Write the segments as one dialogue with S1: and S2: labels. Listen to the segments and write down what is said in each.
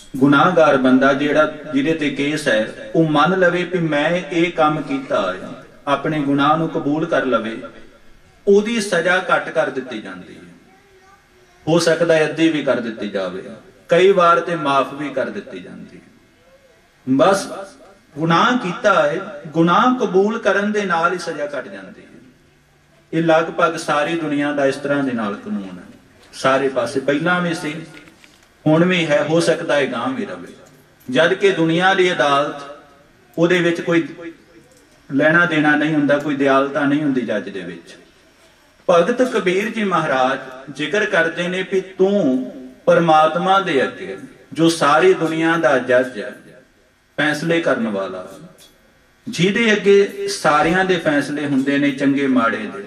S1: गुनाहगार बंदा जेड़ा जिहदे ते केस है वह मन लवे कि मैं ये काम कीता है, अपने गुनाह नूं कबूल कर लवे, उहदी सज़ा घट कर दित्ती जाती है। हो सकता है अद्धी भी कर दित्ती जावे, कई बार ते माफ भी कर दित्ती जाती है। बस गुनाह कीता है, गुनाह कबूल करन दे नाल ही सज़ा घट जाती है। ये लगभग सारी दुनिया का इस तरह के नाल कानून है, सारे पासे पहला भी सी, हुण भी है, हो सकता है गांव भी रहे। जद कि दुनिया की अदालत उहदे विच कोई लेना देना नहीं हुंदा, कोई दयालता नहीं हुंदी जज दे विच। भगत कबीर जी महाराज जिक्र करते हैं कि तू परमात्मा दे अगे जो सारी दुनिया का जज है, फैसले करने वाला, जिहदे अगे सारियां दे फैसले हुंदे ने चंगे माड़े दे,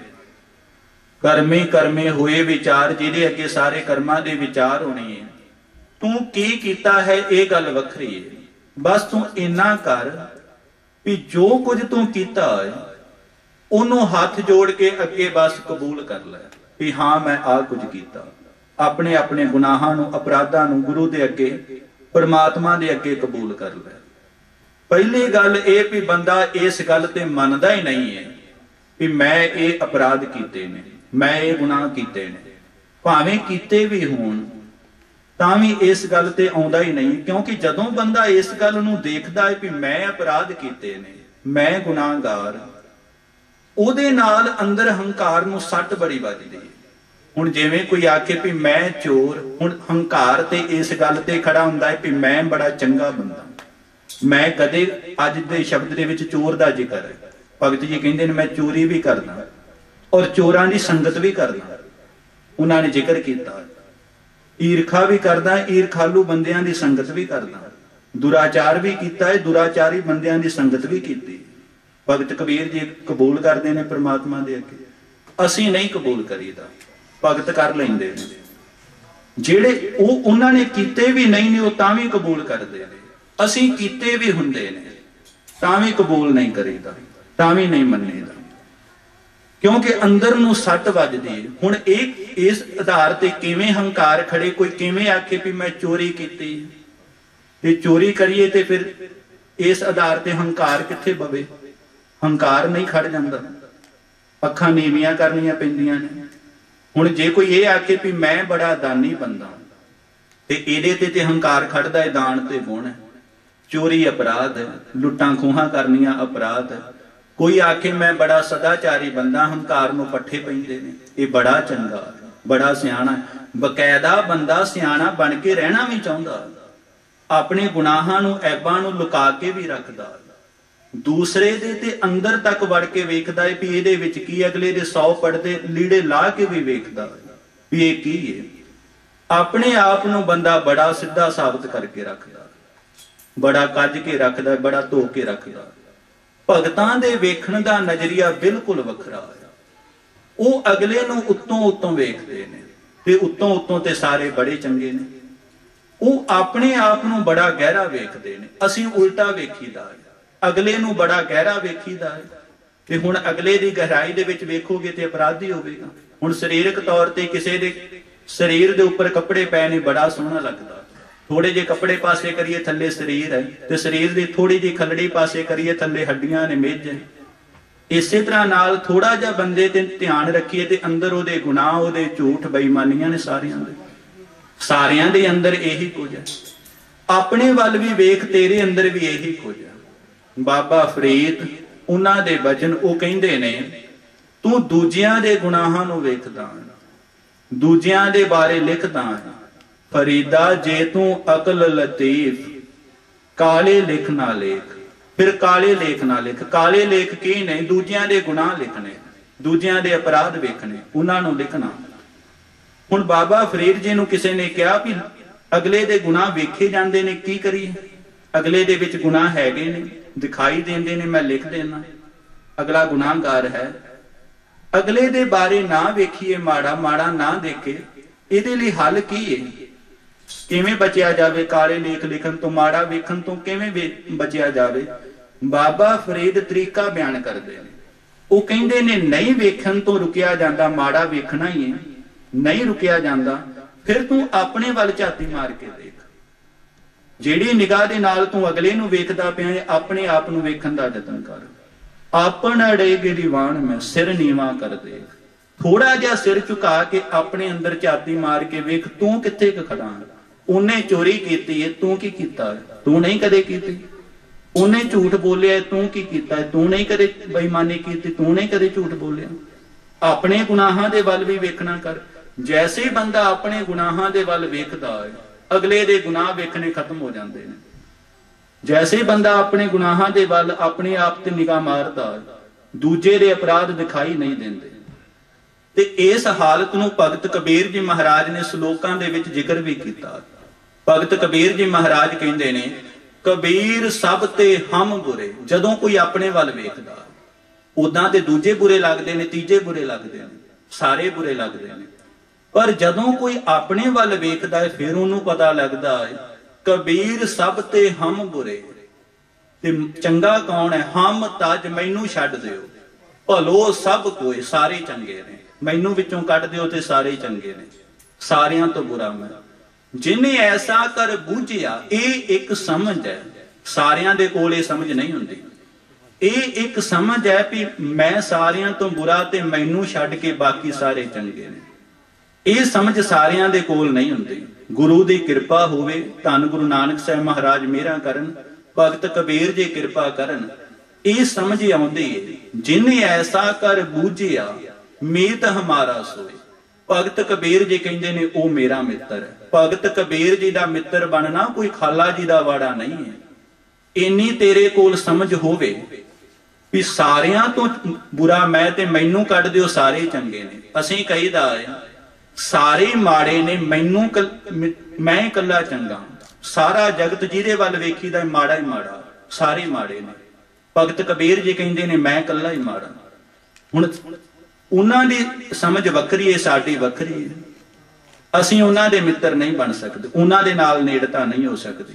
S1: कर्मे कर्मे होए विचार, जिहदे अगे सारे कर्मां दे विचार होने है। तू की कीता है ये गल वखरी है, बस तू इन्ना कर भी जो कुछ तू कीता है उन्होंने हाथ जोड़ के अगे बस कबूल कर लै भी हाँ मैं आ कुछ किया। अपने अपने गुनाहां नूं अपराधां नूं गुरु दे अगे परमात्मा दे अगे कबूल कर लै। पहली गल ये भी बंदा इस गल ते मनदा ही नहीं है कि मैं ये अपराध कीते ने, मैं ये गुनाह कीते ने, भावें कीते भी होण तां भी इस गल ते आउंदा ही नहीं। क्योंकि जदों बंदा इस गल नूं देखदा है कि मैं अपराध कीते ने, मैं गुनाहगार, ਉਹਦੇ ਨਾਲ अंदर हंकार नूं सट बड़ी वजदी है। हुण जिवें कोई आखे भी मैं चोर, हुण हंकार ते इस गल ते खड़ा हुंदा है कि मैं बड़ा चंगा बंदा, मैं कदे अज दे शब्द दे विच चोर दा जिक्र है। भगत जी कहंदे ने मैं चोरी भी करदा और चोरां दी संगत भी करदा, उन्हां ने जिक्र कीता। ईरखा भी करदा, ईरखालू बंदियां दी संगत भी करदा, दुराचार भी कीता है, दुराचारी बंदियां दी संगत भी कीती। भगत कबीर जी कबूल करते हैं परमात्मा दे अगे, असीं नहीं कबूल करीदा, भगत कर लेंदे ने। जेड़े उन्होंने कीते भी नहीं ने तां भी कबूल करते हैं, असीं कीते भी हुंदे ने तां भी कबूल नहीं करीदा, तां भी नहीं मन्नीदा, क्योंकि अंदर नूं सट वजदी है। हुण इस आधार ते किवें हंकार खड़े, कोई किवें आखे भी मैं चोरी कीती, ते चोरी करिए ते फिर इस आधार ते हंकार कित्थे पवे? हंकार नहीं खड़ जाता, अखां नीवियां करनियां पैंदियां ने। हुण जे कोई ये आखे भी मैं बड़ा दानी बंदा ते इहदे ते हंकार खड़दा है, दान ते गुण है, चोरी अपराध है, लुट्टां खूहां करनियां अपराध है। कोई आखे मैं बड़ा सदाचारी बंदा, हंकार नूं पट्ठे पैंदे ने, ये बड़ा चंगा, बड़ा सियाणा। बकायदा बंदा सियाणा बन के रहना भी चाहुंदा, अपने गुनाहां नूं ऐबां नूं लुका के भी रखदा, दूसरे दे ते अंदर तक वड़ के वेखदा है भी इहदे विच की, अगले दे 100 पड़दे लीड़े ला के भी वेखदा भी ये की है। अपने आप नूं बंदा बड़ा सीधा साबित करके रखदा, बड़ा कज के रखदा, बड़ा धो के रखदा। भगतां दे वेखण दा नजरिया बिल्कुल वखरा है, वो अगले नूं उत्तों उत्तों वेखदे ने ते उत्तों उत्तों ते सारे बड़े चंगे ने, वो अपने आप नूं बड़ा गहरा वेखदे ने। असीं उल्टा वेखीदा है, अगले नूं बड़ा गहरा वेखीदा है, ते हुण अगले दी गहराई दे विच वेखोगे ते अपराधी होवेगा। हुण सरीरक तौर ते किसे दे शरीर दे उपर कपड़े पए ने, बड़ा सोहना लगदा, थोड़े जे कपड़े पासे करिए थल्ले शरीर है, ते शरीर दी थोड़ी जी खलड़ी पासे करिए थल्ले हड्डियां ने, मेज है। इसे तरह नाल थोड़ा जिहा बंदे ते ध्यान रखिए ते अंदर ओहदे गुनाह, ओहदे झूठ, बेईमानियां ने, सारियां दे अंदर यही कुछ है। अपने वल भी वेख, तेरे अंदर भी यही कुछ है। बाबा फरीद उन्हां दे वचन वो कहंदे ने, तू दूजियां दे गुनाहां नूं वेखदा, दूजियां दे बारे लिखदा, फरीदा जे तू अकल लतीफ, काले लिख ना लेख। फिर काले लेख ना लिख, काले लेख की नहीं, दूजियां दे गुनाह लिखने, दूजियां दे अपराध वेखने, उन्हां नूं लिखना। हुण बाबा फरीद जी नूं किसी ने कहा भी अगले दे गुनाह वेखे जांदे ने, की करिए? अगले दे विच गुनाह हैगे ने, दिखाई देंदे ने, मैं लिख देना, अगला गुनाहगार है। अगले दे बारे ना वेखिए, माड़ा माड़ा ना देखे, इहदे लई हल की है? किवें बचिया जावे काले लेख लिखण तो, माड़ा वेखण तो किवें बचिया जावे? बाबा फरीद तरीका बयान करदे ने, वो कहंदे ने नहीं वेखण तो रुकिया जांदा, माड़ा वेखना ही है, नहीं रुकिया जांदा, फिर तू अपने वल झाती मार के देख। ਜਿਹੜੀ ਨਿਗਾਹ ਦੇ ਨਾਲ ਤੂੰ ਅਗਲੇ ਨੂੰ ਵੇਖਦਾ ਪਿਆ ਹੈ, ਆਪਣੇ ਆਪ ਨੂੰ ਵੇਖਣ ਦਾ ਯਤਨ ਕਰ। ਆਪਣ ਅੜੇ ਗਿਰੀਵਾਨ ਮੈਂ ਸਿਰ ਨੀਵਾ ਕਰ ਦੇ। ਥੋੜਾ ਜਿਹਾ ਸਿਰ ਝੁਕਾ ਕੇ ਆਪਣੇ ਅੰਦਰ ਝਾਤੀ ਮਾਰ ਕੇ ਵੇਖ, ਤੂੰ ਕਿੱਥੇ ਖੜਾ ਹੈ। ਉਹਨੇ ਚੋਰੀ ਕੀਤੀ ਹੈ, ਤੂੰ ਕੀ ਕੀਤਾ ਹੈ? ਤੂੰ ਨਹੀਂ ਕਦੇ ਕੀਤੀ। ਉਹਨੇ ਝੂਠ ਬੋਲਿਆ, ਤੂੰ ਕੀ ਕੀਤਾ ਹੈ? ਤੂੰ ਨਹੀਂ ਕਦੇ ਬੇਈਮਾਨੀ ਕੀਤੀ, ਤੂੰ ਨਹੀਂ ਕਦੇ ਝੂਠ ਬੋਲਿਆ। ਆਪਣੇ ਗੁਨਾਹਾਂ ਦੇ ਵੱਲ ਵੀ ਵੇਖਣਾ ਕਰ। ਜੈਸੇ ਬੰਦਾ ਆਪਣੇ ਗੁਨਾਹਾਂ ਦੇ ਵੱਲ ਵੇਖਦਾ ਹੈ, ਅਗਲੇ ਦੇ ਗੁਨਾਹ ਵੇਖਣੇ ਖਤਮ ਹੋ ਜਾਂਦੇ ਨੇ। ਜੈਸੇ ਬੰਦਾ ਆਪਣੇ ਗੁਨਾਹਾਂ ਦੇ ਵੱਲ ਆਪਣੇ ਆਪ ਤੇ ਨਿਗਾਹ ਮਾਰਦਾ ਹੈ, ਦੂਜੇ ਦੇ ਅਪਰਾਧ ਦਿਖਾਈ ਨਹੀਂ ਦਿੰਦੇ। ਤੇ ਇਸ ਹਾਲਤ ਨੂੰ ਭਗਤ ਕਬੀਰ ਜੀ ਮਹਾਰਾਜ ਨੇ ਸ਼ਲੋਕਾਂ ਦੇ ਵਿੱਚ ਜ਼ਿਕਰ ਵੀ ਕੀਤਾ। ਭਗਤ ਕਬੀਰ ਜੀ ਮਹਾਰਾਜ ਕਹਿੰਦੇ ਨੇ, ਕਬੀਰ ਸਭ ਤੇ ਹਮ ਬੁਰੇ। ਜਦੋਂ ਕੋਈ ਆਪਣੇ ਵੱਲ ਵੇਖਦਾ, ਉਦਾਂ ਤੇ ਦੂਜੇ ਬੁਰੇ ਲੱਗਦੇ ਨੇ, ਤੀਜੇ ਬੁਰੇ ਲੱਗਦੇ ਨੇ, ਸਾਰੇ ਬੁਰੇ ਲੱਗਦੇ ਨੇ, ਪਰ ਜਦੋਂ ਕੋਈ ਆਪਣੇ ਵੱਲ ਵੇਖਦਾ ਹੈ ਫਿਰ ਉਹਨੂੰ ਪਤਾ ਲੱਗਦਾ ਹੈ ਕਬੀਰ ਸਭ ਤੇ ਹਮ ਬੁਰੇ। ਤੇ ਚੰਗਾ ਕੌਣ ਹੈ? ਹਮ ਤਜ ਮੈਨੂੰ ਛੱਡ ਦਿਓ, ਭਲੋ ਸਭ ਕੋਏ, ਸਾਰੇ ਚੰਗੇ ਨੇ। ਮੈਨੂੰ ਵਿੱਚੋਂ ਕੱਢ ਦਿਓ ਤੇ ਸਾਰੇ ਚੰਗੇ ਨੇ, ਸਾਰਿਆਂ ਤੋਂ ਬੁਰਾ ਮੈਂ। ਜਿਨੇ ਐਸਾ ਕਰ ਬੂਝਿਆ, ਇਹ ਇੱਕ ਸਮਝ ਹੈ। ਸਾਰਿਆਂ ਦੇ ਕੋਲ ਇਹ ਸਮਝ ਨਹੀਂ ਹੁੰਦੀ। ਇਹ ਇੱਕ ਸਮਝ ਹੈ ਵੀ ਮੈਂ ਸਾਰਿਆਂ ਤੋਂ ਬੁਰਾ ਤੇ ਮੈਨੂੰ ਛੱਡ ਕੇ ਬਾਕੀ ਸਾਰੇ ਚੰਗੇ ਨੇ। ਇਹ ਸਮਝ ਸਾਰਿਆਂ ਦੇ ਕੋਲ ਨਹੀਂ ਹੁੰਦੀ। ਗੁਰੂ ਦੀ ਕਿਰਪਾ ਹੋਵੇ, ਧੰਨ ਗੁਰੂ ਨਾਨਕ ਸਾਹਿਬ ਮਹਾਰਾਜ ਮਿਹਰਾਂ ਕਰਨ, ਭਗਤ ਕਬੀਰ ਜੀ ਕਿਰਪਾ ਕਰਨ, ਇਹ ਸਮਝ ਆਉਂਦੀ ਹੈ। ਜਿਨੇ ਐਸਾ ਕਰ ਬੂਝਿਆ ਮੀਤ ਹਮਾਰਾ ਸੋਏ। ਭਗਤ ਕਬੀਰ ਜੀ ਕਹਿੰਦੇ ਨੇ ਉਹ ਮੇਰਾ ਮਿੱਤਰ ਹੈ। ਭਗਤ ਕਬੀਰ ਜੀ ਦਾ ਮਿੱਤਰ ਬਣਨਾ ਕੋਈ ਖਾਲਾ ਜੀ ਦਾ ਵਾੜਾ ਨਹੀਂ ਹੈ। ਇੰਨੀ ਤੇਰੇ ਕੋਲ ਸਮਝ ਹੋਵੇ ਵੀ ਸਾਰਿਆਂ ਤੋਂ ਬੁਰਾ ਮੈਂ ਤੇ ਮੈਨੂੰ ਕੱਢ ਦਿਓ, ਸਾਰੇ ਚੰਗੇ ਨੇ। ਅਸੀਂ ਕਹੀਦਾ ਹੈ ਸਾਰੇ ਮਾੜੇ ਨੇ, ਮੈਨੂੰ ਮੈਂ ਇਕੱਲਾ ਚੰਗਾ। ਸਾਰਾ ਜਗਤ ਜਿਹਦੇ ਵੱਲ ਵੇਖੀਦਾ ਮਾੜਾ ਹੀ ਮਾੜਾ, ਸਾਰੇ ਮਾੜੇ ਨੇ। ਭਗਤ ਕਬੀਰ ਜੀ ਕਹਿੰਦੇ ਨੇ ਮੈਂ ਇਕੱਲਾ ਹੀ ਮਾੜਾ। ਹੁਣ ਉਹਨਾਂ ਦੀ ਸਮਝ ਵੱਖਰੀ ਹੈ, ਸਾਡੀ ਵੱਖਰੀ ਹੈ। ਅਸੀਂ ਉਹਨਾਂ ਦੇ ਮਿੱਤਰ ਨਹੀਂ ਬਣ ਸਕਦੇ, ਉਹਨਾਂ ਦੇ ਨਾਲ ਨੇੜਤਾ ਨਹੀਂ ਹੋ ਸਕਦੀ।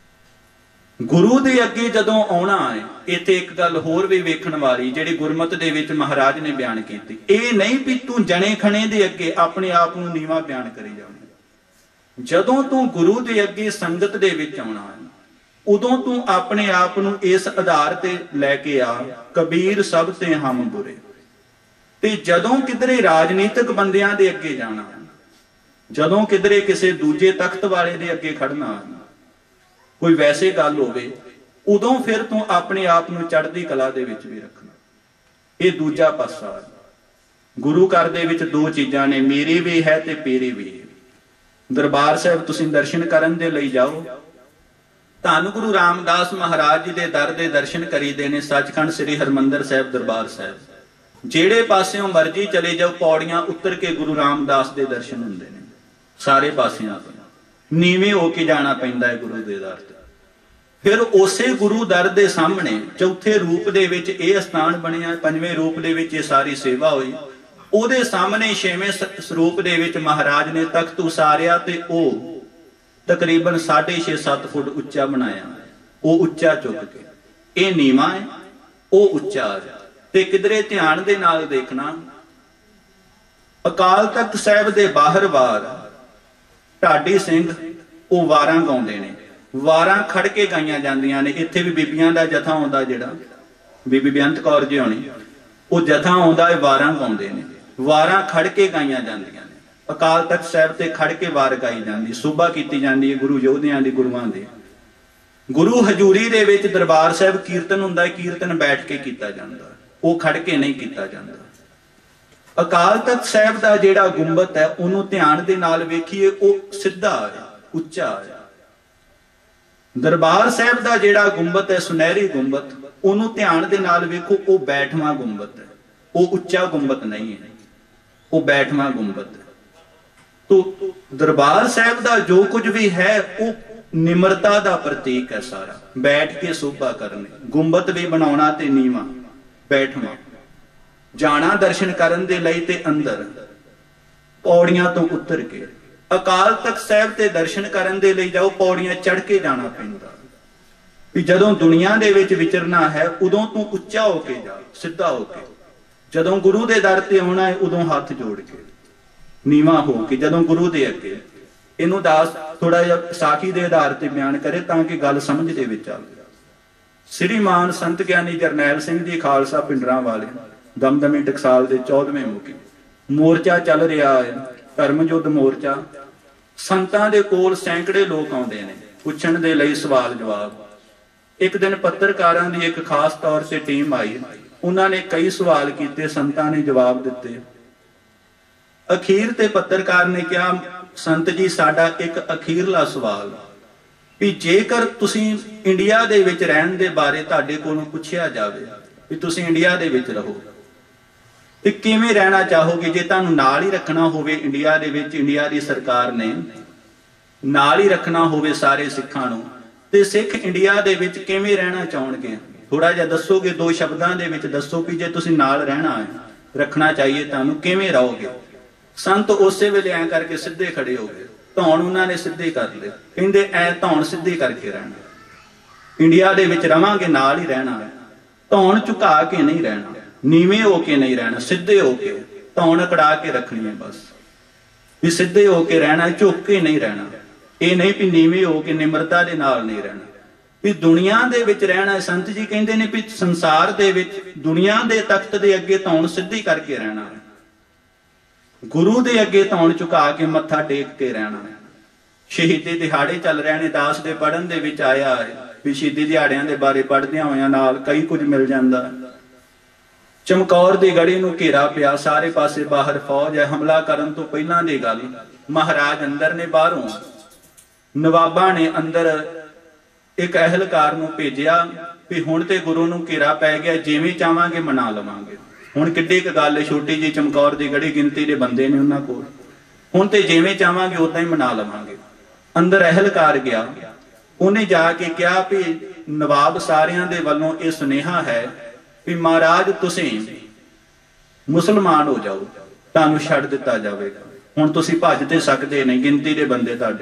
S1: ਗੁਰੂ ਦੇ ਅੱਗੇ ਜਦੋਂ ਆਉਣਾ ਹੈ, ਇੱਥੇ ਇੱਕ ਗੱਲ ਹੋਰ ਵੀ ਵੇਖਣ ਵਾਲੀ ਜਿਹੜੀ ਗੁਰਮਤਿ ਦੇ ਵਿੱਚ ਮਹਾਰਾਜ ਨੇ ਬਿਆਨ ਕੀਤੀ, ਇਹ ਨਹੀਂ ਵੀ ਤੂੰ ਜਣੇ ਖਣੇ ਦੇ ਅੱਗੇ ਆਪਣੇ ਆਪ ਨੂੰ ਨੀਵਾਂ ਬਿਆਨ ਕਰੀ ਜਾਣਾ। ਜਦੋਂ ਤੂੰ ਗੁਰੂ ਦੇ ਅੱਗੇ ਸੰਗਤ ਦੇ ਵਿੱਚ ਆਉਣਾ ਹੈ, ਉਦੋਂ ਤੂੰ ਆਪਣੇ ਆਪ ਨੂੰ ਇਸ ਆਧਾਰ ਤੇ ਲੈ ਕੇ ਆ, ਕਬੀਰ ਸਭ ਤੇ ਹਮ ਬੁਰੇ। ਤੇ ਜਦੋਂ ਕਿਧਰੇ ਰਾਜਨੀਤਿਕ ਬੰਦਿਆਂ ਦੇ ਅੱਗੇ ਜਾਣਾ, ਜਦੋਂ ਕਿਧਰੇ ਕਿਸੇ ਦੂਜੇ ਤਖਤ ਵਾਲੇ ਦੇ ਅੱਗੇ ਖੜਨਾ, ਕੋਈ ਵੈਸੇ ਗੱਲ ਹੋਵੇ, ਉਦੋਂ ਫਿਰ ਤੂੰ ਆਪਣੇ ਆਪ ਨੂੰ ਚੜ੍ਹਦੀ ਕਲਾ ਦੇ ਵਿੱਚ ਵੀ ਰੱਖਣਾ। ਇਹ ਦੂਜਾ ਪਾਸਾ। ਗੁਰੂ ਘਰ ਦੇ ਵਿੱਚ ਦੋ ਚੀਜ਼ਾਂ ਨੇ, ਮੇਰੀ ਵੀ ਹੈ ਤੇ ਪੇਰੀ ਵੀ ਹੈ। ਦਰਬਾਰ ਸਾਹਿਬ ਤੁਸੀਂ ਦਰਸ਼ਨ ਕਰਨ ਦੇ ਲਈ ਜਾਓ, ਧੰਨ ਗੁਰੂ ਰਾਮਦਾਸ ਮਹਾਰਾਜ ਜੀ ਦੇ ਦਰ ਦੇ ਦਰਸ਼ਨ ਕਰੀਦੇ ਨੇ। ਸੱਚਖੰਡ ਸ੍ਰੀ ਹਰਿਮੰਦਰ ਸਾਹਿਬ ਦਰਬਾਰ ਸਾਹਿਬ, ਜਿਹੜੇ ਪਾਸਿਓਂ ਮਰਜ਼ੀ ਚਲੇ ਜਾਓ, ਪੌੜੀਆਂ ਉੱਤਰ ਕੇ ਗੁਰੂ ਰਾਮਦਾਸ ਦੇ ਦਰਸ਼ਨ ਹੁੰਦੇ ਨੇ। ਸਾਰੇ ਪਾਸਿਆਂ ਤੋਂ ਨੀਵੇਂ ਹੋ ਕੇ ਜਾਣਾ ਪੈਂਦਾ ਹੈ ਗੁਰੂ ਦੇ ਦਰ ਤੇ। ਫਿਰ ਉਸੇ ਗੁਰੂ ਦਰ ਦੇ ਸਾਹਮਣੇ ਚੌਥੇ ਰੂਪ ਦੇ ਵਿੱਚ ਇਹ ਸਥਾਨ ਬਣਿਆ, ਪੰਜਵੇਂ ਰੂਪ ਦੇ ਵਿੱਚ ਇਹ ਸਾਰੀ ਸੇਵਾ ਹੋਈ। ਉਹਦੇ ਸਾਹਮਣੇ ਛੇਵੇਂ ਸਰੂਪ ਦੇ ਵਿੱਚ ਮਹਾਰਾਜ ਨੇ ਤਖਤ ਉਸਾਰਿਆ ਤੇ ਉਹ ਤਕਰੀਬਨ 6.5-7 ਫੁੱਟ ਉੱਚਾ ਬਣਾਇਆ। ਉਹ ਉੱਚਾ ਚੁੱਕ ਕੇ, ਇਹ ਨੀਵਾਂ ਹੈ, ਉਹ ਉੱਚਾ ਹੈ। ਤੇ ਕਿਧਰੇ ਧਿਆਨ ਦੇ ਨਾਲ ਦੇਖਣਾ, ਅਕਾਲ ਤਖਤ ਸਾਹਿਬ ਦੇ ਬਾਹਰ ਵਾਰ ਢਾਡੀ ਸਿੰਘ ਉਹ ਵਾਰਾਂ ਗਾਉਂਦੇ ਨੇ। ਵਾਰਾਂ ਖੜ ਕੇ ਗਾਈਆਂ ਜਾਂਦੀਆਂ ਨੇ। ਇੱਥੇ ਵੀ ਬੀਬੀਆਂ ਦਾ ਜਥਾ ਆਉਂਦਾ, ਜਿਹੜਾ ਬੀਬੀ ਬੇਅੰਤ ਕੌਰ ਜੀ ਹੋਣੀ, ਉਹ ਜਥਾ ਆਉਂਦਾ, ਇਹ ਵਾਰਾਂ ਗਾਉਂਦੇ ਨੇ। ਵਾਰਾਂ ਖੜ ਕੇ ਗਾਈਆਂ ਜਾਂਦੀਆਂ ਨੇ। ਅਕਾਲ ਤਖਤ ਸਾਹਿਬ ਤੇ ਖੜ ਕੇ ਵਾਰ ਗਾਈ ਜਾਂਦੀ, ਸੋਭਾ ਕੀਤੀ ਜਾਂਦੀ ਹੈ ਗੁਰੂ ਯੋਧਿਆਂ ਦੀ, ਗੁਰੂਆਂ ਦੀ। ਗੁਰੂ ਹਜ਼ੂਰੀ ਦੇ ਵਿੱਚ ਦਰਬਾਰ ਸਾਹਿਬ ਕੀਰਤਨ ਹੁੰਦਾ, ਕੀਰਤਨ ਬੈਠ ਕੇ ਕੀਤਾ ਜਾਂਦਾ, ਉਹ ਖੜ ਕੇ ਨਹੀਂ ਕੀਤਾ ਜਾਂਦਾ। ਅਕਾਲ ਤਖਤ ਸਾਹਿਬ ਦਾ ਜਿਹੜਾ ਗੁੰਬਦ ਹੈ, ਉਹਨੂੰ ਧਿਆਨ ਦੇ ਨਾਲ ਵੇਖੀਏ, ਉਹ ਸਿੱਧਾ ਹੈ, ਉੱਚਾ ਹੈ। ਦਰਬਾਰ ਸਾਹਿਬ ਦਾ ਜਿਹੜਾ ਗੁੰਬਦ ਹੈ, ਸੁਨਹਿਰੀ ਗੁੰਬਦ, ਉਹਨੂੰ ਧਿਆਨ ਦੇ ਨਾਲ ਵੇਖੋ, ਉਹ ਬੈਠਵਾਂ ਗੁੰਬਦ ਹੈ, ਉਹ ਉੱਚਾ ਗੁੰਬਦ ਨਹੀਂ ਹੈ, ਉਹ ਬੈਠਵਾਂ ਗੁੰਬਦ ਹੈ। ਤੋ ਦਰਬਾਰ ਸਾਹਿਬ ਦਾ ਜੋ ਕੁਝ ਵੀ ਹੈ, ਉਹ ਨਿਮਰਤਾ ਦਾ ਪ੍ਰਤੀਕ ਹੈ ਸਾਰਾ। ਬੈਠ ਕੇ ਸੋਭਾ ਕਰਨੀ, ਗੁੰਬਦ ਵੀ ਬਣਾਉਣਾ ਤੇ ਨੀਵਾਂ ਬੈਠਵਾਂ ਜਾਣਾ ਦਰਸ਼ਨ ਕਰਨ ਦੇ ਲਈ। ਤੇ ਅੰਦਰ ਪੌੜੀਆਂ ਤੋਂ ਉਤਰ ਕੇ ਅਕਾਲ ਤਖਤ ਸਾਹਿਬ ਤੇ ਦਰਸ਼ਨ ਕਰਨ ਦੇ ਲਈ ਜਾਓ, ਪੌੜੀਆਂ ਚੜ੍ਹ ਕੇ ਜਾਣਾ ਪੈਂਦਾ। ਵੀ ਜਦੋਂ ਦੁਨੀਆ ਦੇ ਵਿੱਚ ਵਿਚਰਨਾ ਹੈ, ਉਦੋਂ ਤੂੰ ਉੱਚਾ ਹੋ ਕੇ ਜਾ, ਸਿੱਧਾ ਹੋ ਕੇ। ਜਦੋਂ ਗੁਰੂ ਦੇ ਦਰ ਤੇ ਆਉਣਾ ਹੈ, ਉਦੋਂ ਹੱਥ ਜੋੜ ਕੇ, ਨੀਵਾਂ ਹੋ ਕੇ, ਜਦੋਂ ਗੁਰੂ ਦੇ ਅੱਗੇ। ਇਹਨੂੰ ਦਾਸ ਥੋੜਾ ਜਿਹਾ ਸਾਖੀ ਦੇ ਆਧਾਰ ਤੇ ਬਿਆਨ ਕਰੇ ਤਾਂ ਕਿ ਗੱਲ ਸਮਝ ਦੇ ਵਿੱਚ ਆਵੇ। ਸ੍ਰੀਮਾਨ ਸੰਤ ਗਿਆਨੀ ਜਰਨੈਲ ਸਿੰਘ ਜੀ ਖਾਲਸਾ ਪਿੰਡਰਾਂ ਵਾਲੇ ਦਮਦਮੀ ਟਕਸਾਲ ਦੇ 14ਵੇਂ ਮੁਖੀ। ਮੋਰਚਾ ਚੱਲ ਰਿਹਾ ਹੈ, ਧਰਮ ਯੁੱਧ ਮੋਰਚਾ। ਸੰਤਾਂ ਦੇ ਕੋਲ ਸੈਂਕੜੇ ਲੋਕ ਆਉਂਦੇ ਨੇ ਪੁੱਛਣ ਦੇ ਲਈ ਸਵਾਲ ਜਵਾਬ। ਇੱਕ ਦਿਨ ਪੱਤਰਕਾਰਾਂ ਦੀ ਇੱਕ ਖਾਸ ਤੌਰ ਤੇ ਟੀਮ ਆਈ। ਉਹਨਾਂ ਨੇ ਕਈ ਸਵਾਲ ਕੀਤੇ, ਸੰਤਾਂ ਨੇ ਜਵਾਬ ਦਿੱਤੇ। ਅਖੀਰ ਤੇ ਪੱਤਰਕਾਰ ਨੇ ਕਿਹਾ, ਸੰਤ ਜੀ ਸਾਡਾ ਇੱਕ ਅਖੀਰਲਾ ਸਵਾਲ ਵੀ ਜੇਕਰ ਤੁਸੀਂ ਇੰਡੀਆ ਦੇ ਵਿੱਚ ਰਹਿਣ ਦੇ ਬਾਰੇ ਤੁਹਾਡੇ ਕੋਲੋਂ ਪੁੱਛਿਆ ਜਾਵੇ ਵੀ ਤੁਸੀਂ ਇੰਡੀਆ ਦੇ ਵਿੱਚ ਰਹੋ ਤੇ ਕਿਵੇਂ ਰਹਿਣਾ ਚਾਹੋਗੇ, ਜੇ ਤੁਹਾਨੂੰ ਨਾਲ ਹੀ ਰੱਖਣਾ ਹੋਵੇ ਇੰਡੀਆ ਦੇ ਵਿੱਚ, ਇੰਡੀਆ ਦੀ ਸਰਕਾਰ ਨੇ ਨਾਲ ਹੀ ਰੱਖਣਾ ਹੋਵੇ ਸਾਰੇ ਸਿੱਖਾਂ ਨੂੰ, ਤੇ ਸਿੱਖ ਇੰਡੀਆ ਦੇ ਵਿੱਚ ਕਿਵੇਂ ਰਹਿਣਾ ਚਾਹਣਗੇ? ਥੋੜਾ ਜਿਹਾ ਦੱਸੋਗੇ, 2 ਸ਼ਬਦਾਂ ਦੇ ਵਿੱਚ ਦੱਸੋ ਵੀ ਜੇ ਤੁਸੀਂ ਨਾਲ ਰਹਿਣਾ ਹੈ, ਰੱਖਣਾ ਚਾਹੀਏ ਤੁਹਾਨੂੰ, ਕਿਵੇਂ ਰਹੋਗੇ? ਸੰਤ ਉਸੇ ਵੇਲੇ ਐਂ ਕਰਕੇ ਸਿੱਧੇ ਖੜੇ ਹੋ ਗਏ। ਧੌਣ ਉਹਨਾਂ ਨੇ ਸਿੱਧੇ ਕਰ ਲਏ। ਕਹਿੰਦੇ ਐ ਧੌਣ ਸਿੱਧੀ ਕਰਕੇ ਰਹਿਣਾ, ਇੰਡੀਆ ਦੇ ਵਿੱਚ ਰਵਾਂਗੇ ਨਾਲ ਹੀ ਰਹਿਣਾ, ਧੌਣ ਝੁਕਾ ਕੇ ਨਹੀਂ ਰਹਿਣਾ, ਨੀਵੇਂ ਹੋ ਕੇ ਨਹੀਂ ਰਹਿਣਾ, ਸਿੱਧੇ ਹੋ ਕੇ ਧੌਣ ਅਕੜਾ ਕੇ ਰੱਖਣੀ ਹੈ ਬਸ। ਵੀ ਸਿੱਧੇ ਹੋ ਕੇ ਰਹਿਣਾ, ਝੁਕ ਕੇ ਨਹੀਂ ਰਹਿਣਾ। ਇਹ ਨਹੀਂ ਵੀ ਨੀਵੇਂ ਹੋ ਕੇ ਨਿਮਰਤਾ ਦੇ ਨਾਲ ਨਹੀਂ ਰਹਿਣਾ। ਵੀ ਦੁਨੀਆ ਦੇ ਵਿੱਚ ਰਹਿਣਾ, ਸੰਤ ਜੀ ਕਹਿੰਦੇ ਨੇ ਵੀ ਸੰਸਾਰ ਦੇ ਵਿੱਚ ਦੁਨੀਆ ਦੇ ਤਖਤ ਦੇ ਅੱਗੇ ਧੌਣ ਸਿੱਧੀ ਕਰਕੇ ਰਹਿਣਾ ਹੈ, ਗੁਰੂ ਦੇ ਅੱਗੇ ਧੌਣ ਝੁਕਾ ਕੇ ਮੱਥਾ ਟੇਕ ਕੇ ਰਹਿਣਾ। ਸ਼ਹੀਦੀ ਦਿਹਾੜੇ ਚੱਲ ਰਹੇ ਨੇ, ਦਾਸ ਦੇ ਪੜਨ ਦੇ ਵਿੱਚ ਆਇਆ ਹੈ ਵੀ ਸ਼ਹੀਦੀ ਦਿਹਾੜਿਆਂ ਦੇ ਬਾਰੇ ਪੜਦਿਆਂ ਹੋਇਆਂ ਨਾਲ ਕਈ ਕੁਝ ਮਿਲ ਜਾਂਦਾ। ਚਮਕੌਰ ਦੀ ਗੜੀ ਨੂੰ ਘੇਰਾ ਪਿਆ, ਸਾਰੇ ਪਾਸੇ ਬਾਹਰ ਫੌਜ ਹੈ। ਹਮਲਾ ਕਰਨ ਤੋਂ ਪਹਿਲਾਂ ਦੀ ਗੱਲ, ਮਹਾਰਾਜ ਅੰਦਰ ਨੇ, ਬਾਹਰੋਂ ਨਵਾਬਾਂ ਨੇ ਅੰਦਰ ਇੱਕ ਅਹਿਲਕਾਰ ਨੂੰ ਭੇਜਿਆ ਵੀ ਹੁਣ ਤੇ ਗੁਰੂ ਨੂੰ ਘੇਰਾ ਪੈ ਗਿਆ, ਜਿਵੇਂ ਚਾਹਾਂਗੇ ਮਨਾ ਲਵਾਂਗੇ। ਹੁਣ ਕਿੱਡੀ ਕੁ ਗੱਲ ਹੈ, ਛੋਟੀ ਜਿਹੀ ਚਮਕੌਰ ਦੀ ਗੜੀ, ਗਿਣਤੀ ਦੇ ਬੰਦੇ ਨੇ ਉਹਨਾਂ ਕੋਲ, ਹੁਣ ਤੇ ਜਿਵੇਂ ਚਾਹਾਂਗੇ ਉਦਾਂ ਹੀ ਮਨਾ ਲਵਾਂਗੇ। ਅੰਦਰ ਅਹਿਲਕਾਰ ਗਿਆ, ਉਹਨੇ ਜਾ ਕੇ ਕਿਹਾ ਵੀ ਨਵਾਬ ਸਾਰਿਆਂ ਦੇ ਵੱਲੋਂ ਇਹ ਸੁਨੇਹਾ ਹੈ ਵੀ ਮਹਾਰਾਜ ਤੁਸੀਂ ਮੁਸਲਮਾਨ ਹੋ ਜਾਓ, ਤੁਹਾਨੂੰ ਛੱਡ ਦਿੱਤਾ ਜਾਵੇਗਾ। ਹੁਣ ਤੁਸੀਂ ਭੱਜ ਤੇ ਸਕਦੇ ਨਹੀਂ, ਗਿਣਤੀ ਦੇ ਬੰਦੇ ਤੁਹਾਡੇ,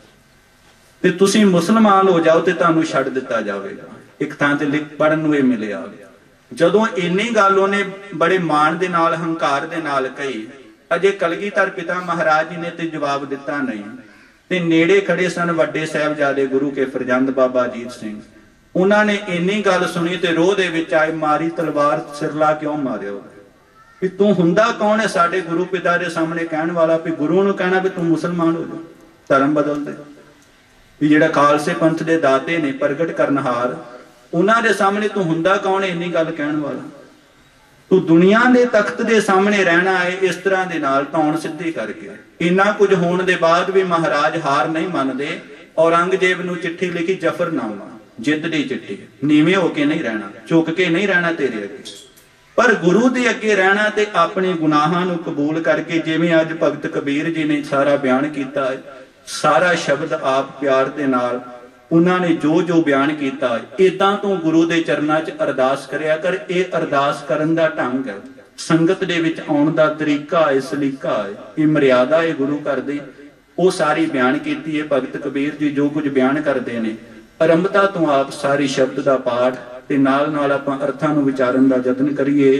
S1: ਤੇ ਤੁਸੀਂ ਮੁਸਲਮਾਨ ਹੋ ਜਾਓ ਤੇ ਤੁਹਾਨੂੰ ਛੱਡ ਦਿੱਤਾ ਜਾਵੇਗਾ। ਇੱਕ ਥਾਂ ਤੇ ਲਿਖ ਪੜਨ ਨੂੰ ਇਹ ਮਿਲਿਆ। ਜਦੋਂ ਇੰਨੀ ਗੱਲ ਉਹਨੇ ਬੜੇ ਮਾਣ ਦੇ ਨਾਲ, ਹੰਕਾਰ ਦੇ ਨਾਲ ਕਹੀ, ਅਜੇ ਕਲਗੀਧਰ ਪਿਤਾ ਮਹਾਰਾਜ ਜੀ ਨੇ ਤੇ ਜਵਾਬ ਦਿੱਤਾ ਨਹੀਂ। ਤੇ ਨੇੜੇ ਖੜੇ ਸਨ ਵੱਡੇ ਸਾਹਿਬਜ਼ਾਦੇ ਗੁਰੂ ਕੇ ਫਰਜੰਦ ਬਾਬਾ ਅਜੀਤ ਸਿੰਘ। ਉਹਨਾਂ ਨੇ ਇੰਨੀ ਗੱਲ ਸੁਣੀ ਤੇ ਰੋਹ ਦੇ ਵਿੱਚ ਆਏ, ਮਾਰੀ ਤਲਵਾਰ, ਸਿਰਲਾ ਕਿਉਂ ਮਾਰਿਓ? ਵੀ ਤੂੰ ਹੁੰਦਾ ਕੌਣ ਹੈ ਸਾਡੇ ਗੁਰੂ ਪਿਤਾ ਦੇ ਸਾਹਮਣੇ ਕਹਿਣ ਵਾਲਾ, ਵੀ ਗੁਰੂ ਨੂੰ ਕਹਿਣਾ ਵੀ ਤੂੰ ਮੁਸਲਮਾਨ ਹੋ ਜਾ, ਧਰਮ ਬਦਲ ਦੇ। ਵੀ ਜਿਹੜਾ ਖਾਲਸੇ ਪੰਥ ਦੇ ਦਾਤੇ ਨੇ, ਪ੍ਰਗਟ ਕਰਨਹਾਰ, ਉਹਨਾਂ ਦੇ ਸਾਹਮਣੇ ਤੂੰ ਹੁੰਦਾ ਕੌਣ ਹੈ ਇੰਨੀ ਗੱਲ ਕਹਿਣ ਵਾਲਾ? ਤੂੰ ਦੁਨੀਆ ਦੇ ਤਖਤ ਦੇ ਸਾਹਮਣੇ ਰਹਿਣਾ ਹੈ ਇਸ ਤਰ੍ਹਾਂ ਦੇ ਨਾਲ, ਧੌਣ ਸਿੱਧੀ ਕਰਕੇ। ਇੰਨਾ ਕੁਝ ਹੋਣ ਦੇ ਬਾਅਦ ਵੀ ਮਹਾਰਾਜ ਹਾਰ ਨਹੀਂ ਮੰਨਦੇ। ਔਰੰਗਜ਼ੇਬ ਨੂੰ ਚਿੱਠੀ ਲਿਖੀ, ਜਫਰਨਾਮਾ, ਜਿੱਦ ਦੀ ਚਿੱਠੀ। ਨੀਵੇਂ ਹੋ ਕੇ ਨਹੀਂ ਰਹਿਣਾ, ਝੁਕ ਕੇ ਨਹੀਂ ਰਹਿਣਾ ਤੇਰੇ ਅੱਗੇ, ਪਰ ਗੁਰੂ ਦੇ ਅੱਗੇ ਰਹਿਣਾ ਤੇ ਆਪਣੇ ਗੁਨਾਹਾਂ ਨੂੰ ਕਬੂਲ ਕਰਕੇ। ਜਿਵੇਂ ਅੱਜ ਭਗਤ ਕਬੀਰ ਜੀ ਨੇ ਸਾਰਾ ਬਿਆਨ ਕੀਤਾ ਹੈ, ਸਾਰਾ ਸ਼ਬਦ ਆਪ ਪਿਆਰ ਦੇ ਨਾਲ ਉਹਨਾਂ ਨੇ ਜੋ ਜੋ ਬਿਆਨ ਕੀਤਾ, ਇਦਾਂ ਤੋਂ ਗੁਰੂ ਦੇ ਚਰਨਾਂ 'ਚ ਅਰਦਾਸ ਕਰਿਆ ਕਰ। ਇਹ ਅਰਦਾਸ ਕਰਨ ਦਾ ਢੰਗ ਹੈ, ਸੰਗਤ ਦੇ ਵਿੱਚ ਆਉਣ ਦਾ ਤਰੀਕਾ ਹੈ, ਸਲੀਕਾ ਹੈ, ਇਹ ਮਰਿਆਦਾ ਹੈ ਗੁਰੂ ਘਰ ਦੀ। ਉਹ ਸਾਰੀ ਬਿਆਨ ਕੀਤੀ ਹੈ ਭਗਤ ਕਬੀਰ ਜੀ, ਜੋ ਕੁਝ ਬਿਆਨ ਕਰਦੇ ਨੇ। ਆਰੰਭਤਾ ਤੋਂ ਆਪ ਸਾਰੀ ਸ਼ਬਦ ਦਾ ਪਾਠ ਤੇ ਨਾਲ ਨਾਲ ਆਪਾਂ ਅਰਥਾਂ ਨੂੰ ਵਿਚਾਰਨ ਦਾ ਯਤਨ ਕਰੀਏ।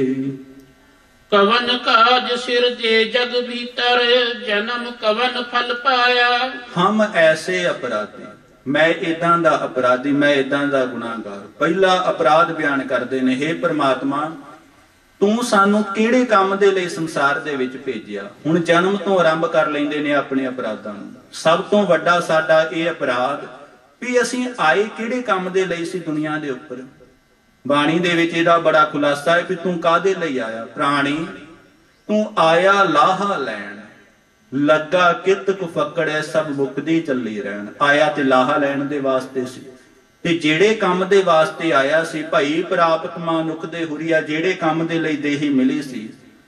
S2: ਕਵਨ ਕਾਜ ਸਿਰ ਦੇ ਜਗ ਭੀਤਰ, ਜਨਮ ਕਵਨ ਫਲ ਪਾਇਆ।
S1: ਹਮ ਐਸੇ ਅਪਰਾਧੀ, ਮੈਂ ਇਦਾਂ ਦਾ ਅਪਰਾਧੀ, ਮੈਂ ਇਦਾਂ ਦਾ ਗੁਨਾਹਗਾਰ। ਪਹਿਲਾ ਅਪਰਾਧ ਬਿਆਨ ਕਰਦੇ ਨੇ, ਹੇ ਪ੍ਰਮਾਤਮਾ ਤੂੰ ਸਾਨੂੰ ਕਿਹੜੇ ਕੰਮ ਦੇ ਲਈ ਸੰਸਾਰ ਦੇ ਵਿੱਚ ਭੇਜਿਆ? ਹੁਣ ਜਨਮ ਤੋਂ ਆਰੰਭ ਕਰ ਲੈਂਦੇ ਨੇ ਆਪਣੇ ਅਪਰਾਧਾਂ ਨੂੰ। ਸਭ ਤੋਂ ਵੱਡਾ ਸਾਡਾ ਇਹ ਅਪਰਾਧ ਵੀ ਅਸੀਂ ਆਏ ਕਿਹੜੇ ਕੰਮ ਦੇ ਲਈ ਸੀ ਦੁਨੀਆ ਦੇ ਉੱਪਰ। ਬਾਣੀ ਦੇ ਵਿੱਚ ਇਹਦਾ ਬੜਾ ਖੁਲਾਸਾ ਹੈ ਵੀ ਤੂੰ ਕਾਹਦੇ ਲਈ ਆਇਆ? ਪ੍ਰਾਣੀ ਤੂੰ ਆਇਆ ਲਾਹਾ ਲੈਣ, ਲੱਗਾ ਕਿਤ ਕੁ ਫੱਕੜੈ, ਸਭ ਮੁਕਦੀ ਚੱਲੀ ਰਹਿਣ। ਆਇਆ ਤੇ ਲਾਹਾ ਲੈਣ ਦੇ ਵਾਸਤੇ ਸੀ, ਤੇ ਜਿਹੜੇ ਕੰਮ ਦੇ ਵਾਸਤੇ ਆਇਆ ਸੀ, ਭਾਈ ਪ੍ਰਾਪਤ ਮਾਨੁਖ ਦੇ ਹੁਰੀਆ, ਜਿਹੜੇ ਕੰਮ ਦੇ ਲਈ ਦੇਹੀ ਮਿਲੀ ਸੀ,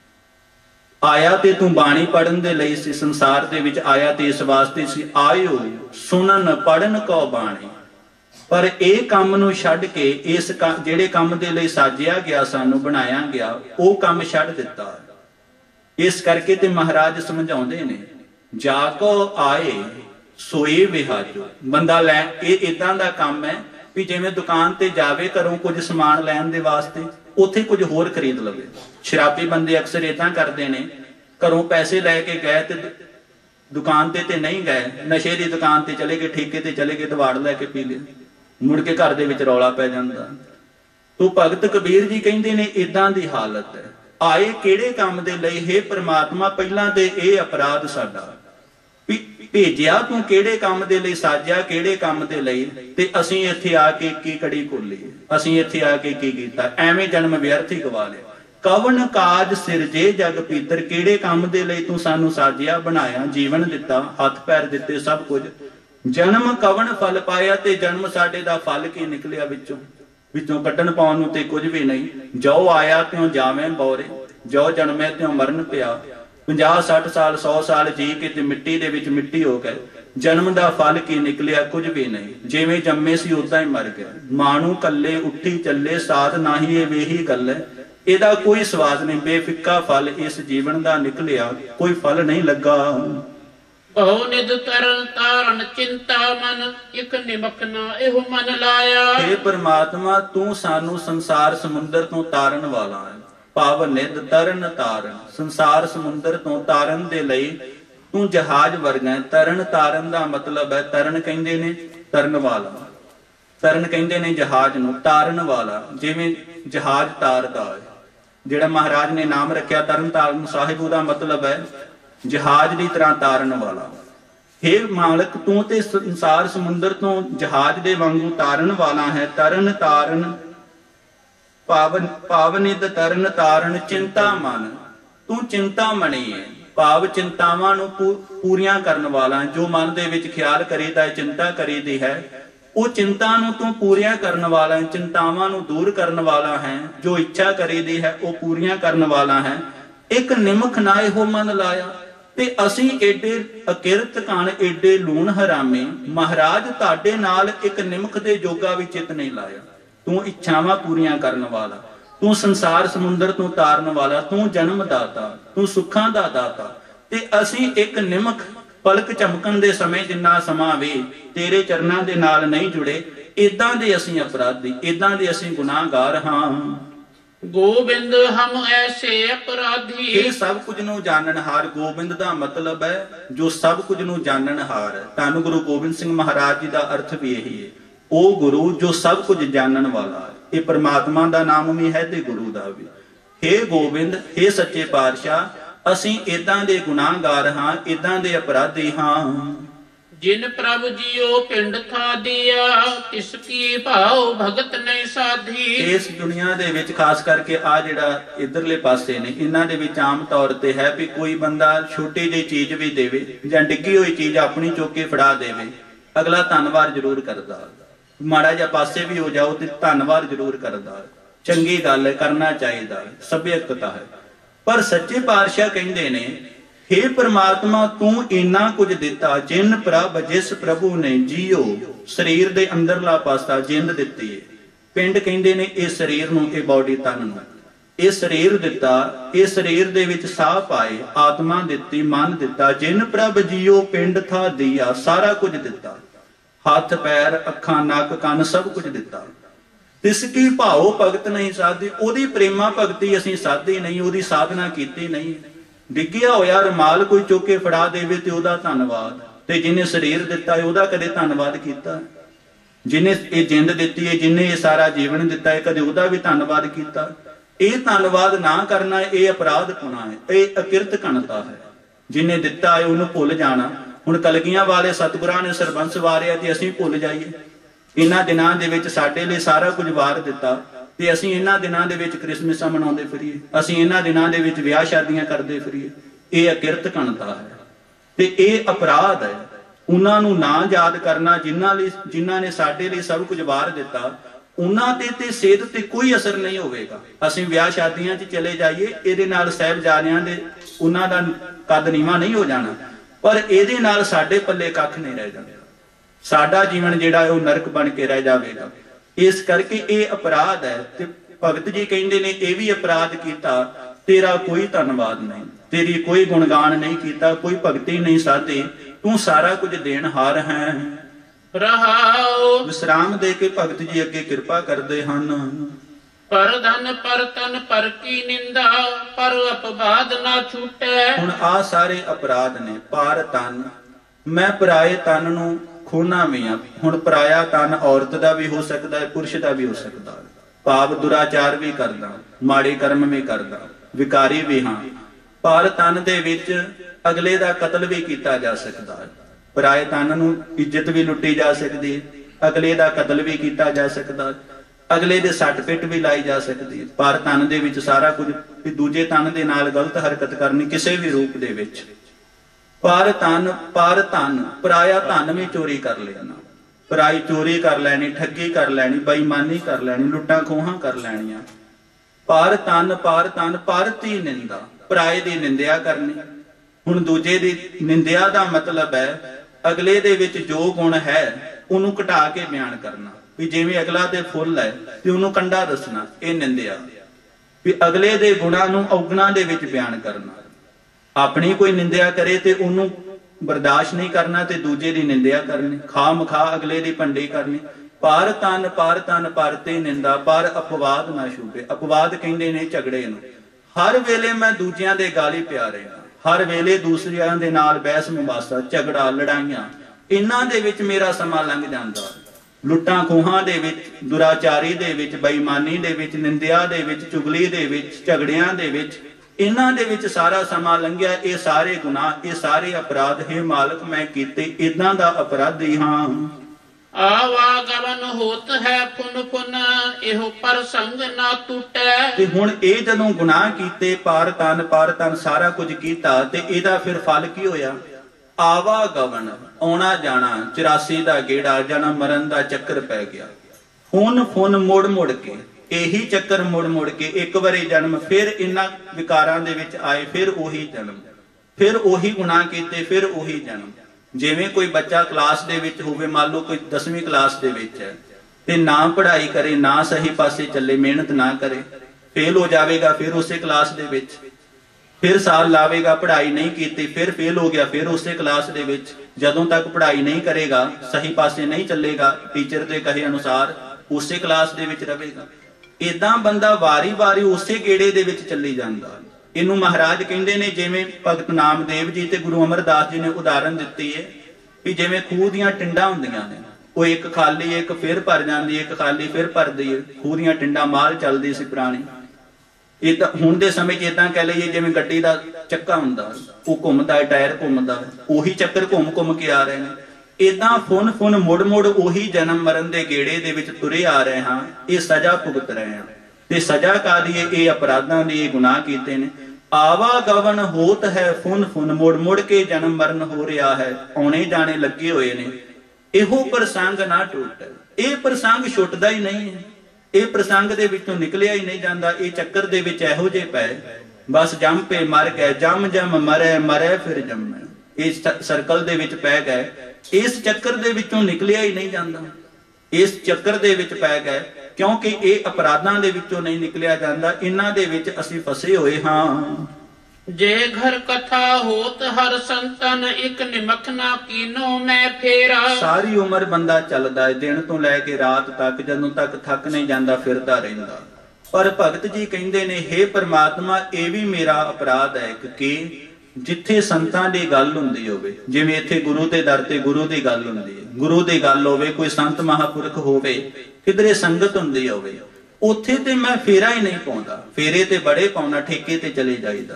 S1: ਆਇਆ ਤੇ ਤੂੰ ਬਾਣੀ ਪੜਨ ਦੇ ਲਈ ਸੀ। ਸੰਸਾਰ ਦੇ ਵਿੱਚ ਆਇਆ ਤੇ ਇਸ ਵਾਸਤੇ ਸੀ, ਆਇਓ ਸੁਣਨ ਪੜਨ ਕੋ ਬਾਣੀ। ਪਰ ਇਹ ਕੰਮ ਨੂੰ ਛੱਡ ਕੇ, ਇਸ ਜਿਹੜੇ ਕੰਮ ਦੇ ਲਈ ਸਾਜਿਆ ਗਿਆ, ਸਾਨੂੰ ਬਣਾਇਆ ਗਿਆ, ਉਹ ਕੰਮ ਛੱਡ ਦਿੱਤਾ। ਇਸ ਕਰਕੇ ਤੇ ਮਹਾਰਾਜ ਸਮਝਾਉਂਦੇ ਨੇ, ਜਾ ਕੋ ਆਏ ਸੋਏ ਵਿਹਾਜੋ। ਬੰਦਾ ਲੈ, ਇਹ ਇਦਾਂ ਦਾ ਕੰਮ ਹੈ ਵੀ ਜਿਵੇਂ ਦੁਕਾਨ ਤੇ ਜਾਵੇ ਘਰੋਂ ਕੁਝ ਸਮਾਨ ਲੈਣ ਦੇ ਵਾਸਤੇ, ਉੱਥੇ ਕੁਝ ਹੋਰ ਖਰੀਦ ਲਵੇ। ਸ਼ਰਾਬੀ ਬੰਦੇ ਅਕਸਰ ਇਦਾਂ ਕਰਦੇ ਨੇ, ਘਰੋਂ ਪੈਸੇ ਲੈ ਕੇ ਗਏ ਤੇ ਦੁਕਾਨ ਤੇ ਨਹੀਂ ਗਏ, ਨਸ਼ੇ ਦੀ ਦੁਕਾਨ ਤੇ ਚਲੇ ਗਏ, ਠੇਕੇ ਤੇ ਚਲੇ ਗਏ, ਦਵਾੜ ਲੈ ਕੇ ਪੀ ਲਿਆ, ਮੁੜ ਕੇ ਘਰ ਦੇ ਵਿੱਚ ਰੌਲਾ ਪੈ ਜਾਂਦਾ। ਤੋ ਭਗਤ ਕਬੀਰ ਜੀ ਕਹਿੰਦੇ ਨੇ ਇਦਾਂ ਦੀ ਹਾਲਤ ਹੈ। ਆਏ ਕਿਹੜੇ ਕੰਮ ਦੇ ਲਈ? ਹੇ ਪ੍ਰਮਾਤਮਾ, ਪਹਿਲਾਂ ਤੇ ਇਹ ਅਪਰਾਧ ਸਾਡਾ, ਭੇਜਿਆ ਤੂੰ ਕਿਹੜੇ ਕੰਮ ਦੇ ਲਈ, ਸਾਜਿਆ ਕਿਹੜੇ ਕੰਮ ਦੇ ਲਈ, ਤੇ ਅਸੀਂ ਇੱਥੇ ਆ ਕੇ ਕੀ ਕੜੀ ਖੋਲੀ, ਅਸੀਂ ਇੱਥੇ ਆ ਕੇ ਕੀ ਕੀਤਾ? ਐਵੇਂ ਜਨਮ ਵਿਅਰਥ ਹੀ ਗਵਾ ਲਿਆ। ਕਵਨ ਕਾਜ ਸਿਰਜੇ ਜਗ ਪੀਤਰ, ਕਿਹੜੇ ਕੰਮ ਦੇ ਲਈ ਤੂੰ ਸਾਨੂੰ ਸਾਜਿਆ, ਬਣਾਇਆ, ਜੀਵਨ ਦਿੱਤਾ, ਹੱਥ ਪੈਰ ਦਿੱਤੇ, ਸਭ ਕੁਝ। ਜਨਮ ਕਵਨ ਫਲ ਪਾਇਆ, ਤੇ ਜਨਮ ਸਾਡੇ ਦਾ ਫਲ ਕੀ ਨਿਕਲਿਆ? ਵਿੱਚੋਂ ਕੱਢਣ ਪਾਉਣ ਨੂੰ ਤੇ ਕੁਝ ਵੀ ਨਹੀਂ। ਜੋ ਆਇਆ ਤਿਉ ਜਾਵੇਂ ਬੌਰੇ, ਜੋ ਜਨਮੇ ਤਿਉ ਮਰਨ ਪਿਆ। 50 60 ਸਾਲ 100 ਸਾਲ ਜੀ ਕੇ ਤੇ ਮਿੱਟੀ ਦੇ ਵਿੱਚ ਮਿੱਟੀ ਹੋ ਗਏ। ਜਨਮ ਦਾ ਫਲ ਕੀ ਨਿਕਲਿਆ? ਕੁਝ ਵੀ ਨਹੀਂ। ਜਿਵੇਂ ਜੰਮੇ ਸੀ ਉਦਾਂ ਹੀ ਮਰ ਗਏ। ਮਾਣੂ ਕੱਲੇ ਉੱਠੀ ਚੱਲੇ, ਸਾਧ ਨਾਹੀ ਇਹ ਵੇਹੀ ਗੱਲ ਹੈ। ਇਹਦਾ ਕੋਈ ਸਵਾਦ ਨਹੀਂ, ਬੇਫਿੱਕਾ ਫਲ ਇਸ ਜੀਵਨ ਦਾ ਨਿਕਲਿਆ, ਕੋਈ ਫਲ ਨਹੀਂ ਲੱਗਾ।
S2: ਬਹੁ ਨਿਦ ਤਰਨ ਤਾਰਨ ਚਿੰਤਾ ਮਨ, ਇਕ ਨਿਮਕ ਨਾ ਇਹੋ ਮਨ ਲਾਇਆ।
S1: हे ਪ੍ਰਮਾਤਮਾ, ਤੂੰ ਸਾਨੂੰ ਸੰਸਾਰ ਸਮੁੰਦਰ ਤੋਂ ਤਾਰਨ ਵਾਲਾ ਹੈ। ਭਾਵ ਨਿਦ ਤਰਨ ਤਾਰਨ, ਸੰਸਾਰ ਸਮੁੰਦਰ ਤੋਂ ਤਾਰਨ ਦੇ ਲਈ ਤੂੰ ਜਹਾਜ਼ ਵਰਗਾ। ਤਰਨ ਤਾਰਨ ਦਾ ਮਤਲਬ ਹੈ, ਤਰਨ ਕਹਿੰਦੇ ਨੇ ਤਰਨ ਵਾਲਾ, ਤਰਨ ਕਹਿੰਦੇ ਨੇ ਜਹਾਜ਼ ਨੂੰ, ਤਾਰਨ ਵਾਲਾ। ਜਿਵੇਂ ਜਹਾਜ਼ ਤਾਰਦਾ ਹੈ, ਜਿਹੜਾ ਮਹਾਰਾਜ ਨੇ ਨਾਮ ਰੱਖਿਆ ਤਰਨ ਤਾਰਨ ਸਾਹਿਬ, ਉਹਦਾ ਮਤਲਬ ਹੈ ਜਹਾਜ਼ ਦੀ ਤਰ੍ਹਾਂ ਤਾਰਨ ਵਾਲਾ। हे ਮਾਲਕ, ਤੂੰ ਤੇ ਸੰਸਾਰ ਸਮੁੰਦਰ ਤੋਂ ਜਹਾਜ਼ ਦੇ ਵਾਂਗੂ ਤਾਰਨ ਵਾਲਾ ਹੈ। ਤਰਨ ਤਾਰਨ ਪਾਵਨਿਦ ਤਰਨ ਤਾਰਨ ਚਿੰਤਾ ਮਨ, ਤੂੰ ਚਿੰਤਾ ਮਣੀ ਹੈ। ਭਾਵ ਚਿੰਤਾਵਾਂ ਨੂੰ ਪੂਰੀਆਂ ਕਰਨ ਵਾਲਾ। ਜੋ ਮਨ ਦੇ ਵਿੱਚ ਖਿਆਲ ਕਰੀਦਾ, ਚਿੰਤਾ ਕਰੀਦੀ ਹੈ, ਉਹ ਚਿੰਤਾ ਨੂੰ ਤੂੰ ਪੂਰੀਆਂ ਕਰਨ ਵਾਲਾ ਹੈ, ਚਿੰਤਾਵਾਂ ਨੂੰ ਦੂਰ ਕਰਨ ਵਾਲਾ ਹੈ। ਜੋ ਇੱਛਾ ਕਰੀਦੀ ਹੈ ਉਹ ਪੂਰੀਆਂ ਕਰਨ ਵਾਲਾ ਹੈ। ਇੱਕ ਨਿਮਖ ਨਾ ਇਹੋ ਮਨ ਲਾਇਆ, ਤੇ ਅਸੀਂ ਏਡੇ ਅਕਿਰਤ ਕਣ, ਏਡੇ ਲੂਣ ਹਰਾਮੇ, ਮਹਾਰਾਜ ਤੁਹਾਡੇ ਨਾਲ ਇੱਕ ਨਿਮਖ ਦੇ ਜੋਗਾ ਵੀ ਚਿੱਤ ਨਹੀਂ ਲਾਇਆ। ਤੂੰ ਇੱਛਾਵਾਂ ਪੂਰੀਆਂ ਕਰਨ ਵਾਲਾ, ਤੂੰ ਸੰਸਾਰ ਸਮੁੰਦਰ ਤੋਂ ਤਾਰਨ ਵਾਲਾ, ਤੂੰ ਜਨਮ ਦਾਤਾ, ਤੂੰ ਸੁੱਖਾਂ ਦਾ ਦਾਤਾ, ਤੇ ਅਸੀਂ ਇੱਕ ਨਿਮਖ ਪਲਕ ਚਮਕਣ ਦੇ ਸਮੇਂ ਜਿੰਨਾ ਸਮਾਂ ਵੀ ਤੇਰੇ ਚਰਨਾਂ ਦੇ ਨਾਲ ਨਹੀਂ ਜੁੜੇ। ਇਦਾਂ ਦੇ ਅਸੀਂ ਅਪਰਾਧੀ, ਇਦਾਂ ਦੇ ਅਸੀਂ ਗੁਨਾਹਗਾਰ ਹਾਂ।
S2: ਗੋਬਿੰਦ ਹਮ ਐਸੇ ਅਪਰਾਧੀ,
S1: ਇਹ ਸਭ ਕੁਝ ਨੂੰ ਜਾਣਨਹਾਰ। ਗੋਬਿੰਦ ਦਾ ਮਤਲਬ ਹੈ ਜੋ ਸਭ ਕੁਝ ਨੂੰ ਜਾਣਨਹਾਰ ਹੈ। ਧੰਨ ਗੁਰੂ ਗੋਬਿੰਦ ਸਿੰਘ ਮਹਾਰਾਜ ਜੀ ਦਾ ਅਰਥ ਵੀ ਇਹੀ ਹੈ, ਉਹ ਗੁਰੂ ਜੋ ਸਭ ਕੁਝ ਜਾਣਨ ਵਾਲਾ ਹੈ। ਇਹ ਪ੍ਰਮਾਤਮਾ ਦਾ ਨਾਮ ਵੀ ਹੈ ਤੇ ਗੁਰੂ ਦਾ ਵੀ। हे ਗੋਬਿੰਦ, हे ਸੱਚੇ ਪਾਤਸ਼ਾਹ, ਅਸੀਂ ਇਦਾਂ ਦੇ ਗੁਨਾਹਗਾਰ ਹਾਂ, ਇਦਾਂ ਦੇ ਅਪਰਾਧੀ ਹਾਂ।
S2: ਜਿਨ ਪ੍ਰਭ ਜੀਓ ਪਿੰਡ ਥਾ ਦਿਆ, ਤਿਸ ਕੀ ਭਾਉ ਭਗਤ ਨਹੀਂ ਸਾਧੀ।
S1: ਇਸ ਦੁਨੀਆ ਦੇ ਵਿੱਚ ਖਾਸ ਕਰਕੇ ਆ ਜਿਹੜਾ ਇਧਰਲੇ ਪਾਸੇ ਨੇ, ਇਹਨਾਂ ਦੇ ਵਿੱਚ ਆਮ ਤੌਰ ਤੇ ਹੈ ਵੀ ਕੋਈ ਬੰਦਾ ਛੋਟੀ ਜਿਹੀ ਚੀਜ਼ ਵੀ ਦੇਵੇ ਜਾਂ ਡਿੱਗੀ ਹੋਈ ਚੀਜ਼ ਆਪਣੀ ਚੁੱਕ ਕੇ ਫੜਾ ਦੇਵੇ, ਅਗਲਾ ਧੰਨਵਾਦ ਜ਼ਰੂਰ ਕਰਦਾ। ਮਾੜਾ ਜਿਹਾ ਪਾਸੇ ਵੀ ਹੋ ਜਾਓ ਤੇ ਧੰਨਵਾਦ ਜ਼ਰੂਰ ਕਰਦਾ। ਚੰਗੀ ਗੱਲ ਹੈ, ਕਰਨਾ ਚਾਹੀਦਾ, ਸਭਿਅਕਤਾ ਹੈ। ਪਰ ਸੱਚੇ ਪਾਤਸ਼ਾਹ ਕਹਿੰਦੇ ਨੇ, हे ਪ੍ਰਮਾਤਮਾ, ਤੂੰ ਇੰਨਾ ਕੁਝ ਦਿੱਤਾ, ਜਿਨ ਪ੍ਰਭ ਜਿਸ ਪ੍ਰਭੂ ਨੇ ਜੀਓ, ਸਰੀਰ ਦੇ ਅੰਦਰਲਾ ਪਾਸਾ ਜਿੰਦ ਦਿੱਤੀ ਹੈ। ਪਿੰਡ ਕਹਿੰਦੇ ਨੇ ਇਹ ਸਰੀਰ ਨੂੰ, ਇਹ ਬਾਡੀ ਤਨ ਨੂੰ, ਇਹ ਸਰੀਰ ਦਿੱਤਾ, ਇਹ ਸਰੀਰ ਦੇ ਵਿੱਚ ਸਾਹ ਪਾਏ, ਆਤਮਾ ਦਿੱਤੀ, ਮਨ ਦਿੱਤਾ। ਜਿਨ ਪ੍ਰਭ ਜੀਓ ਪਿੰਡ ਥਾ ਦਿਆ, ਸਾਰਾ ਕੁਝ ਦਿੱਤਾ, ਹੱਥ ਪੈਰ ਅੱਖਾਂ ਨੱਕ ਕੰਨ ਸਭ ਕੁਝ ਦਿੱਤਾ। ਤਿਸ ਕੀ ਭਾਉ ਭਗਤ ਨਹੀਂ ਸਾਧੀ, ਉਹਦੀ ਪ੍ਰੇਮਾ ਭਗਤੀ ਅਸੀਂ ਸਾਧੀ ਨਹੀਂ, ਉਹਦੀ ਸਾਧਨਾ ਕੀਤੀ ਨਹੀਂ। ਡਿੱਗਿਆ ਹੋਇਆ ਰੁਮਾਲ ਕੋਈ ਚੁੱਕ ਕੇ ਫੜਾ ਦੇਵੇ ਤੇ ਉਹਦਾ ਧੰਨਵਾਦ, ਤੇ ਜਿਹਨੇ ਸਰੀਰ ਦਿੱਤਾ ਹੈ ਉਹਦਾ ਕਦੇ ਧੰਨਵਾਦ ਕੀਤਾ? ਜਿਹਨੇ ਇਹ ਜਿੰਦ ਦਿੱਤੀ ਹੈ, ਜਿਹਨੇ ਇਹ ਸਾਰਾ ਜੀਵਨ ਦਿੱਤਾ ਹੈ, ਕਦੇ ਉਹਦਾ ਵੀ ਧੰਨਵਾਦ ਕੀਤਾ? ਇਹ ਧੰਨਵਾਦ ਨਾ ਕਰਨਾ, ਇਹ ਅਪਰਾਧ ਪੁਣਾ ਹੈ, ਇਹ ਅਕਿਰਤ ਘਣਤਾ ਹੈ। ਜਿਹਨੇ ਦਿੱਤਾ ਹੈ ਉਹਨੂੰ ਭੁੱਲ ਜਾਣਾ। ਹੁਣ ਕਲਗੀਆਂ ਵਾਲੇ ਸਤਿਗੁਰਾਂ ਨੇ ਸਰਬੰਸ ਵਾਰਿਆ ਤੇ ਅਸੀਂ ਭੁੱਲ ਜਾਈਏ? ਇਹਨਾਂ ਦਿਨਾਂ ਦੇ ਵਿੱਚ ਸਾਡੇ ਲਈ ਸਾਰਾ ਕੁਝ ਵਾਰ ਦਿੱਤਾ, ਤੇ ਅਸੀਂ ਇਹਨਾਂ ਦਿਨਾਂ ਦੇ ਵਿੱਚ ਕ੍ਰਿਸਮਸਾਂ ਮਨਾਉਂਦੇ ਫਿਰੀਏ, ਅਸੀਂ ਇਹਨਾਂ ਦਿਨਾਂ ਦੇ ਵਿੱਚ ਵਿਆਹ ਸ਼ਾਦੀਆਂ ਕਰਦੇ ਫਿਰੀਏ। ਇਹ ਅਕਿਰਤ ਘਣਤਾ ਹੈ ਤੇ ਇਹ ਅਪਰਾਧ ਹੈ। ਉਹਨਾਂ ਨੂੰ ਨਾ ਯਾਦ ਕਰਨਾ ਜਿਨ੍ਹਾਂ ਨੇ ਸਾਡੇ ਲਈ ਸਭ ਕੁਝ ਵਾਰ ਦਿੱਤਾ, ਉਹਨਾਂ ਤੇ ਸਿਹਤ ਤੇ ਕੋਈ ਅਸਰ ਨਹੀਂ ਹੋਵੇਗਾ। ਅਸੀਂ ਵਿਆਹ ਸ਼ਾਦੀਆਂ 'ਚ ਚਲੇ ਜਾਈਏ, ਇਹਦੇ ਨਾਲ ਸਾਹਿਬਜ਼ਾਦਿਆਂ ਦੇ ਉਹਨਾਂ ਦਾ ਕੱਦ ਨੀਵਾਂ ਨਹੀਂ ਹੋ ਜਾਣਾ, ਪਰ ਇਹਦੇ ਨਾਲ ਸਾਡੇ ਪੱਲੇ ਕੱਖ ਨਹੀਂ ਰਹਿ ਜਾਣਾ। ਸਾਡਾ ਜੀਵਨ ਜਿਹੜਾ ਉਹ ਨਰਕ ਬਣ ਕੇ ਰਹਿ ਜਾਵੇਗਾ। ਇਸ ਕਰਕੇ ਇਹ ਅਪਰਾਧ ਹੈ। ਤੇ ਭਗਤ ਜੀ ਕਹਿੰਦੇ ਨੇ, ਇਹ ਵੀ ਅਪਰਾਧ ਕੀਤਾ, ਤੇਰਾ ਕੋਈ ਧੰਨਵਾਦ ਨਹੀਂ, ਤੇਰੀ ਕੋਈ ਗੁਣਗਾਨ ਨਹੀਂ ਕੀਤਾ, ਕੋਈ ਭਗਤੀ ਨਹੀਂ ਸਾਧੀ, ਤੂੰ ਸਾਰਾ ਕੁਝ ਦੇਣਹਾਰ ਹੈ।
S2: ਰਹਾਉ
S1: ਵਿਸਰਾਮ ਦੇ ਕੇ ਭਗਤ ਜੀ ਅੱਗੇ ਕਿਰਪਾ ਕਰਦੇ ਹਨ।
S2: ਪਰ ਧਨ ਪਰ ਤਨ ਪਰ ਕੀ ਨਿੰਦਾ, ਪਰ ਅਪਵਾਦ ਨਾ ਛੂਟੈ।
S1: ਹੁਣ ਆ ਸਾਰੇ ਅਪਰਾਧ ਨੇ। ਪਾਰ ਤਨ, ਮੈਂ ਪਰਾਏ ਤਨ ਨੂੰ ਖੋਨਾ ਵੀ ਆ। ਹੁਣ ਪਰਾਇਆ ਤਨ ਔਰਤ ਦਾ ਵੀ ਹੋ ਸਕਦਾ ਹੈ, ਪੁਰਸ਼ ਦਾ ਵੀ ਹੋ ਸਕਦਾ ਹੈ। ਪਾਪ ਦੁਰਾਚਾਰ ਵੀ ਕਰਦਾ, ਮਾੜੇ ਕਰਮ ਵੀ ਕਰਦਾ, ਵਿਕਾਰੀ ਵੀ ਹਾਂ। ਪਾਰ ਤਨ ਦੇ ਵਿੱਚ ਅਗਲੇ ਦਾ ਕਤਲ ਵੀ ਕੀਤਾ ਜਾ ਸਕਦਾ ਹੈ। ਪਰਾਏ ਤਨ ਨੂੰ ਇੱਜ਼ਤ ਵੀ ਲੁੱਟੀ ਜਾ ਸਕਦੀ ਹੈ, ਅਗਲੇ ਦਾ ਕਤਲ ਵੀ ਕੀਤਾ ਜਾ ਸਕਦਾ ਹੈ, ਅਗਲੇ ਦੇ ਸੱਟ ਪਿੱਟ ਵੀ ਲਾਈ ਜਾ ਸਕਦੀ ਹੈ। ਪਰ ਤਨ ਦੇ ਵਿੱਚ ਸਾਰਾ ਕੁਝ, ਵੀ ਦੂਜੇ ਤਨ ਦੇ ਨਾਲ ਗਲਤ ਹਰਕਤ ਕਰਨੀ ਕਿਸੇ ਵੀ ਰੂਪ ਦੇ ਵਿੱਚ। ਪਰ ਧਨ, ਪਰਾਇਆ ਧਨ ਵੀ ਚੋਰੀ ਕਰ ਲੈਣਾ, ਪਰਾਈ ਚੋਰੀ ਕਰ ਲੈਣੀ, ਠੱਗੀ ਕਰ ਲੈਣੀ, ਬੇਈਮਾਨੀ ਕਰ ਲੈਣੀ, ਲੁੱਟਾਂ ਖੋਹਾਂ ਕਰ ਲੈਣੀਆਂ। ਪਰ ਧਨ ਪਰਤੀ ਨਿੰਦਾ, ਪਰਾਏ ਦੀ ਨਿੰਦਿਆ ਕਰਨੀ। ਹੁਣ ਦੂਜੇ ਦੀ ਨਿੰਦਿਆ ਦਾ ਮਤਲਬ ਹੈ ਅਗਲੇ ਦੇ ਵਿੱਚ ਜੋ ਗੁਣ ਹੈ ਉਹਨੂੰ ਘਟਾ ਕੇ ਬਿਆਨ ਕਰਨਾ। ਵੀ ਜਿਵੇਂ ਅਗਲਾ ਤੇ ਫੁੱਲ ਹੈ ਤੇ ਉਹਨੂੰ ਕੰਡਾ ਦੱਸਣਾ, ਇਹ ਨਿੰਦਿਆ। ਵੀ ਅਗਲੇ ਦੇ ਗੁਣਾਂ ਨੂੰ ਔਗਣਾਂ ਦੇ ਵਿੱਚ ਬਿਆਨ ਕਰਨਾ। ਆਪਣੀ ਕੋਈ ਨਿੰਦਿਆ ਕਰੇ ਤੇ ਉਹਨੂੰ ਬਰਦਾਸ਼ਤ ਨਹੀਂ ਕਰਨਾ ਤੇ ਦੂਜੇ ਦੀ ਨਿੰਦਿਆ ਕਰਨੀ, ਖਾਮਖਾ ਅਗਲੇ ਦੀ ਭੰਡੀ ਕਰਨੀ। ਪਰ ਤਨ ਪਰਤੇ ਨਿੰਦਾ, ਪਰ ਅਪਵਾਦ ਨਾ ਛੂਟੇ। ਅਪਵਾਦ ਕਹਿੰਦੇ ਨੇ ਝਗੜੇ ਨੂੰ। ਹਰ ਵੇਲੇ ਮੈਂ ਦੂਜਿਆਂ ਦੇ ਗਾਲੀ ਪਿਆ ਰਿਹਾ, ਹਰ ਵੇਲੇ ਦੂਸਰਿਆਂ ਦੇ ਨਾਲ ਬਹਿਸ ਮੁਬਾਸਾ, ਝਗੜਾ, ਲੜਾਈਆਂ, ਇਹਨਾਂ ਦੇ ਵਿੱਚ ਮੇਰਾ ਸਮਾਂ ਲੰਘ ਜਾਂਦਾ। ਲੁੱਟਾਂ ਖੋਹਾਂ ਦੇ ਵਿੱਚ, ਦੁਰਾਚਾਰੀ ਦੇ ਵਿੱਚ, ਬੇਈਮਾਨੀ ਦੇ ਵਿੱਚ, ਨਿੰਦਿਆ ਦੇ ਵਿੱਚ, ਚੁਗਲੀ ਦੇ ਵਿੱਚ, ਝਗੜਿਆਂ ਦੇ ਵਿੱਚ, ਇਹਨਾਂ ਦੇ ਵਿੱਚ ਸਾਰਾ ਸਮਾਂ ਲੰਘਿਆ। ਇਹ ਸਾਰੇ ਗੁਨਾਹ, ਇਹ ਸਾਰੇ ਅਪਰਾਧ ਹੈ ਮਾਲਕ ਮੈਂ ਕੀਤੇ, ਇਦਾਂ ਦਾ ਅਪਰਾਧੀ ਹਾਂ।
S2: ਆਵਾਗਮਨ ਹੋਤ ਹੈ ਪੁਨ ਪੁਨ, ਇਹੋ ਪ੍ਰਸੰਗ ਨਾ ਟੁੱਟੈ।
S1: ਤੇ ਹੁਣ ਇਹ ਜਦੋਂ ਗੁਨਾਹ ਕੀਤੇ, ਪਰ ਤਨ ਸਾਰਾ ਕੁਝ ਕੀਤਾ, ਤੇ ਇਹਦਾ ਫਿਰ ਫਲ ਕੀ ਹੋਇਆ? ਆਵਾਗਮਨ, ਆਉਣਾ ਜਾਣਾ, 84 ਦਾ ਗੇੜਾ, ਜਨਮ ਮਰਨ ਦਾ ਚੱਕਰ ਪੈ ਗਿਆ। ਹੁਣ ਮੁੜ ਕੇ ਇਹੀ ਚੱਕਰ ਮੁੜ ਕੇ ਇੱਕ ਵਾਰੀ ਜਨਮ, ਫਿਰ ਇਹਨਾਂ ਵਿਕਾਰਾਂ ਦੇ ਵਿੱਚ ਆਏ, ਫਿਰ ਉਹੀ ਜਨਮ, ਫਿਰ ਉਹੀ ਗੁਨਾਹ ਕੀਤੇ, ਫਿਰ ਉਹੀ ਜਨਮ। ਜਿਵੇਂ ਕੋਈ ਬੱਚਾ ਕਲਾਸ ਦੇ ਵਿੱਚ ਹੋਵੇ, ਮੰਨ ਲਓ ਕੋਈ 10ਵੀਂ ਕਲਾਸ ਦੇ ਵਿੱਚ ਹੈ, ਤੇ ਨਾ ਪੜ੍ਹਾਈ ਕਰੇ, ਨਾ ਸਹੀ ਪਾਸੇ ਚੱਲੇ, ਮਿਹਨਤ ਨਾ ਕਰੇ, ਫੇਲ ਹੋ ਜਾਵੇਗਾ। ਫਿਰ ਉਸੇ ਕਲਾਸ ਦੇ ਵਿੱਚ ਫਿਰ ਸਾਲ ਲਾਵੇਗਾ, ਪੜ੍ਹਾਈ ਨਹੀਂ ਕੀਤੀ, ਫਿਰ ਫੇਲ ਹੋ ਗਿਆ, ਫਿਰ ਉਸੇ ਕਲਾਸ ਦੇ ਵਿੱਚ। ਜਦੋਂ ਤੱਕ ਪੜ੍ਹਾਈ ਨਹੀਂ ਕਰੇਗਾ, ਸਹੀ ਪਾਸੇ ਨਹੀਂ ਚੱਲੇਗਾ, ਟੀਚਰ ਦੇ ਕਹੇ ਅਨੁਸਾਰ ਉਸੇ ਕਲਾਸ ਦੇ ਵਿੱਚ ਰਹੇਗਾ। ਏਦਾਂ ਬੰਦਾ ਵਾਰੀ ਉਸੇ ਗੇੜੇ ਦੇ ਵਿੱਚ ਚੱਲੀ ਜਾਂਦਾ। ਇਹਨੂੰ ਮਹਾਰਾਜ ਕਹਿੰਦੇ ਨੇ, ਜਿਵੇਂ ਭਗਤ ਨਾਮਦੇਵ ਜੀ ਤੇ ਗੁਰੂ ਅਮਰਦਾਸ ਜੀ ਨੇ ਉਦਾਹਰਨ ਦਿੱਤੀ ਹੈ, ਵੀ ਜਿਵੇਂ ਖੂਹ ਦੀਆਂ ਟਿੰਡਾਂ ਹੁੰਦੀਆਂ ਨੇ, ਉਹ ਇੱਕ ਖਾਲੀ, ਇੱਕ ਫਿਰ ਭਰ ਜਾਂਦੀ, ਇੱਕ ਖਾਲੀ ਫਿਰ ਭਰਦੀ ਹੈ। ਖੂਹ ਦੀਆਂ ਟਿੰਡਾਂ ਮਾਲ ਚੱਲਦੀ ਸੀ ਪੁਰਾਣੀ। ਇਹ ਤਾਂ ਹੁਣ ਦੇ ਸਮੇਂ 'ਚ ਏਦਾਂ ਕਹਿ ਲਈਏ ਜਿਵੇਂ ਗੱਡੀ ਦਾ ਚੱਕਾ ਹੁੰਦਾ, ਉਹ ਘੁੰਮਦਾ ਹੈ, ਟਾਇਰ ਘੁੰਮਦਾ, ਉਹੀ ਚੱਕਰ ਘੁੰਮ ਕੇ ਆ ਰਹੇ ਨੇ। ਏਦਾਂ ਫੁਨ ਮੁੜ ਉਹੀ ਜਨਮ ਮਰਨ ਦੇ ਗੇੜੇ ਦੇ ਵਿੱਚ ਤੁਰੇ ਆ ਰਹੇ ਹਾਂ। ਇਹ ਸਜ਼ਾ ਭੁਗਤ ਰਹੇ ਹਾਂ। ਤੇ ਸਜ਼ਾ ਕਾਹਦੀ ਹੈ? ਇਹ ਅਪਰਾਧਾਂ ਦੀ, ਇਹ ਗੁਨਾਹ ਕੀਤੇ ਨੇ। ਆਵਾਗਮਨ ਹੋਤ ਹੈ ਫੁਨ ਮੁੜ ਕੇ ਜਨਮ ਮਰਨ ਹੋ ਰਿਹਾ ਹੈ, ਆਉਣੇ ਜਾਣੇ ਲੱਗੇ ਹੋਏ ਨੇ। ਇਹੋ ਪ੍ਰਸੰਗ ਨਾ ਟੁੱਟ, ਇਹ ਪ੍ਰਸੰਗ ਛੁੱਟਦਾ ਹੀ ਨਹੀਂ ਹੈ। ਇਹ ਪ੍ਰਸੰਗ ਦੇ ਵਿੱਚੋਂ ਨਿਕਲਿਆ ਹੀ ਨਹੀਂ ਜਾਂਦਾ। ਇਹ ਚੱਕਰ ਦੇ ਵਿੱਚ ਇਹੋ ਜਿਹੇ ਪਏ, ਬਸ ਜੰਮ ਪੇ ਮਰ ਗਏ, ਜਮ ਮਰੇ ਫਿਰ ਜੰਮੇ। ਇਸ ਸਰਕਲ ਦੇ ਵਿੱਚ ਪੈ ਗਏ, ਇਸ ਚੱਕਰ ਦੇ ਵਿੱਚੋਂ ਨਿਕਲਿਆ ਹੀ ਨਹੀਂ ਜਾਂਦਾ। ਇਸ ਚੱਕਰ ਦੇ ਵਿੱਚ ਪੈ ਗਏ ਕਿਉਂਕਿ ਇਹ ਅਪਰਾਧਾਂ ਦੇ ਵਿੱਚੋਂ ਨਹੀਂ ਨਿਕਲਿਆ ਜਾਂਦਾ। ਇਹਨਾਂ ਦੇ ਵਿੱਚ ਅਸੀਂ ਫਸੇ ਹੋਏ ਹਾਂ।
S2: ਜੇ ਘਰ ਕਥਾ ਹੋਤ ਹਰ ਸੰਤਨ, ਇੱਕ ਨਿਮਖ ਨਾ ਕੀਨੋ ਮੈਂ ਫੇਰਾ।
S1: ਸਾਰੀ ਉਮਰ ਬੰਦਾ ਚੱਲਦਾ ਹੈ, ਦਿਨ ਤੋਂ ਲੈ ਕੇ ਰਾਤ ਤੱਕ, ਜਦੋਂ ਤੱਕ ਥੱਕ ਨਹੀਂ ਜਾਂਦਾ, ਫਿਰਦਾ ਰਹਿੰਦਾ। ਪਰ ਭਗਤ ਜੀ ਕਹਿੰਦੇ ਨੇ, ਹੇ ਪ੍ਰਮਾਤਮਾ, ਇਹ ਵੀ ਮੇਰਾ ਅਪਰਾਧ ਹੈ ਕਿ ਜਿੱਥੇ ਸੰਤਾਂ ਦੀ ਗੱਲ ਹੁੰਦੀ ਹੋਵੇ, ਜਿਵੇਂ ਇੱਥੇ ਗੁਰੂ ਦੇ ਦਰ ਤੇ ਗੁਰੂ ਦੀ ਗੱਲ ਹੁੰਦੀ ਹੈ, ਗੁਰੂ ਦੀ ਗੱਲ ਹੋਵੇ, ਕੋਈ ਸੰਤ ਮਹਾਪੁਰਖ ਹੋਵੇ, ਕਿਧਰੇ ਸੰਗਤ ਹੁੰਦੀ ਹੋਵੇ, ਉੱਥੇ ਤੇ ਮੈਂ ਫੇਰਾ ਹੀ ਨਹੀਂ ਪਾਉਂਦਾ। ਫੇਰੇ ਤੇ ਬੜੇ ਪਾਉਣਾ, ਠੇਕੇ ਤੇ ਚਲੇ ਜਾਈਦਾ,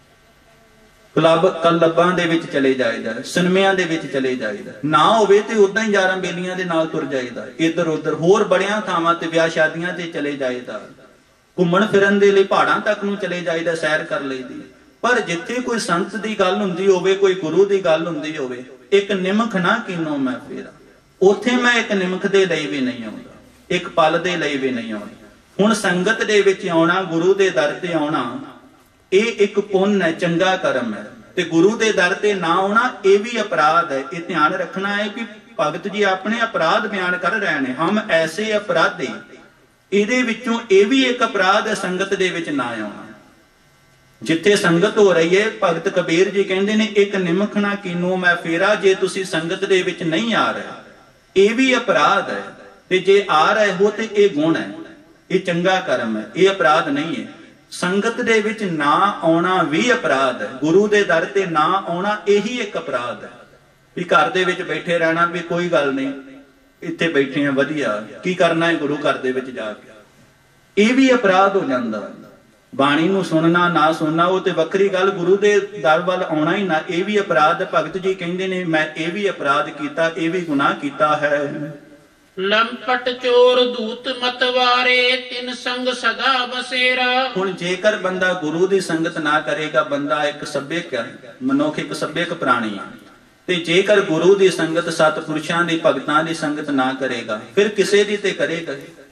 S1: ਕਲੱਬਾਂ ਦੇ ਵਿੱਚ ਚਲੇ ਜਾਈਦਾ, ਸਿਨੇਮਿਆਂ ਦੇ ਵਿੱਚ ਚਲੇ ਜਾਈਦਾ। ਨਾ ਹੋਵੇ ਤੇ ਉਦਾਂ ਹੀ ਯਾਰਾਂ ਬੇਲੀਆਂ ਦੇ ਨਾਲ ਤੁਰ ਜਾਈਦਾ, ਇੱਧਰ ਉੱਧਰ ਹੋਰ ਬੜੀਆਂ ਥਾਵਾਂ ਤੇ, ਵਿਆਹ ਸ਼ਾਦੀਆਂ ਤੇ ਚਲੇ ਜਾਈਦਾ, ਘੁੰਮਣ ਫਿਰਨ ਦੇ ਲਈ ਪਹਾੜਾਂ ਤੱਕ ਨੂੰ ਚਲੇ ਜਾਈਦਾ, ਸੈਰ ਕਰ ਲਈਦੀ। ਪਰ ਜਿੱਥੇ ਕੋਈ ਸੰਤ ਦੀ ਗੱਲ ਹੁੰਦੀ ਹੋਵੇ, ਕੋਈ ਗੁਰੂ ਦੀ ਗੱਲ ਹੁੰਦੀ ਹੋਵੇ, ਇੱਕ ਨਿਮਖ ਨਾ ਕੀਨੋ ਮੈਂ ਫੇਰਾ, ਉੱਥੇ ਮੈਂ ਇੱਕ ਨਿਮਖ ਦੇ ਲਈ ਵੀ ਨਹੀਂ ਆਉਂਦਾ, ਇੱਕ ਪਲ ਦੇ ਲਈ ਵੀ ਨਹੀਂ ਆਉਂਦਾ। ਹੁਣ ਸੰਗਤ ਦੇ ਵਿੱਚ ਆਉਣਾ, ਗੁਰੂ ਦੇ ਦਰ ਤੇ ਆਉਣਾ, ਇਹ ਇੱਕ ਪੁੰਨ ਹੈ, ਚੰਗਾ ਕਰਮ ਹੈ। ਤੇ ਗੁਰੂ ਦੇ ਦਰ ਤੇ ਨਾ ਆਉਣਾ, ਇਹ ਵੀ ਅਪਰਾਧ ਹੈ। ਇਹ ਧਿਆਨ ਰੱਖਣਾ ਹੈ ਕਿ ਭਗਤ ਜੀ ਆਪਣੇ ਅਪਰਾਧ ਬਿਆਨ ਕਰ ਰਹੇ ਨੇ। ਹਮ ਐਸੇ ਅਪਰਾਧੀ, ਇਹਦੇ ਵਿੱਚੋਂ ਇਹ ਵੀ ਇੱਕ ਅਪਰਾਧ ਹੈ, ਸੰਗਤ ਦੇ ਵਿੱਚ ਨਾ ਆਉਣਾ। ਜਿੱਥੇ ਸੰਗਤ ਹੋ ਰਹੀ ਹੈ, ਭਗਤ ਕਬੀਰ ਜੀ ਕਹਿੰਦੇ ਨੇ, ਇੱਕ ਨਿਮਖ ਨਾ ਕੀਨੋ ਮੈਂ ਫੇਰਾ। ਜੇ ਤੁਸੀਂ ਸੰਗਤ ਦੇ ਵਿੱਚ ਨਹੀਂ ਆ ਰਹੇ, ਇਹ ਵੀ ਅਪਰਾਧ ਹੈ। ਤੇ ਜੇ ਆ ਰਹੇ ਹੋ ਤੇ ਇਹ ਗੁਣ ਹੈ। ਇਹ ਚੰਗਾ ਕਰਮ ਹੈ, ਇਹ ਅਪਰਾਧ ਨਹੀਂ ਹੈ। ਸੰਗਤ ਦੇ ਵਿੱਚ ਨਾ ਆਉਣਾ ਵੀ ਅਪਰਾਧ ਹੈ, ਗੁਰੂ ਦੇ ਦਰ ਤੇ ਨਾ ਆਉਣਾ ਇਹੀ ਇੱਕ ਅਪਰਾਧ ਹੈ। ਵੀ ਘਰ ਦੇ ਵਿੱਚ ਬੈਠੇ ਰਹਿਣਾ ਵੀ ਕੋਈ ਗੱਲ ਨਹੀਂ, ਇੱਥੇ ਬੈਠੇ ਆ ਵਧੀਆ, ਕੀ ਕਰਨਾ ਹੈ ਗੁਰੂ ਘਰ ਦੇ ਵਿੱਚ ਜਾ ਕੇ, ਇਹ ਵੀ ਅਪਰਾਧ ਹੋ ਜਾਂਦਾ। ਬਾਣੀ ਨੂੰ ਸੁਣਨਾ ਨਾ ਸੁਣਨਾ ਉਹ ਤੇ ਵੱਖਰੀ ਗੱਲ, ਗੁਰੂ ਦੇ ਦਰ ਵੱਲ ਆਉਣਾ ਹੀ ਨਾ, ਇਹ ਵੀ ਅਪਰਾਧ। ਭਗਤ ਜੀ ਕਹਿੰਦੇ ਨੇ ਮੈਂ ਇਹ ਵੀ ਅਪਰਾਧ ਕੀਤਾ, ਇਹ ਵੀ ਗੁਨਾਹ ਕੀਤਾ ਹੈ।
S2: ਲੰਪਟ ਚੋਰ ਦੂਤ ਮਤਵਾਰੇ ਤਿਨ ਸੰਗ ਸਦਾ ਬਸੇਰਾ। ਹੁਣ
S1: ਜੇਕਰ ਬੰਦਾ ਗੁਰੂ ਦੀ ਸੰਗਤ ਨਾ ਕਰੇਗਾ, ਬੰਦਾ ਇੱਕ ਸੱਭਿਅਕ ਮਨੁੱਖ, ਇੱਕ ਸੱਭਿਅਕ ਪ੍ਰਾਣੀ ਹੈ, ਤੇ ਜੇਕਰ ਗੁਰੂ ਦੀ ਸੰਗਤ ਸਤਿਪੁਰਸ਼ਾਂ ਦੀ ਭਗਤਾਂ ਦੀ ਸੰਗਤ ਨਾ ਕਰੇਗਾ, ਫਿਰ ਕਿਸੇ ਦੀ ਤੇ ਕਰੇਗਾ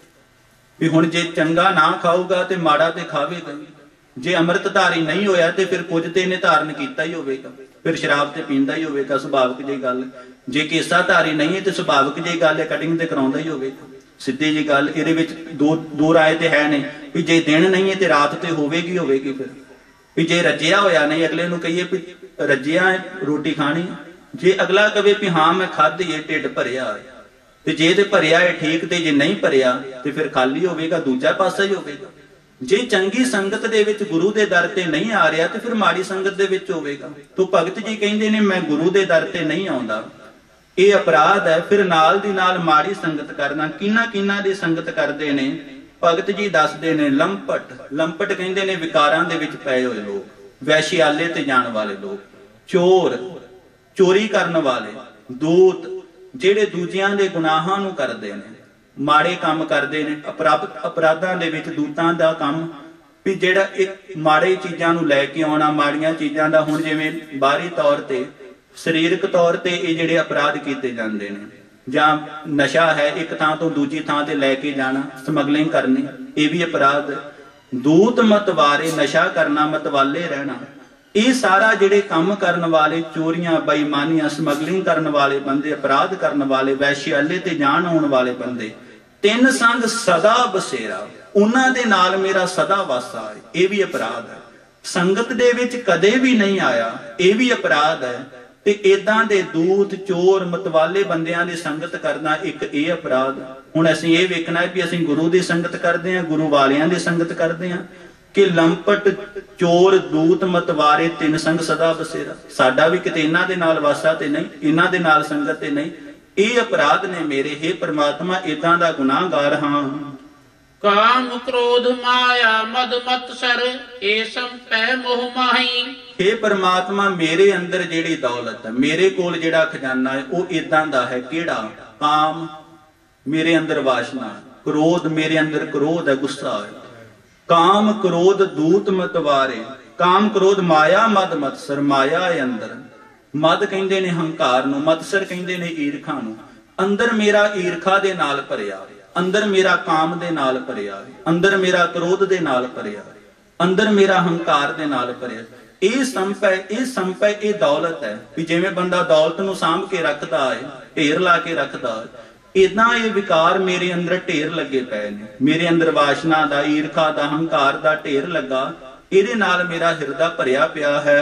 S1: ਵੀ। ਹੁਣ ਜੇ ਚੰਗਾ ਨਾ ਖਾਊਗਾ ਤੇ ਮਾੜਾ ਤੇ ਖਾਵੇਗਾ। ਜੇ ਅੰਮ੍ਰਿਤਧਾਰੀ ਨਹੀਂ ਹੋਇਆ ਤੇ ਫਿਰ ਕੁਝ ਤੇ ਇਹਨੇ ਧਾਰਨ ਕੀਤਾ ਹੀ ਹੋਵੇਗਾ, ਫਿਰ ਸ਼ਰਾਬ ਤੇ ਪੀਂਦਾ ਹੀ ਹੋਵੇਗਾ, ਸੁਭਾਵਿਕ ਜਿਹੀ ਗੱਲ। ਜੇ ਕੇਸਾਧਾਰੀ ਨਹੀਂ ਹੈ ਤੇ ਸੁਭਾਵਿਕ ਜਿਹੀ ਗੱਲ ਹੈ, ਕਟਿੰਗ ਤੇ ਕਰਾਉਂਦਾ ਹੀ ਹੋਵੇਗਾ, ਸਿੱਧੀ ਜਿਹੀ ਗੱਲ। ਇਹਦੇ ਵਿੱਚ ਦੋ ਰਾਏ ਤੇ ਹੈ ਨੇ ਵੀ ਜੇ ਦਿਨ ਨਹੀਂ ਹੈ ਤੇ ਰਾਤ ਤੇ ਹੋਵੇਗੀ ਹੋਵੇਗੀ। ਫਿਰ ਵੀ ਜੇ ਰੱਜਿਆ ਹੋਇਆ ਨਹੀਂ, ਅਗਲੇ ਨੂੰ ਕਹੀਏ ਵੀ ਰੱਜਿਆ ਰੋਟੀ ਖਾਣੀ, ਜੇ ਅਗਲਾ ਕਵੇ ਵੀ ਹਾਂ ਮੈਂ ਖਾਧੀ ਹੈ, ਢਿੱਡ ਭਰਿਆ, ਤੇ ਜੇ ਤੇ ਭਰਿਆ ਹੈ ਠੀਕ, ਤੇ ਜੇ ਨਹੀਂ ਭਰਿਆ ਤੇ ਫਿਰ ਖਾਲੀ ਹੋਵੇਗਾ, ਦੂਜਾ ਪਾਸਾ ਹੀ ਹੋਵੇਗਾ। ਜੇ ਚੰਗੀ ਸੰਗਤ ਦੇ ਵਿੱਚ ਗੁਰੂ ਦੇ ਦਰ ਤੇ ਨਹੀਂ ਆ ਰਿਹਾ ਤੇ ਫਿਰ ਮਾੜੀ ਸੰਗਤ ਦੇ ਵਿੱਚ ਹੋਵੇਗਾ। ਤੋ ਭਗਤ ਜੀ ਕਹਿੰਦੇ ਨੇ ਮੈਂ ਗੁਰੂ ਦੇ ਦਰ ਤੇ ਨਹੀਂ ਆਉਂਦਾ, ਇਹ ਅਪਰਾਧ ਹੈ। ਫਿਰ ਨਾਲ ਦੀ ਨਾਲ ਮਾੜੀ ਸੰਗਤ ਕਰਨਾ, ਕਿਹਨਾਂ ਦੀ ਸੰਗਤ ਕਰਦੇ ਨੇ ਭਗਤ ਜੀ ਦੱਸਦੇ ਨੇ। ਲੰਪਟ ਕਹਿੰਦੇ ਨੇ ਵਿਕਾਰਾਂ ਦੇ ਵਿੱਚ ਪਏ ਹੋਏ ਲੋਕ, ਵੈਸ਼ਿਆਲੇ ਤੇ ਜਾਣ ਵਾਲੇ ਲੋਕ, ਚੋਰ ਚੋਰੀ ਕਰਨ ਵਾਲੇ, ਦੂਤ ਜਿਹੜੇ ਦੂਜਿਆਂ ਦੇ ਗੁਨਾਹਾਂ ਨੂੰ ਕਰਦੇ ਨੇ, ਮਾੜੇ ਕੰਮ ਕਰਦੇ ਨੇ। ਅਪਰਾਧਾਂ ਦੇ ਵਿੱਚ ਦੂਤਾਂ ਦਾ ਕੰਮ ਵੀ ਜਿਹੜਾ ਇੱਕ ਮਾੜੇ ਚੀਜ਼ਾਂ ਨੂੰ ਲੈ ਕੇ ਆਉਣਾ, ਮਾੜੀਆਂ ਚੀਜ਼ਾਂ ਦਾ। ਹੁਣ ਜਿਵੇਂ ਬਾਹਰੀ ਤੌਰ ਤੇ ਸਰੀਰਕ ਤੌਰ ਤੇ ਇਹ ਜਿਹੜੇ ਅਪਰਾਧ ਕੀਤੇ ਜਾਂਦੇ ਨੇ, ਜਾਂ ਨਸ਼ਾ ਹੈ ਇੱਕ ਥਾਂ ਤੋਂ ਦੂਜੀ ਥਾਂ ਤੇ ਲੈ ਕੇ ਜਾਣਾ, ਸਮਗਲਿੰਗ ਕਰਨੀ, ਇਹ ਵੀ ਅਪਰਾਧ। ਦੂਤ ਮਤਵਾਰੇ, ਨਸ਼ਾ ਕਰਨਾ, ਮਤਵਾਲੇ ਰਹਿਣਾ, ਇਹ ਸਾਰਾ ਜਿਹੜੇ ਕੰਮ ਕਰਨ ਵਾਲੇ, ਚੋਰੀਆਂ, ਬੇਈਮਾਨੀਆਂ, ਸਮਗਲਿੰਗ ਕਰਨ ਵਾਲੇ ਬੰਦੇ, ਅਪਰਾਧ ਕਰਨ ਵਾਲੇ, ਵੈਸ਼ਿਆਲੇ ਤੇ ਜਾਣ ਆਉਣ ਵਾਲੇ ਬੰਦੇ, ਤਿੰਨ ਸੰਗ ਸਦਾ ਬਸੇਰਾ, ਉਹਨਾਂ ਦੇ ਨਾਲ ਮੇਰਾ ਸਦਾ ਵਾਸਾ ਹੈ, ਇਹ ਵੀ ਅਪਰਾਧ ਹੈ। ਸੰਗਤ ਦੇ ਵਿੱਚ ਕਦੇ ਵੀ ਨਹੀਂ ਆਇਆ, ਇਹ ਵੀ ਅਪਰਾਧ ਹੈ। ਤੇ ਇਦਾਂ ਦੇ ਦੂਤ, ਚੋਰ, ਮਤਵਾਲੇ ਬੰਦਿਆਂ ਦੀ ਸੰਗਤ ਕਰਨਾ ਇੱਕ ਇਹ ਅਪਰਾਧ। ਹੁਣ ਅਸੀਂ ਇਹ ਵੇਖਣਾ ਵੀ ਅਸੀਂ ਗੁਰੂ ਦੀ ਸੰਗਤ ਕਰਦੇ ਹਾਂ, ਗੁਰੂ ਵਾਲਿਆਂ ਦੀ ਸੰਗਤ ਕਰਦੇ ਹਾਂ, ਕਿ ਲੰਪਟ ਚੋਰ ਦੂਤ ਮਤਵਾਰੇ ਤਿੰਨ ਸੰਗ ਸਦਾ ਬਸੇਰਾ, ਸਾਡਾ ਵੀ ਕਿਤੇ ਇਹਨਾਂ ਦੇ ਨਾਲ ਵਾਸਾ ਤੇ ਨਹੀਂ, ਇਹਨਾਂ ਦੇ ਨਾਲ ਸੰਗਤ ਤੇ ਨਹੀਂ। ਇਹ ਅਪਰਾਧ ਨੇ ਮੇਰੇ। ਹੇ ਪ੍ਰਮਾਤਮਾ, ਇਦਾਂ ਦਾ ਗੁਨਾਹਗਾਰ ਹਾਂ।
S2: ਕਾਮ ਕ੍ਰੋਧ ਮਾਇਆ ਮਦ ਮਤਸਰ ਏ ਸੰਪੈ ਮੋਹ ਮਾਹੀ।
S1: ਹੇ ਪ੍ਰਮਾਤਮਾ, ਮੇਰੇ ਅੰਦਰ ਜਿਹੜੀ ਦੌਲਤ ਹੈ, ਮੇਰੇ ਕੋਲ ਜਿਹੜਾ ਖਜ਼ਾਨਾ ਹੈ, ਉਹ ਇਦਾਂ ਦਾ ਹੈ। ਕਿਹੜਾ? ਕਾਮ ਮੇਰੇ ਅੰਦਰ ਵਾਸ਼ਨਾ, ਕ੍ਰੋਧ ਮੇਰੇ ਅੰਦਰ ਕ੍ਰੋਧ ਹੈ, ਗੁੱਸਾ ਹੈ। ਕਾਮ ਕ੍ਰੋਧ ਦੂਤ ਮਤਵਾਰੇ, ਕਾਮ ਕ੍ਰੋਧ ਮਾਇਆ ਮਦ ਮਤਸਰ, ਮਾਇਆ ਹੈ ਅੰਦਰ। ਮਦ ਕਹਿੰਦੇ ਨੇ ਹੰਕਾਰ ਨੂੰ, ਮਤਸਰ ਕਹਿੰਦੇ ਨੇ ਈਰਖਾ ਨੂੰ। ਅੰਦਰ ਮੇਰਾ ਈਰਖਾ ਦੇ ਨਾਲ ਭਰਿਆ, ਅੰਦਰ ਮੇਰਾ ਕਾਮ ਦੇ ਨਾਲ ਭਰਿਆ, ਅੰਦਰ ਮੇਰਾ ਕ੍ਰੋਧ ਦੇ ਨਾਲ ਭਰਿਆ, ਅੰਦਰ ਮੇਰਾ ਹੰਕਾਰ ਦੇ ਨਾਲ ਭਰਿਆ। ਇਹ ਸੰਪੈ, ਇਹ ਦੌਲਤ ਹੈ। ਵੀ ਜਿਵੇਂ ਬੰਦਾ ਦੌਲਤ ਨੂੰ ਸਾਂਭ ਕੇ ਰੱਖਦਾ ਹੈ, ਢੇਰ ਲਾ ਕੇ ਰੱਖਦਾ ਹੈ, ਇਦਾਂ ਇਹ ਵਿਕਾਰ ਮੇਰੇ ਅੰਦਰ ਢੇਰ ਲੱਗੇ ਪਏ ਨੇ। ਮੇਰੇ ਅੰਦਰ ਵਾਸ਼ਨਾ ਦਾ, ਈਰਖਾ ਦਾ, ਹੰਕਾਰ ਦਾ ਢੇਰ ਲੱਗਾ, ਇਹਦੇ ਨਾਲ ਮੇਰਾ ਹਿਰਦਾ ਭਰਿਆ ਪਿਆ ਹੈ।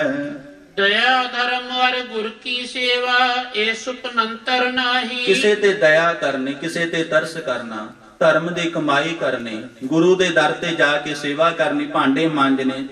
S2: ਦਇਆ ਧਰਮ ਅਰ ਗੁਰ ਕੀ ਸੇਵਾ ਇਹ ਸੁਪਨੰਤਰ ਨਾਹੀ। ਕਿਸੇ
S1: ਤੇ ਦਇਆ ਕਰਨੀ, ਕਿਸੇ ਤੇ ਤਰਸ ਕਰਨਾ, ਧਰਮ ਦੀ ਕਮਾਈ ਕਰਨੀ, ਗੁਰੂ ਦੇ ਦਰ ਤੇ ਜਾ ਕੇ ਸੇਵਾ ਕਰਨੀ, ਭਾਂਡੇ ਮਾਂਜਣੇ,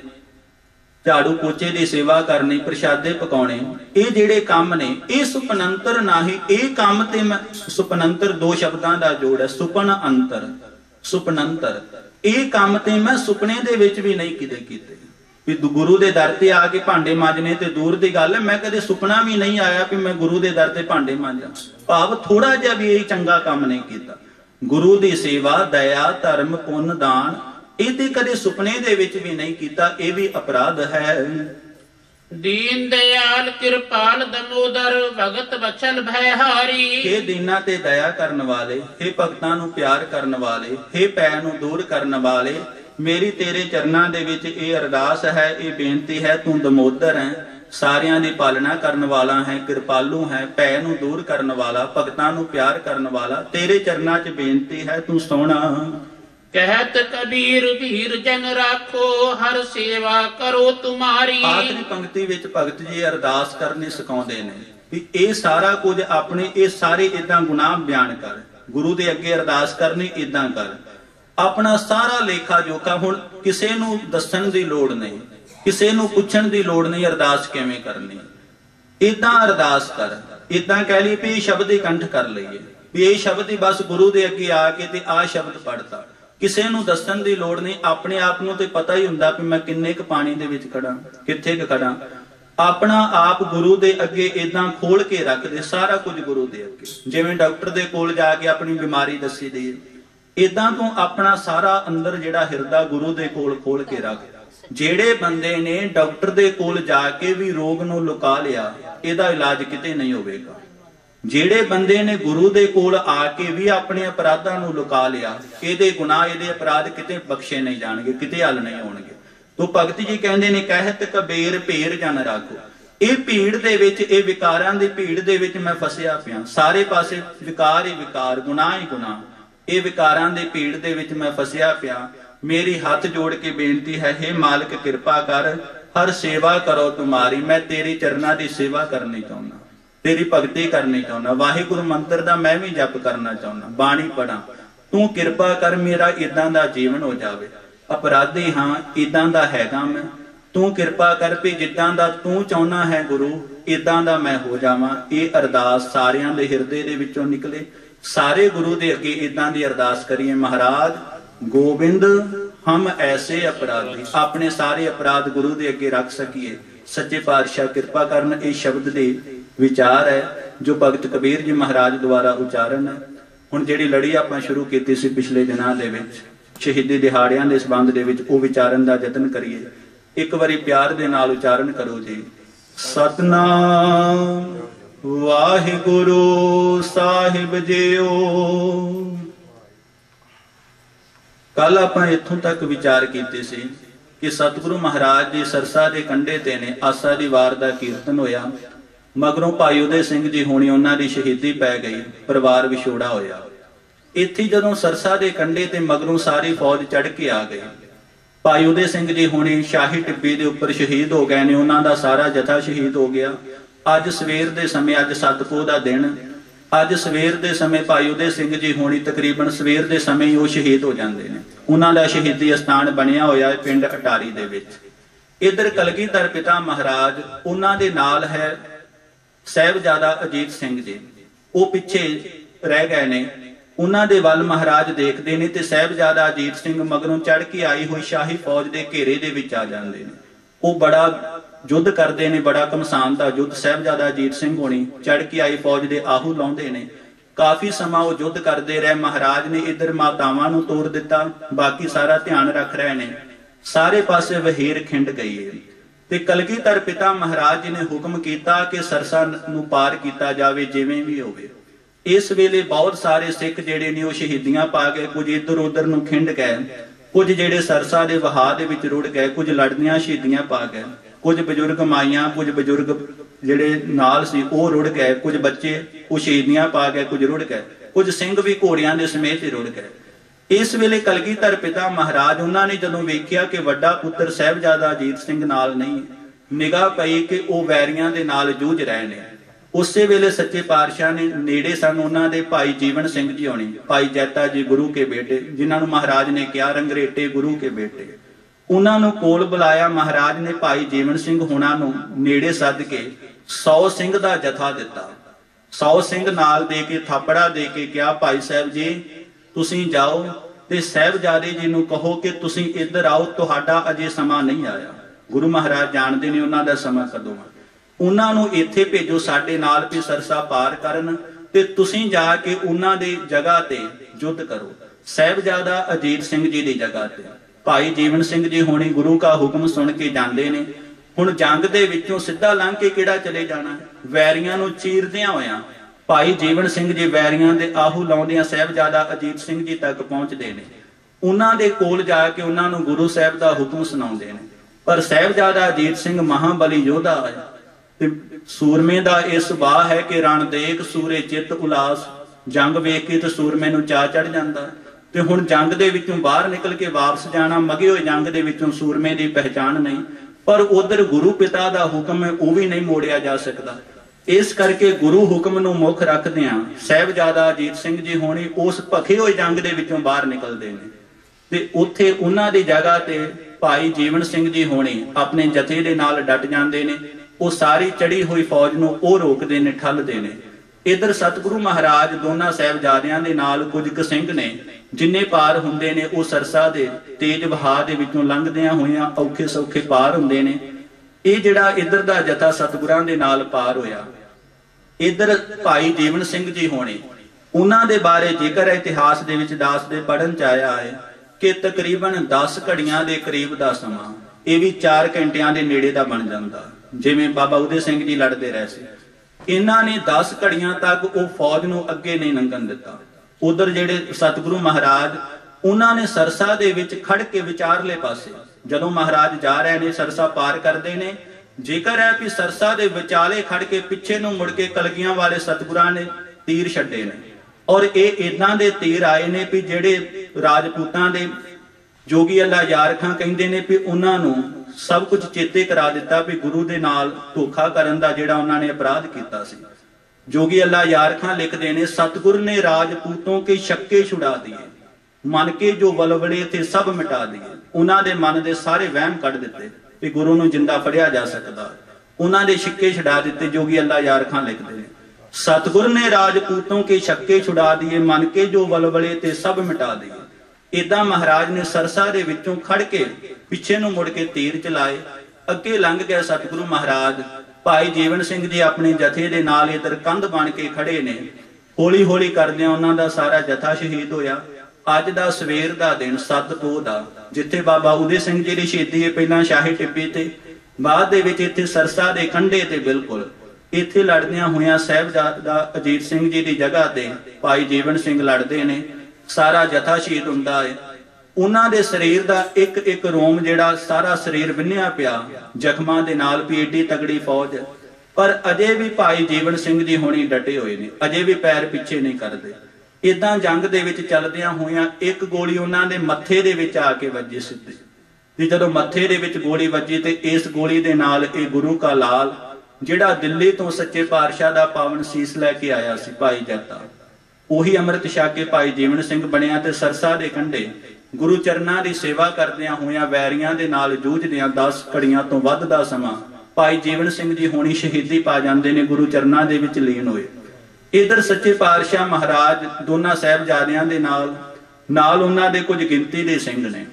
S1: ਝਾੜੂ ਪੋਚੇ ਦੀ ਸੇਵਾ ਕਰਨੀ, ਪ੍ਰਸ਼ਾਦੇ ਪਕਾਉਣੇ, ਇਹ ਜਿਹੜੇ ਕੰਮ ਨੇ ਇਹ ਸੁਪਨੰਤਰ ਨਾਹੀ। ਇਹ ਕੰਮ ਤੇ ਮੈਂ, ਸੁਪਨੰਤਰ ਦੋ ਸ਼ਬਦਾਂ ਦਾ ਜੋੜ ਹੈ, ਸੁਪਨ ਅੰਤਰ, ਸੁਪਨੰਤਰ। ਇਹ ਕੰਮ ਤੇ ਮੈਂ ਸੁਪਨੇ ਦੇ ਵਿੱਚ ਵੀ ਨਹੀਂ ਕਿਤੇ ਕੀਤੇ। ਵੀ ਗੁਰੂ ਦੇ ਦਰ ਤੇ ਆ ਕੇ ਭਾਂਡੇ ਮਾਂਜਣੇ ਤੇ ਦੂਰ ਦੀ ਗੱਲ ਹੈ, ਮੈਂ ਕਦੇ ਸੁਪਨਾ ਵੀ ਨਹੀਂ ਆਇਆ ਵੀ ਮੈਂ ਗੁਰੂ ਦੇ ਦਰ ਤੇ ਭਾਂਡੇ ਮਾਂਜਾਂ। ਭਾਵ ਥੋੜਾ ਜਿਹਾ ਵੀ ਇਹ ਚੰਗਾ ਕੰਮ ਨਹੀਂ ਕੀਤਾ। ਗੁਰੂ ਦੀ ਸੇਵਾ, ਦਇਆ, ਧਰਮ, ਪੁੰਨ, ਦਾਨ, ਇਹ ਤੇ ਕਦੇ ਸੁਪਨੇ ਦੇ ਵਿੱਚ ਵੀ ਨਹੀਂ ਕੀਤਾ। ਇਹ ਵੀ ਅਪਰਾਧ ਹੈ।
S2: ਦੀਨ ਦਿਆਲ ਕਿਰਪਾਲ ਦਮੋਦਰ ਭਗਤ ਬਚਲ ਭੈ ਹਾਰੀ।
S1: ਇਹ ਦੀਨਾਂ ਤੇ ਦਇਆ ਕਰਨ ਵਾਲੇ, ਇਹ ਭਗਤਾਂ ਨੂੰ ਪਿਆਰ ਕਰਨ ਵਾਲੇ, ਇਹ ਭੈ ਨੂੰ ਦੂਰ ਕਰਨ ਵਾਲੇ, ਮੇਰੀ ਤੇਰੇ ਚਰਨਾਂ ਦੇ ਵਿੱਚ ਇਹ ਅਰਦਾਸ ਹੈ, ਇਹ ਬੇਨਤੀ ਹੈ। ਤੂੰ ਦਮੋਦਰ ਹੈ, ਸਾਰਿਆਂ ਦੀ ਪਾਲਣਾ ਕਰਨ ਵਾਲਾ ਹੈ, ਕਿਰਪਾਲੂ ਹੈ, ਭੈ ਨੂੰ ਦੂਰ ਕਰਨ ਵਾਲਾ, ਭਗਤਾਂ ਨੂੰ ਪਿਆਰ ਕਰਨ ਵਾਲਾ। ਤੇਰੇ ਚਰਨਾਂ 'ਚ ਬੇਨਤੀ ਹੈ, ਤੂੰ ਸੋਹਣਾ।
S2: ਕਹਿਤ ਕਬੀਰ ਵੀਰ ਜਨ ਰਾਖੋ ਹਰ ਸੇਵਾ ਕਰੋ ਤੁਮਾਰੀ।
S1: ਆਖਰੀ ਪੰਕਤੀ ਵਿੱਚ ਭਗਤ ਜੀ ਅਰਦਾਸ ਕਰਨੀ ਸਿਖਾਉਂਦੇ ਨੇ ਵੀ ਇਹ ਸਾਰਾ ਕੁਝ ਆਪਣੇ, ਇਹ ਸਾਰੇ ਇਦਾਂ ਗੁਨਾਹ ਬਿਆਨ ਕਰ, ਗੁਰੂ ਦੇ ਅੱਗੇ ਅਰਦਾਸ ਕਰਨੀ ਇਦਾਂ ਕਰ ਆਪਣਾ ਸਾਰਾ ਲੇਖਾ ਜੋਖਾ ਹੁਣ ਕਿਸੇ ਨੂੰ ਦੱਸਣ ਦੀ ਲੋੜ ਨਹੀਂ, ਕਿਸੇ ਨੂੰ ਪੁੱਛਣ ਦੀ ਲੋੜ ਨਹੀਂ ਅਰਦਾਸ ਕਿਵੇਂ ਕਰਨੀ। ਇਦਾਂ ਅਰਦਾਸ ਕਰ, ਇਦਾਂ ਕਹਿ ਲਈ ਵੀ ਇਹ ਸ਼ਬਦ ਹੀ ਕੰਠ ਕਰ ਲਈਏ, ਵੀ ਇਹ ਸ਼ਬਦ ਹੀ ਬਸ ਗੁਰੂ ਦੇ ਅੱਗੇ ਆ ਕੇ ਤੇ ਆਹ ਸ਼ਬਦ ਪੜ੍ਹਤਾ। ਕਿਸੇ ਨੂੰ ਦੱਸਣ ਦੀ ਲੋੜ ਨਹੀਂ, ਆਪਣੇ ਆਪ ਨੂੰ ਤੇ ਪਤਾ ਹੀ ਹੁੰਦਾ ਵੀ ਮੈਂ ਕਿੰਨੇ ਕੁ ਪਾਣੀ ਦੇ ਵਿੱਚ ਖੜਾ, ਕਿੱਥੇ ਕੁ ਖੜਾ। ਆਪਣਾ ਆਪ ਗੁਰੂ ਦੇ ਅੱਗੇ ਇਦਾਂ ਖੋਲ ਕੇ ਰੱਖ ਦੇ, ਸਾਰਾ ਕੁਝ ਗੁਰੂ ਦੇ ਅੱਗੇ। ਜਿਵੇਂ ਡਾਕਟਰ ਦੇ ਕੋਲ ਜਾ ਕੇ ਆਪਣੀ ਬਿਮਾਰੀ ਦੱਸੀ ਦੀ, ਇਦਾਂ ਤੂੰ ਆਪਣਾ ਸਾਰਾ ਅੰਦਰ ਜਿਹੜਾ ਹਿਰਦਾ ਗੁਰੂ ਦੇ ਕੋਲ ਖੋਲ ਕੇ ਰੱਖ। ਜਿਹੜੇ ਬੰਦੇ ਨੇ ਡਾਕਟਰ ਦੇ ਕੋਲ ਜਾ ਕੇ ਵੀ ਰੋਗ ਨੂੰ ਲੁਕਾ ਲਿਆ, ਇਹਦਾ ਇਲਾਜ ਕਿਤੇ ਨਹੀਂ ਹੋਵੇਗਾ। ਜਿਹੜੇ ਬੰਦੇ ਨੇ ਗੁਰੂ ਦੇ ਕੋਲ ਆ ਕੇ ਵੀ ਆਪਣੇ ਅਪਰਾਧਾਂ ਨੂੰ ਲੁਕਾ ਲਿਆ, ਇਹਦੇ ਗੁਨਾਹ, ਇਹਦੇ ਅਪਰਾਧ ਕਿਤੇ ਬਖਸ਼ੇ ਨਹੀਂ ਜਾਣਗੇ, ਕਿਤੇ ਹੱਲ ਨਹੀਂ ਹੋਣਗੇ। ਤੋ ਭਗਤ ਜੀ ਕਹਿੰਦੇ ਨੇ ਕਹਿਤ ਕਬੀਰ ਭੀੜ ਜਨ ਰਾਖੋ। ਇਹ ਭੀੜ ਦੇ ਵਿੱਚ, ਇਹ ਵਿਕਾਰਾਂ ਦੀ ਭੀੜ ਦੇ ਵਿੱਚ ਮੈਂ ਫਸਿਆ ਪਿਆ, ਸਾਰੇ ਪਾਸੇ ਵਿਕਾਰ ਹੀ ਵਿਕਾਰ, ਗੁਨਾਹ ਹੀ ਗੁਨਾਹ। ਇਹ ਵਿਕਾਰਾਂ ਦੀ ਭੀੜ ਦੇ ਵਿੱਚ ਮੈਂ ਫਸਿਆ ਪਿਆ। ਮੇਰੀ ਹੱਥ ਜੋੜ ਕੇ ਬੇਨਤੀ ਹੈ, ਹੇ ਮਾਲਕ ਕਿਰਪਾ ਕਰ, ਹਰ ਸੇਵਾ ਕਰੋ ਤੁਮਾਰੀ। ਮੈਂ ਤੇਰੀ ਚਰਨਾਂ ਦੀ ਸੇਵਾ ਕਰਨੀ ਚਾਹੁੰਦਾ, ਤੇਰੀ ਭਗਤੀ ਕਰਨੀ ਚਾਹੁੰਦਾ, ਵਾਹਿਗੁਰੂ ਮੰਤਰ ਦਾ ਮੈਂ ਵੀ ਜਪ ਕਰਨਾ ਚਾਹੁੰਦਾ, ਬਾਣੀ ਪੜਾਂ। ਤੂੰ ਕਿਰਪਾ ਕਰ, ਮੇਰਾ ਇਦਾਂ ਦਾ ਜੀਵਨ ਹੋ ਜਾਵੇ। ਅਪਰਾਧੀ ਹਾਂ, ਇਦਾਂ ਦਾ ਹੈਗਾ ਮੈਂ, ਤੂੰ ਕਿਰਪਾ ਕਰ ਵੀ ਜਿੱਦਾਂ ਦਾ ਤੂੰ ਚਾਹੁੰਦਾ ਹੈ ਗੁਰੂ, ਇਦਾਂ ਦਾ ਮੈਂ ਹੋ ਜਾਵਾਂ। ਇਹ ਅਰਦਾਸ ਸਾਰਿਆਂ ਦੇ ਹਿਰਦੇ ਦੇ ਵਿੱਚੋਂ ਨਿਕਲੇ। ਸਾਰੇ ਗੁਰੂ ਦੇ ਅੱਗੇ ਇਦਾਂ ਦੀ ਅਰਦਾਸ ਕਰੀਏ, ਮਹਾਰਾਜ ਗੋਬਿੰਦ ਹਮ ਐਸੇ ਅਪਰਾਧੀ। ਆਪਣੇ ਸਾਰੇ ਅਪਰਾਧ ਗੁਰੂ ਦੇ ਅੱਗੇ ਰੱਖ ਸਕੀਏ। ਸੱਚੇ ਪਾਤਸ਼ਾਹ ਕਿਰਪਾ ਕਰਨ। ਇਹ ਸ਼ਬਦ ਦੇ ਵਿਚਾਰ ਹੈ ਜੋ ਭਗਤ ਕਬੀਰ ਜੀ ਮਹਾਰਾਜ ਦੁਆਰਾ ਉਚਾਰਨ ਹੈ। ਹੁਣ ਜਿਹੜੀ ਲੜੀ ਆਪਾਂ ਸ਼ੁਰੂ ਕੀਤੀ ਸੀ ਪਿਛਲੇ ਦਿਨਾਂ ਦੇ ਵਿੱਚ ਸ਼ਹੀਦੀ ਦਿਹਾੜਿਆਂ ਦੇ ਸੰਬੰਧ ਦੇ ਵਿੱਚ, ਉਹ ਵਿਚਾਰਨ ਦਾ ਯਤਨ ਕਰੀਏ। ਇੱਕ ਵਾਰੀ ਪਿਆਰ ਦੇ ਨਾਲ ਉਚਾਰਨ ਕਰੋ ਜੀ। ਸਤਨਾਮ ਵਾਹਿਗੁਰੂ ਸਾਹਿਬ ਜੀਓ। ਕੱਲ ਆਪਾਂ ਇੱਥੋਂ ਤੱਕ ਵਿਚਾਰ ਕੀਤੇ ਸੀ ਕਿ ਸਤਿਗੁਰੂ ਮਹਾਰਾਜ ਜੀ ਸਰਸਾ ਦੇ ਕੰਢੇ ਤੇ ਨੇ, ਆਸਾ ਦੀ ਵਾਰ ਦਾ ਕੀਰਤਨ ਹੋਇਆ। ਮਗਰੋਂ ਭਾਈ ਉਦੇ ਸਿੰਘ ਜੀ ਹੋਣੀ, ਉਹਨਾਂ ਦੀ ਸ਼ਹੀਦੀ ਪੈ ਗਈ, ਪਰਿਵਾਰ ਵਿਛੋੜਾ ਹੋਇਆ। ਇੱਥੇ ਜਦੋਂ ਸਰਸਾ ਦੇ ਕੰਢੇ ਤੇ ਮਗਰੋਂ ਸਾਰੀ ਫੌਜ ਚੜ ਕੇ ਆ ਗਈ, ਭਾਈ ਉਦੇ ਸਿੰਘ ਜੀ ਹੋਣੀ ਸ਼ਾਹੀ ਟਿੱਬੀ ਦੇ ਉੱਪਰ ਸ਼ਹੀਦ ਹੋ ਗਏ ਨੇ, ਉਹਨਾਂ ਦਾ ਸਾਰਾ ਜਥਾ ਸ਼ਹੀਦ ਹੋ ਗਿਆ। ਅੱਜ ਸਵੇਰ ਦੇ ਸਮੇਂ, ਅੱਜ ਸਤਪੋਹ ਦਾ ਦਿਨ, ਅੱਜ ਸਵੇਰ ਦੇ ਸਮੇਂ ਭਾਈ ਉਦੇ ਸਿੰਘ ਜੀ ਹੋਣੀ ਤਕਰੀਬਨ ਸਵੇਰ ਦੇ ਸਮੇਂ ਹੀ ਉਹ ਸ਼ਹੀਦ ਹੋ ਜਾਂਦੇ ਨੇ। ਉਹਨਾਂ ਦਾ ਸ਼ਹੀਦੀ ਅਸਥਾਨ ਬਣਿਆ ਹੋਇਆ ਹੈ ਪਿੰਡ ਅਟਾਰੀ ਦੇ ਵਿੱਚ। ਇੱਧਰ ਕਲਗੀਧਰ ਪਿਤਾ ਮਹਾਰਾਜ, ਉਹਨਾਂ ਦੇ ਨਾਲ ਹੈ ਸਾਹਿਬਜ਼ਾਦਾ ਅਜੀਤ ਸਿੰਘ ਜੀ, ਉਹ ਪਿੱਛੇ ਰਹਿ ਗਏ ਨੇ। ਉਹਨਾਂ ਦੇ ਵੱਲ ਮਹਾਰਾਜ ਦੇਖਦੇ ਨੇ ਤੇ ਸਾਹਿਬਜ਼ਾਦਾ ਅਜੀਤ ਸਿੰਘ ਮਗਰੋਂ ਚੜ ਕੇ ਆਈ ਹੋਈ ਸ਼ਾਹੀ ਫੌਜ ਦੇ ਘੇਰੇ ਦੇ ਵਿੱਚ ਆ ਜਾਂਦੇ ਨੇ। ਉਹ ਬੜਾ ਯੁੱਧ ਕਰਦੇ ਨੇ, ਬੜਾ ਘਮਸਾਨ ਦਾ ਯੁੱਧ। ਸਾਹਿਬਜ਼ਾਦਾ ਅਜੀਤ ਸਿੰਘ ਹੋਣੀ ਚੜ ਕੇ ਆਈ ਫੌਜ ਦੇ ਆਹੂ ਲਾਉਂਦੇ ਨੇ। ਕਾਫੀ ਸਮਾਂ ਉਹ ਯੁੱਧ ਕਰਦੇ ਰਹੇ। ਮਹਾਰਾਜ ਨੇ ਇੱਧਰ ਮਾਤਾਵਾਂ ਨੂੰ ਤੋੜ ਦਿੱਤਾ, ਬਾਕੀ ਸਾਰਾ ਧਿਆਨ ਰੱਖ ਰਹੇ ਨੇ। ਸਾਰੇ ਪਾਸੇ ਵਹੀਰ ਖਿੰਡ ਗਈ ਹੈ ਤੇ ਕਲਗੀਧਰ ਪਿਤਾ ਮਹਾਰਾਜ ਜੀ ਨੇ ਹੁਕਮ ਕੀਤਾ ਕਿ ਸਰਸਾ ਨੂੰ ਪਾਰ ਕੀਤਾ ਜਾਵੇ ਜਿਵੇਂ ਵੀ ਹੋਵੇ। ਇਸ ਵੇਲੇ ਬਹੁਤ ਸਾਰੇ ਸਿੱਖ ਜਿਹੜੇ ਨੇ ਉਹ ਸ਼ਹੀਦੀਆਂ ਪਾ ਗਏ, ਕੁਝ ਇੱਧਰ ਉੱਧਰ ਨੂੰ ਖਿੰਡ ਗਏ, ਕੁਝ ਜਿਹੜੇ ਸਰਸਾ ਦੇ ਵਹਾਅ ਦੇ ਵਿੱਚ ਰੁੜ ਗਏ, ਕੁਝ ਲੜਦੀਆਂ ਸ਼ਹੀਦੀਆਂ ਪਾ ਗਏ, ਕੁਝ ਬਜ਼ੁਰਗ ਮਾਈਆਂ, ਕੁਝ ਬਜ਼ੁਰਗ ਜਿਹੜੇ ਨਾਲ ਸੀ ਉਹ ਰੁੜ ਗਏ, ਕੁਝ ਬੱਚੇ ਉਹ ਸ਼ਹੀਦੀਆਂ ਪਾ ਗਏ, ਕੁਝ ਰੁੜ ਗਏ, ਕੁਝ ਸਿੰਘ ਵੀ ਘੋੜਿਆਂ ਦੇ ਸਮੇਤ ਹੀ ਰੁੜ ਗਏ। ਇਸ ਵੇਲੇ ਕਲਗੀਧਰ ਪਿਤਾ ਮਹਾਰਾਜ, ਉਹਨਾਂ ਨੇ ਜਦੋਂ ਵੇਖਿਆ ਕਿ ਵੱਡਾ ਪੁੱਤਰ ਸਾਹਿਬਜ਼ਾਦਾ ਅਜੀਤ ਸਿੰਘ ਨਾਲ ਨਹੀਂ, ਨਿਗਾਹ ਪਈ ਕਿ ਉਹ ਵੈਰੀਆਂ ਦੇ ਨਾਲ ਜੂਝ ਰਹੇ ਨੇ। ਉਸੇ ਵੇਲੇ ਸੱਚੇ ਪਾਤਸ਼ਾਹ ਨੇ, ਨੇੜੇ ਸਨ ਉਹਨਾਂ ਦੇ ਭਾਈ ਜੀਵਨ ਸਿੰਘ ਜੀ ਹੋਣੀ, ਭਾਈ ਜੈਤਾ ਜੀ ਗੁਰੂ ਕੇ ਬੇਟੇ, ਜਿਨ੍ਹਾਂ ਨੂੰ ਮਹਾਰਾਜ ਨੇ ਕਿਹਾ ਰੰਗਰੇਟੇ ਗੁਰੂ ਕੇ ਬੇਟੇ, ਉਹਨਾਂ ਨੂੰ ਕੋਲ ਬੁਲਾਇਆ। ਮਹਾਰਾਜ ਨੇ ਭਾਈ ਜੀਵਨ ਸਿੰਘ ਹੋਣਾ ਨੂੰ ਨੇੜੇ ਸੱਦ ਕੇ 100 ਸਿੰਘ ਦਾ ਜਥਾ ਦਿੱਤਾ। 100 ਸਿੰਘ ਨਾਲ ਦੇ ਕੇ ਥਾਪੜਾ ਦੇ ਕੇ ਕਿਹਾ, ਭਾਈ ਸਾਹਿਬ ਜੀ ਤੁਸੀਂ ਜਾਓ ਤੇ ਸਾਹਿਬਜ਼ਾਦੇ ਜੀ ਨੂੰ ਕਹੋ ਕਿ ਤੁਸੀਂ ਇੱਧਰ ਆਓ, ਤੁਹਾਡਾ ਅਜੇ ਸਮਾਂ ਨਹੀਂ ਆਇਆ। ਗੁਰੂ ਮਹਾਰਾਜ ਜਾਣਦੇ ਨੇ ਉਹਨਾਂ ਦਾ ਸਮਾਂ ਕਦੋਂ ਆ। ਉਹਨਾਂ ਨੂੰ ਇੱਥੇ ਭੇਜੋ ਸਾਡੇ ਨਾਲ ਵੀ ਸਰਸਾ ਪਾਰ ਕਰਨ, ਤੇ ਤੁਸੀਂ ਜਾ ਕੇ ਉਹਨਾਂ ਦੀ ਜਗ੍ਹਾ ਤੇ ਯੁੱਧ ਕਰੋ, ਸਾਹਿਬਜ਼ਾਦਾ ਅਜੀਤ ਸਿੰਘ ਜੀ ਦੀ ਜਗ੍ਹਾ ਤੇ। ਭਾਈ ਜੀਵਨ ਸਿੰਘ ਜੀ ਹੋਣੀ ਗੁਰੂ ਦਾ ਹੁਕਮ ਸੁਣ ਕੇ ਜਾਂਦੇ ਨੇ। ਹੁਣ ਜੰਗ ਦੇ ਵਿੱਚੋਂ ਸਿੱਧਾ ਲੰਘ ਕੇ ਕਿਹੜਾ ਚਲੇ ਜਾਣਾ, ਵੈਰੀਆਂ ਨੂੰ ਚੀਰਦਿਆਂ ਹੋਇਆਂ ਭਾਈ ਜੀਵਨ ਸਿੰਘ ਜੀ ਵੈਰੀਆਂ ਦੇ ਆਹੂ ਲਾਉਂਦਿਆਂ ਸਾਹਿਬਜ਼ਾਦਾ ਅਜੀਤ ਸਿੰਘ ਜੀ ਤੱਕ ਪਹੁੰਚਦੇ ਨੇ। ਉਹਨਾਂ ਦੇ ਕੋਲ ਜਾ ਕੇ ਉਹਨਾਂ ਨੂੰ ਗੁਰੂ ਸਾਹਿਬ ਦਾ ਹੁਕਮ ਸੁਣਾਉਂਦੇ ਨੇ। ਪਰ ਸਾਹਿਬਜ਼ਾਦਾ ਅਜੀਤ ਸਿੰਘ ਮਹਾਬਲੀ ਯੋਧਾ ਹੈ ਤੇ ਸੂਰਮੇ ਦਾ ਇਹ ਸੁਭਾਅ ਹੈ ਕਿ ਰਣ ਦੇਖ ਸੂਰੇ ਚਿੱਤ ਉਲਾਸ, ਜੰਗ ਵੇਖ ਕੇ ਤੇ ਸੂਰਮੇ ਨੂੰ ਚਾਅ ਚੜ ਜਾਂਦਾ। ਤੇ ਹੁਣ ਜੰਗ ਦੇ ਵਿੱਚੋਂ ਬਾਹਰ ਨਿਕਲ ਕੇ ਵਾਪਸ ਜਾਣਾ, ਮਗੇ ਹੋਏ ਜੰਗ ਦੇ ਵਿੱਚੋਂ ਸੂਰਮੇ ਦੀ ਪਹਿਚਾਣ ਨਹੀਂ। ਪਰ ਉਧਰ ਗੁਰੂ ਪਿਤਾ ਦਾ ਹੁਕਮ ਹੈ, ਉਹ ਵੀ ਨਹੀਂ ਮੋੜਿਆ ਜਾ ਸਕਦਾ। ਇਸ ਕਰਕੇ ਗੁਰੂ ਹੁਕਮ ਨੂੰ ਮੁੱਖ ਰੱਖਦਿਆਂ ਸਾਹਿਬਜ਼ਾਦਾ ਅਜੀਤ ਸਿੰਘ ਜੀ ਹੋਣੀ ਉਸ ਭਖੇ ਹੋਏ ਜੰਗ ਦੇ ਵਿੱਚੋਂ ਬਾਹਰ ਨਿਕਲਦੇ ਨੇ। ਤੇ ਉੱਥੇ ਉਹਨਾਂ ਦੀ ਜਗ੍ਹਾ ਤੇ ਭਾਈ ਜੀਵਨ ਸਿੰਘ ਜੀ ਹੋਣੀ ਆਪਣੇ ਜਥੇ ਦੇ ਨਾਲ ਡਟ ਜਾਂਦੇ ਨੇ। ਉਹ ਸਾਰੀ ਚੜੀ ਹੋਈ ਫੌਜ ਨੂੰ ਉਹ ਰੋਕਦੇ ਨੇ, ਠੱਲਦੇ ਨੇ। ਇਧਰ ਸਤਿਗੁਰੂ ਮਹਾਰਾਜ ਦੋਨਾਂ ਸਾਹਿਬਜ਼ਾਦਿਆਂ ਦੇ ਨਾਲ ਕੁਝ ਕੁ ਸਿੰਘ ਨੇ, ਜਿੰਨੇ ਪਾਰ ਹੁੰਦੇ ਨੇ ਉਹ ਸਰਸਾ ਦੇ ਤੇਜ਼ ਵਹਾਅ ਦੇ ਵਿੱਚੋਂ ਲੰਘਦਿਆਂ ਹੋਇਆਂ ਔਖੇ ਸੌਖੇ ਪਾਰ ਹੁੰਦੇ ਨੇ। ਇਹ ਜਿਹੜਾ ਇਧਰ ਦਾ ਜਥਾ ਸਤਿਗੁਰਾਂ ਦੇ ਨਾਲ ਪਾਰ ਹੋਇਆ। ਇਧਰ ਭਾਈ ਜੀਵਨ ਸਿੰਘ ਜੀ ਹੋਣੇ, ਉਹਨਾਂ ਦੇ ਬਾਰੇ ਜੇਕਰ ਇਤਿਹਾਸ ਦੇ ਵਿੱਚ ਦੱਸਦੇ ਪੜਨ ਚ ਆਇਆ ਹੈ ਕਿ ਤਕਰੀਬਨ 10 ਘੜੀਆਂ ਦੇ ਕਰੀਬ ਦਾ ਸਮਾਂ, ਇਹ ਵੀ 4 ਘੰਟਿਆਂ ਦੇ ਨੇੜੇ ਦਾ ਬਣ ਜਾਂਦਾ। ਜਿਵੇਂ ਬਾਬਾ ਉਦੇ ਸਿੰਘ ਜੀ ਲੜਦੇ ਰਹੇ ਸੀ, ਇਹਨਾਂ ਨੇ 10 ਘੜੀਆਂ ਤੱਕ ਉਹ ਫੌਜ ਨੂੰ ਅੱਗੇ ਨਹੀਂ ਲੰਘਣ ਦਿੱਤਾ। ਉਧਰ ਜਿਹੜੇ ਸਤਿਗੁਰੂ ਮਹਾਰਾਜ, ਉਹਨਾਂ ਨੇ ਸਰਸਾ ਦੇ ਵਿੱਚ ਖੜ ਕੇ ਵਿਚਾਰਲੇ ਪਾਸੇ, ਜਦੋਂ ਮਹਾਰਾਜ ਜਾ ਰਹੇ ਨੇ ਸਰਸਾ ਪਾਰ ਕਰਦੇ ਨੇ, ਜੇਕਰ ਹੈ ਵੀ ਸਰਸਾ ਦੇ ਵਿਚਾਲੇ ਖੜ ਕੇ ਪਿੱਛੇ ਨੂੰ ਮੁੜ ਕੇ ਕਲਗੀਆਂ ਵਾਲੇ ਸਤਿਗੁਰਾਂ ਨੇ ਤੀਰ ਛੱਡੇ ਨੇ। ਔਰ ਇਹ ਇਦਾਂ ਦੇ ਤੀਰ ਆਏ ਨੇ ਵੀ ਜਿਹੜੇ ਰਾਜਪੂਤਾਂ ਦੇ ਜੋਗੀ ਅੱਲਾ ਯਾਰ ਖਾਂ ਕਹਿੰਦੇ ਨੇ ਵੀ ਉਹਨਾਂ ਨੂੰ ਸਭ ਕੁਝ ਚੇਤੇ ਕਰਾ ਦਿੱਤਾ ਵੀ ਗੁਰੂ ਦੇ ਨਾਲ ਧੋਖਾ ਕਰਨ ਦਾ ਜਿਹੜਾ ਉਹਨਾਂ ਨੇ ਅਪਰਾਧ ਕੀਤਾ ਸੀ। ਜੋਗੀ ਅੱਲਾ ਯਾਰ ਖਾਂ ਲਿਖਦੇ ਨੇ, ਸਤਿਗੁਰ ਨੇ ਰਾਜਪੂਤੋਂ ਕੇ ਸ਼ੱਕੇ ਛੁਡਾ ਦਿਏ, ਮਨ ਕੇ ਜੋ ਵਲਵਲੇ ਥੇ ਸਭ ਮਿਟਾ ਦਿਏ। ਉਹਨਾਂ ਦੇ ਮਨ ਦੇ ਸਾਰੇ ਵਹਿਮ ਕੱਢ ਦਿੱਤੇ ਵੀ ਗੁਰੂ ਨੂੰ ਜਿੰਦਾ ਫੜਿਆ ਜਾ ਸਕਦਾ। ਉਹਨਾਂ ਦੇ ਸ਼ੱਕੇ ਛੁਡਾ ਦਿੱਤੇ। ਜੋਗੀ ਅੱਲਾ ਯਾਰ ਖਾਂ ਲਿਖਦੇ ਨੇ, ਸਤਿਗੁਰ ਨੇ ਰਾਜਪੂਤੋਂ ਕੇ ਸ਼ੱਕੇ ਛੁਡਾ ਦਿਏ, ਮਨ ਕੇ ਜੋ ਵਲਵਲੇ ਤੇ ਸਭ ਮਿਟਾ ਦਿਏ। ਇਦਾਂ ਮਹਾਰਾਜ ਨੇ ਸਰਸਾ ਦੇ ਵਿੱਚੋਂ ਖੜ ਕੇ ਪਿੱਛੇ ਨੂੰ ਮੁੜ ਕੇ ਤੀਰ ਚਲਾਏ। ਅੱਗੇ ਲੰਘ ਗਏ ਸਤਿਗੁਰੂ ਮਹਾਰਾਜ। ਭਾਈ ਜੀਵਨ ਸਿੰਘ ਜੀ ਆਪਣੇ ਜਥੇ ਦੇ ਨਾਲ ਇਧਰ ਕੰਧ ਬਣ ਕੇ ਖੜੇ ਨੇ। ਹੌਲੀ ਹੌਲੀ ਕਰਦਿਆਂ ਉਹਨਾਂ ਦਾ ਸਾਰਾ ਜਥਾ ਸ਼ਹੀਦ ਹੋਇਆ। ਅੱਜ ਦਾ ਸਵੇਰ ਦਾ ਦਿਨ 7 ਪੋਹ ਦਾ, ਜਿੱਥੇ ਬਾਬਾ ਉਦੇ ਸਿੰਘ ਜੀ ਦੀ ਸ਼ਹੀਦੀ ਹੈ, ਪਹਿਲਾਂ ਸ਼ਾਹੀ ਟਿੱਬੀ ਤੇ, ਬਾਅਦ ਦੇ ਵਿੱਚ ਇੱਥੇ ਸਰਸਾ ਦੇ ਕੰਢੇ ਤੇ ਬਿਲਕੁਲ ਇੱਥੇ ਲੜਦਿਆਂ ਹੋਇਆਂ ਸਾਹਿਬਜ਼ਾਦਾ ਅਜੀਤ ਸਿੰਘ ਜੀ ਦੀ ਜਗ੍ਹਾ ਤੇ ਭਾਈ ਜੀਵਨ ਸਿੰਘ ਲੜਦੇ ਨੇ। ਸਾਰਾ ਜਥਾ ਸ਼ਹੀਦ ਹੁੰਦਾ ਹੈ। ਉਹਨਾਂ ਦੇ ਸਰੀਰ ਦਾ ਇੱਕ ਇੱਕ ਰੋਮ ਜਿਹੜਾ ਸਾਰਾ ਸਰੀਰ ਵਿੰਨਿਆ ਪਿਆ ਜ਼ਖਮਾਂ ਦੇ ਨਾਲ, ਏਡੀ ਤਗੜੀ ਫੌਜ, ਪਰ ਅਜੇ ਵੀ ਭਾਈ ਜੀਵਨ ਸਿੰਘ ਜੀ ਹੋਣੀ ਡਟੇ ਹੋਏ ਨੇ, ਅਜੇ ਵੀ ਪੈਰ ਪਿੱਛੇ ਨਹੀਂ ਕਰਦੇ। ਇਦਾਂ ਜੰਗ ਦੇ ਵਿੱਚ ਚੱਲਦਿਆਂ ਹੋਇਆਂ ਇੱਕ ਗੋਲੀ ਉਹਨਾਂ ਦੇ ਮੱਥੇ ਦੇ ਵਿੱਚ ਆ ਕੇ ਵੱਜੀ ਸਿੱਧੀ। ਤੇ ਜਦੋਂ ਮੱਥੇ ਦੇ ਵਿੱਚ ਗੋਲੀ ਵੱਜੀ ਤੇ ਇਸ ਗੋਲੀ ਦੇ ਨਾਲ ਇਹ ਗੁਰੂ ਕਾ ਲਾਲ, ਜਿਹੜਾ ਦਿੱਲੀ ਤੋਂ ਸੱਚੇ ਪਾਤਸ਼ਾਹ ਦਾ ਪਾਵਨ ਸੀਸ ਲੈ ਕੇ ਆਇਆ ਸੀ, ਭਾਈ ਜੱਤਾ, ਉਹੀ ਅੰਮ੍ਰਿਤ ਛਕ ਕੇ ਭਾਈ ਜੀਵਨ ਸਿੰਘ ਬਣਿਆ। ਤੇ ਸਰਸਾ ਦੇ ਕੰਢੇ ਗੁਰੂ ਚਰਨਾਂ ਦੀ ਸੇਵਾ ਕਰਦਿਆਂ ਹੋਇਆਂ ਵੈਰੀਆਂ ਦੇ ਨਾਲ ਜੂਝਦਿਆਂ 10 ਘੜੀਆਂ ਤੋਂ ਵੱਧ ਦਾ ਸਮਾਂ ਭਾਈ ਜੀਵਨ ਸਿੰਘ ਜੀ ਹੋਣੀ ਸ਼ਹੀਦੀ ਪਾ ਜਾਂਦੇ ਨੇ, ਗੁਰੂ ਚਰਨਾਂ ਦੇ ਵਿੱਚ ਲੀਨ ਹੋਏ। ਇਧਰ ਸੱਚੇ ਪਾਤਸ਼ਾਹ ਮਹਾਰਾਜ ਦੋਨਾਂ ਸਾਹਿਬਜ਼ਾਦਿਆਂ ਦੇ ਨਾਲ ਉਹਨਾਂ ਦੇ ਕੁਝ ਗਿਣਤੀ ਦੇ ਸਿੰਘ ਨੇ।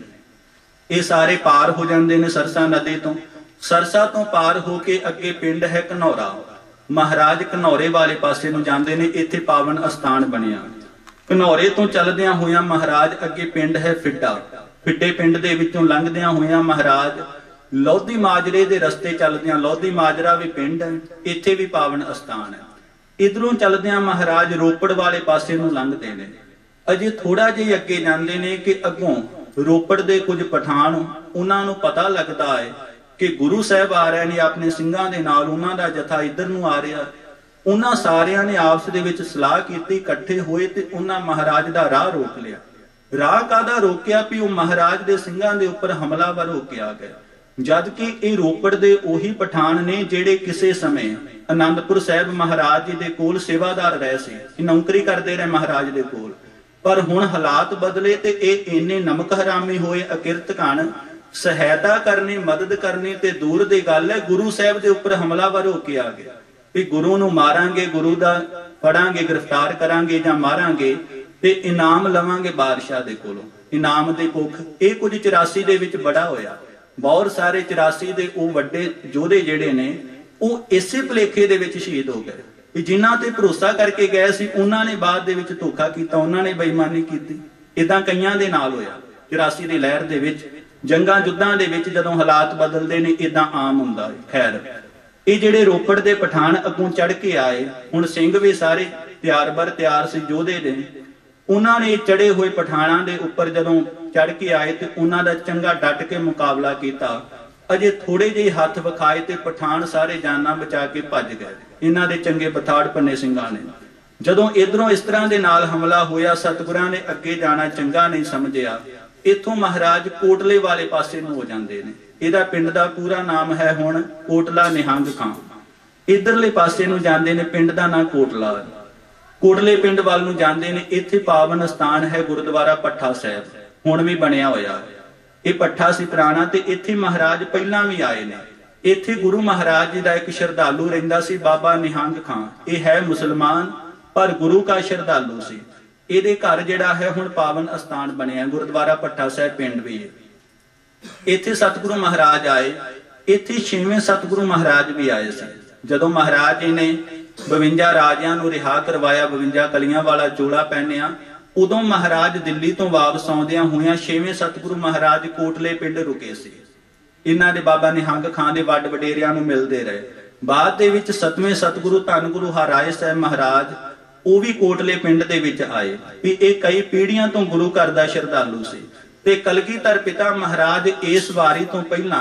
S1: ਇਹ ਸਾਰੇ ਪਾਰ ਹੋ ਜਾਂਦੇ ਨੇ ਸਰਸਾ ਨਦੀ ਤੋਂ। ਸਰਸਾ ਤੋਂ ਪਾਰ ਹੋ ਕੇ ਅੱਗੇ ਪਿੰਡ ਹੈ ਘਨੌਰਾ। ਮਹਾਰਾਜ ਘਨੌਰੇ ਵਾਲੇ ਪਾਸੇ ਨੂੰ ਜਾਂਦੇ ਨੇ। ਇੱਥੇ ਪਾਵਨ ਅਸਥਾਨ ਬਣਿਆ। ਘਨੌਰੇ ਤੋਂ ਚੱਲਦਿਆਂ ਹੋਇਆਂ ਮਹਾਰਾਜ ਅੱਗੇ ਪਿੰਡ ਹੈ ਫਿੱਡਾ। ਫਿੱਡੇ ਪਿੰਡ ਦੇ ਵਿੱਚੋਂ ਲੰਘਦਿਆਂ ਹੋਇਆਂ ਮਹਾਰਾਜ ਲੋਧੀ ਮਾਜਰੇ ਦੇ ਰਸਤੇ ਚੱਲਦਿਆਂ, ਲੋਧੀ ਮਾਜਰਾ ਵੀ ਪਿੰਡ ਹੈ, ਇੱਥੇ ਵੀ ਪਾਵਨ ਅਸਥਾਨ ਹੈ। ਇਧਰੋਂ ਚੱਲਦਿਆਂ ਮਹਾਰਾਜ ਰੋਪੜ ਵਾਲੇ ਪਾਸੇ ਨੂੰ ਲੰਘਦੇ ਨੇ। ਅਜੇ ਥੋੜਾ ਜਿਹਾ ਅੱਗੇ ਜਾਂਦੇ ਨੇ ਕਿ ਅੱਗੋਂ ਰੋਪੜ ਦੇ ਕੁਝ ਪਠਾਨ, ਉਹਨਾਂ ਨੂੰ ਪਤਾ ਲੱਗਦਾ ਹੈ ਕਿ ਗੁਰੂ ਸਾਹਿਬ ਆ ਰਹੇ ਨੇ ਆਪਣੇ ਸਿੰਘਾਂ ਦੇ ਨਾਲ, ਉਹਨਾਂ ਦਾ ਜਥਾ ਇੱਧਰ ਨੂੰ ਆ ਰਿਹਾ। ਉਹਨਾਂ ਸਾਰਿਆਂ ਨੇ ਆਪਸ ਦੇ ਵਿੱਚ ਸਲਾਹ ਕੀਤੀ, ਇਕੱਠੇ ਹੋਏ ਤੇ ਉਹਨਾਂ ਮਹਾਰਾਜ ਦਾ ਰਾਹ ਰੋਕ ਲਿਆ। ਰਾਹ ਕਾਹਦਾ ਰੋਕਿਆ? ਵੀ ਉਹ ਮਹਾਰਾਜ ਦੇ ਸਿੰਘਾਂ ਦੇ ਉੱਪਰ ਹਮਲਾਵਰ ਹੋ ਕੇ ਆ ਗਏ। ਜਦ ਕਿ ਇਹ ਰੋਪੜ ਦੇ ਉਹੀ ਪਠਾਨ ਨੇ ਜਿਹੜੇ ਕਿਸੇ ਸਮੇਂ ਆਨੰਦਪੁਰ ਸਾਹਿਬ ਮਹਾਰਾਜ ਜੀ ਦੇ ਕੋਲ ਸੇਵਾਦਾਰ ਰਹੇ ਸੀ, ਨੌਕਰੀ ਕਰਦੇ ਰਹੇ ਮਹਾਰਾਜ ਦੇ ਕੋਲ। ਪਰ ਹੁਣ ਹਾਲਾਤ ਬਦਲੇ ਤੇ ਇਹ ਇੰਨੇ ਨਮਕ ਹਰਾਮੀ ਹੋਏ, ਅਕਿਰਤ ਘਣ, ਸਹਾਇਤਾ ਕਰਨੀ, ਮਦਦ ਕਰਨੀ ਤੇ ਦੂਰ ਦੀ ਗੱਲ ਹੈ, ਗੁਰੂ ਸਾਹਿਬ ਦੇ ਉੱਪਰ ਹਮਲਾਵਰ ਹੋ ਕੇ ਆ ਗਏ ਵੀ ਗੁਰੂ ਨੂੰ ਮਾਰਾਂਗੇ, ਗੁਰੂ ਦਾ ਫੜਾਂਗੇ, ਗ੍ਰਿਫਤਾਰ ਕਰਾਂਗੇ ਜਾਂ ਮਾਰਾਂਗੇ ਤੇ ਇਨਾਮ ਲਵਾਂਗੇ ਬਾਦਸ਼ਾਹ ਦੇ ਕੋਲੋਂ। ਇਨਾਮ ਦੇ ਭੁੱਖ ਇਹ ਕੁਝ 84 ਦੇ ਵਿੱਚ ਬੜਾ ਹੋਇਆ। ਬਹੁਤ ਸਾਰੇ 84 ਦੇ ਉਹ ਵੱਡੇ ਯੋਧੇ ਜਿਹੜੇ ਨੇ ਉਹ ਇਸੇ ਭੁਲੇਖੇ ਦੇ ਵਿੱਚ ਸ਼ਹੀਦ ਹੋ ਗਏ ਕਿ ਜਿਨ੍ਹਾਂ ਤੇ ਭਰੋਸਾ ਕਰਕੇ ਗਏ ਸੀ ਉਹਨਾਂ ਨੇ ਬਾਅਦ ਦੇ ਵਿੱਚ ਧੋਖਾ ਕੀਤਾ, ਉਹਨਾਂ ਨੇ ਬੇਈਮਾਨੀ ਕੀਤੀ। ਇਦਾਂ ਕਈਆਂ ਦੇ ਨਾਲ ਹੋਇਆ 84 ਦੀ ਲਹਿਰ ਦੇ ਵਿੱਚ। ਜੰਗਾਂ ਯੁੱਧਾਂ ਦੇ ਵਿੱਚ ਜਦੋਂ ਹਾਲਾਤ ਬਦਲਦੇ ਨੇ ਇਦਾਂ ਆਮ ਹੁੰਦਾ ਹੈ। ਖੈਰ, ਇਹ ਜਿਹੜੇ ਰੋਪੜ ਦੇ ਪਠਾਨ ਅੱਗੋਂ ਚੜ ਕੇ ਆਏ, ਹੁਣ ਸਿੰਘ ਵੀ ਸਾਰੇ ਤਿਆਰ ਸੀ ਯੋਧੇ ਦੇ। ਉਹਨਾਂ ਨੇ ਚੜੇ ਹੋਏ ਪਠਾਨਾਂ ਦੇ ਉੱਪਰ ਜਦੋਂ ਚੜ ਕੇ ਆਏ ਤੇ ਉਹਨਾਂ ਦਾ ਚੰਗਾ ਡਟ ਕੇ ਮੁਕਾਬਲਾ ਕੀਤਾ। ਅਜੇ ਥੋੜੇ ਜਿਹੇ ਹੱਥ ਵਿਖਾਏ ਤੇ ਪਠਾਨ ਸਾਰੇ ਜਾਨਾਂ ਬਚਾ ਕੇ ਭੱਜ ਗਏ। ਇਹਨਾਂ ਦੇ ਚੰਗੇ ਬਥਾੜ ਪੰਨੇ ਸਿੰਘਾਂ ਨੇ। ਜਦੋਂ ਇਧਰੋਂ ਇਸ ਤਰ੍ਹਾਂ ਦੇ ਨਾਲ ਹਮਲਾ ਹੋਇਆ, ਸਤਿਗੁਰਾਂ ਨੇ ਅੱਗੇ ਜਾਣਾ ਚੰਗਾ ਨਹੀਂ ਸਮਝਿਆ। ਇੱਥੋਂ ਮਹਾਰਾਜ ਕੋਟਲੇ ਵਾਲੇ ਪਾਸੇ ਨੂੰ ਹੋ ਜਾਂਦੇ ਨੇ। ਇਹਦਾ ਪਿੰਡ ਦਾ ਪੂਰਾ ਨਾਮ ਹੈ ਹੁਣ ਕੋਟਲਾ ਨਿਹੰਗ ਖਾਂ। ਇਧਰਲੇ ਪਾਸੇ ਨੂੰ ਜਾਂਦੇ ਨੇ, ਪਿੰਡ ਦਾ ਨਾਂ ਕੋਟਲਾ। ਕੋਟਲੇ ਪਿੰਡ ਵੱਲ ਨੂੰ ਜਾਂਦੇ ਨੇ। ਇੱਥੇ ਪਾਵਨ ਸਥਾਨ ਹੈ ਗੁਰਦੁਆਰਾ ਪੱਠਾ ਸਾਹਿਬ। ਹੁਣ भी ਬਣਿਆ ਹੋਇਆ। ਇਹ ਪੱਠਾ ਸੀ ਪੁਰਾਣਾ ਤੇ ਇੱਥੇ ਮਹਾਰਾਜ ਪਹਿਲਾਂ ਵੀ ਆਏ ਨੇ। ਇੱਥੇ ਗੁਰੂ ਮਹਾਰਾਜ ਜੀ ਦਾ ਇੱਕ ਸ਼ਰਧਾਲੂ ਰਹਿੰਦਾ ਸੀ, ਬਾਬਾ ਨਿਹੰਗ ਖਾਂ। ਇਹ ਹੈ ਮੁਸਲਮਾਨ ਪਰ ਗੁਰੂ ਕਾ ਸ਼ਰਧਾਲੂ ਸੀ। ਇਹਦੇ ਘਰ ਜਿਹੜਾ ਹੈ ਹੁਣ ਪਾਵਨ ਅਸਥਾਨ ਬਣਿਆ, ਗੁਰਦੁਆਰਾ ਭੱਠਾ ਸਾਹਿਬ ਪਿੰਡ ਵੀ ਹੈ। ਇੱਥੇ ਸਤਿਗੁਰੂ ਮਹਾਰਾਜ ਆਏ। ਇੱਥੇ 6ਵੇਂ ਸਤਿਗੁਰੂ ਮਹਾਰਾਜ ਵੀ ਆਏ ਸੀ। ਜਦੋਂ ਮਹਾਰਾਜ ਜੀ ਨੇ 52 ਰਾਜਿਆਂ ਨੂੰ ਰਿਹਾ ਕਰਵਾਇਆ, 52 ਕਲੀਆਂ ਵਾਲਾ ਚੋਲਾ ਪਹਿਨਿਆ, ਉਦੋਂ ਮਹਾਰਾਜ ਦਿੱਲੀ ਤੋਂ ਵਾਪਸ ਆਉਂਦਿਆਂ ਹੋਇਆਂ 6ਵੇਂ ਸਤਿਗੁਰੂ ਮਹਾਰਾਜ ਕੋਟਲੇ ਪਿੰਡ ਰੁਕੇ ਸੀ। ਇਹਨਾਂ ਦੇ ਬਾਬਾ ਨਿਹੰਗ ਖਾਂ ਦੇ ਵੱਡ ਵਡੇਰਿਆਂ ਨੂੰ ਮਿਲਦੇ ਰਹੇ। ਬਾਅਦ ਦੇ ਵਿੱਚ 7ਵੇਂ ਸਤਿਗੁਰੂ ਧੰਨ ਗੁਰੂ ਹਰਿਰਾਏ ਸਾਹਿਬ ਮਹਾਰਾਜ ਉਹ ਵੀ ਕੋਟਲੇ ਪਿੰਡ ਦੇ ਵਿੱਚ ਆਏ ਵੀ ਇਹ ਕਈ ਪੀੜ੍ਹੀਆਂ ਤੋਂ ਗੁਰੂ ਘਰ ਦਾ ਸ਼ਰਧਾਲੂ ਸੀ। ਤੇ ਕਲਗੀਧਰ ਪਿਤਾ ਮਹਾਰਾਜ ਇਸ ਵਾਰੀ ਤੋਂ ਪਹਿਲਾਂ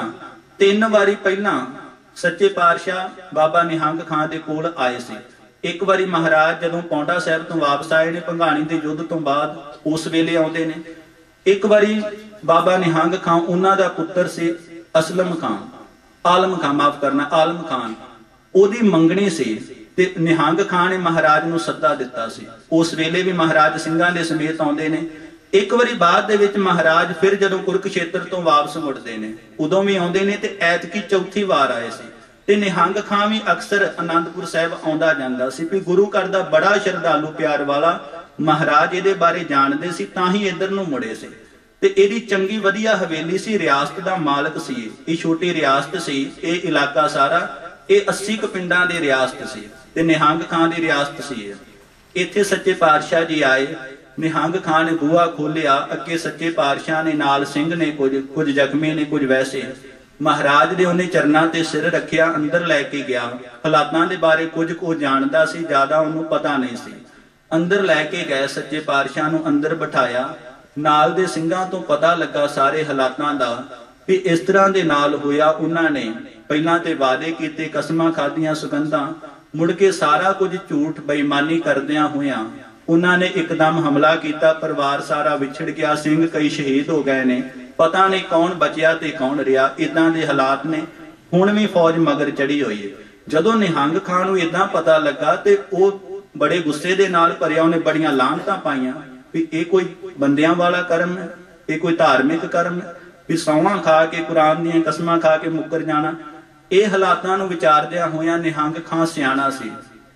S1: 3 ਵਾਰੀ ਪਹਿਲਾਂ ਸੱਚੇ ਪਾਤਸ਼ਾਹ ਬਾਬਾ ਨਿਹੰਗ ਖਾਂ ਦੇ ਕੋਲ ਆਏ ਸੀ। ਇੱਕ ਵਾਰੀ ਮਹਾਰਾਜ ਜਦੋਂ ਪੌਂਟਾ ਸਾਹਿਬ ਤੋਂ ਵਾਪਸ ਆਏ ਨੇ ਭੰਗਾਣੀ ਦੇ ਯੁੱਧ ਤੋਂ ਬਾਅਦ, ਉਸ ਵੇਲੇ ਆਉਂਦੇ ਨੇ। ਇੱਕ ਵਾਰੀ ਬਾਬਾ ਨਿਹੰਗ ਖਾਂ ਉਹਨਾਂ ਦਾ ਪੁੱਤਰ ਸੀ ਅਸਲਮ ਖਾਨ, ਆਲਮ ਖਾਨ, ਮਾਫ ਕਰਨਾ, ਆਲਮ ਖਾਨ, ਉਹਦੀ ਮੰਗਣੀ ਸੀ ਤੇ ਨਿਹੰਗ ਖਾਂ ਨੇ ਮਹਾਰਾਜ ਨੂੰ ਸੱਦਾ ਦਿੱਤਾ ਸੀ। ਉਸ ਵੇਲੇ ਵੀ ਮਹਾਰਾਜ ਸਿੰਘਾਂ ਦੇ ਸਮੇਤ ਆਉਂਦੇ ਨੇ। ਇੱਕ ਵਾਰੀ ਬਾਅਦ ਦੇ ਵਿੱਚ ਮਹਾਰਾਜ ਫਿਰ ਜਦੋਂ ਕੁਰੂਕਸ਼ੇਤਰ ਤੋਂ ਵਾਪਸ ਮੁੜਦੇ ਨੇ ਉਦੋਂ ਵੀ ਆਉਂਦੇ ਨੇ ਤੇ ਐਤਕੀ ਚੌਥੀ ਵਾਰ ਆਏ ਸੀ। ਤੇ ਨਿਹੰਗ ਖਾਂ ਵੀ ਅਕਸਰ ਅਨੰਦਪੁਰ ਸਾਹਿਬ ਆਉਂਦਾ ਜਾਂਦਾ ਸੀ ਵੀ ਗੁਰੂ ਘਰ ਦਾ ਬੜਾ ਸ਼ਰਧਾਲੂ ਪਿਆਰ ਵਾਲਾ, ਮਹਾਰਾਜ ਇਹਦੇ ਬਾਰੇ ਜਾਣਦੇ ਸੀ ਤਾਂ ਹੀ ਇੱਧਰ ਨੂੰ ਮੁੜੇ ਸੀ। ਤੇ ਇਹਦੀ ਚੰਗੀ ਵਧੀਆ ਹਵੇਲੀ ਸੀ, ਰਿਆਸਤ ਦਾ ਮਾਲਕ ਸੀ। ਇਹ ਛੋਟੀ ਰਿਆਸਤ ਸੀ, ਇਹ ਇਲਾਕਾ ਸਾਰਾ ਇਹ 80 ਕੁ ਪਿੰਡਾਂ ਦੀ ਰਿਆਸਤ ਸੀ ਤੇ ਨਿਹੰਗ ਖਾਂ ਦੀ ਰਿਆਸਤ ਸੀ। ਇੱਥੇ ਸੱਚੇ ਪਾਤਸ਼ਾਹ ਜੀ ਆਏ। ਨਿਹੰਗ ਖਾਂ ਨੇ ਬੂਹਾ ਖੋਲਿਆ, ਅੱਗੇ ਸੱਚੇ ਪਾਤਸ਼ਾਹ ਨੇ, ਨਾਲ ਸਿੰਘ ਨੇ, ਕੁਝ ਜ਼ਖਮੀ ਨੇ, ਕੁਝ ਵੈਸੇ। ਮਹਾਰਾਜ ਦੇ ਉਹਨੇ ਚਰਨਾਂ ਤੇ ਸਿਰ ਰੱਖਿਆ, ਅੰਦਰ ਲੈ ਕੇ ਗਿਆ। ਹਾਲਾਤਾਂ ਦੇ ਬਾਰੇ ਕੁਝ ਕੁ ਜਾਣਦਾ ਸੀ, ਜ਼ਿਆਦਾ ਉਹਨੂੰ ਪਤਾ ਨਹੀਂ ਸੀ। ਅੰਦਰ ਲੈ ਕੇ ਗਏ, ਸੱਚੇ ਪਾਤਸ਼ਾਹ ਨੂੰ ਅੰਦਰ ਬਿਠਾਇਆ। ਨਾਲ ਦੇ ਸਿੰਘਾਂ ਤੋਂ ਪਤਾ ਲੱਗਾ ਸਾਰੇ ਹਾਲਾਤਾਂ ਦਾ ਵੀ ਇਸ ਤਰ੍ਹਾਂ ਦੇ ਨਾਲ ਹੋਇਆ। ਉਹਨਾਂ ਨੇ ਪਹਿਲਾਂ ਤੇ ਵਾਅਦੇ ਕੀਤੇ, ਕਸਮਾਂ ਖਾਧੀਆਂ, ਸੁਗੰਧਾਂ, ਮੁੜ ਕੇ ਸਾਰਾ ਕੁਝ ਝੂਠ ਬੇਈਮਾਨੀ ਕਰਦਿਆਂ ਹੋਇਆਂ ਉਹਨਾਂ ਨੇ ਇੱਕਦਮ ਹਮਲਾ ਕੀਤਾ। ਪਰਿਵਾਰ ਸਾਰਾ ਵਿਛੜ ਗਿਆ, ਸਿੰਘ ਕਈ ਸ਼ਹੀਦ ਹੋ ਗਏ ਨੇ, ਪਤਾ ਨਹੀਂ ਕੌਣ ਬਚਿਆ ਤੇ ਕੌਣ ਰਿਹਾ। ਇਦਾਂ ਦੇ ਹਾਲਾਤ ਨੇ। ਹੁਣ ਵੀ ਫੌਜ ਮਗਰ ਚੜੀ ਹੋਈ ਹੈ। ਜਦੋਂ ਨਿਹੰਗ ਖਾਂ ਨੂੰ ਇਦਾਂ ਪਤਾ ਲੱਗਾ ਤੇ ਉਹ ਬੜੇ ਗੁੱਸੇ ਦੇ ਨਾਲ ਭਰਿਆ, ਉਹਨੇ ਬੜੀਆਂ ਲਾਹਨਤਾਂ ਪਾਈਆਂ ਵੀ ਇਹ ਕੋਈ ਬੰਦਿਆਂ ਵਾਲਾ ਕਰਮ ਹੈ, ਇਹ ਕੋਈ ਧਾਰਮਿਕ ਕਰਮ ਹੈ ਵੀ ਸੌਹਾਂ ਖਾ ਕੇ, ਕੁਰਾਨ ਦੀਆਂ ਕਸਮਾਂ ਖਾ ਕੇ ਮੁੱਕਰ ਜਾਣਾ। ਇਹ ਹਾਲਾਤਾਂ ਨੂੰ ਵਿਚਾਰਦਿਆਂ ਹੋਇਆਂ ਨਿਹੰਗ ਖਾਂ ਸਿਆਣਾ ਸੀ।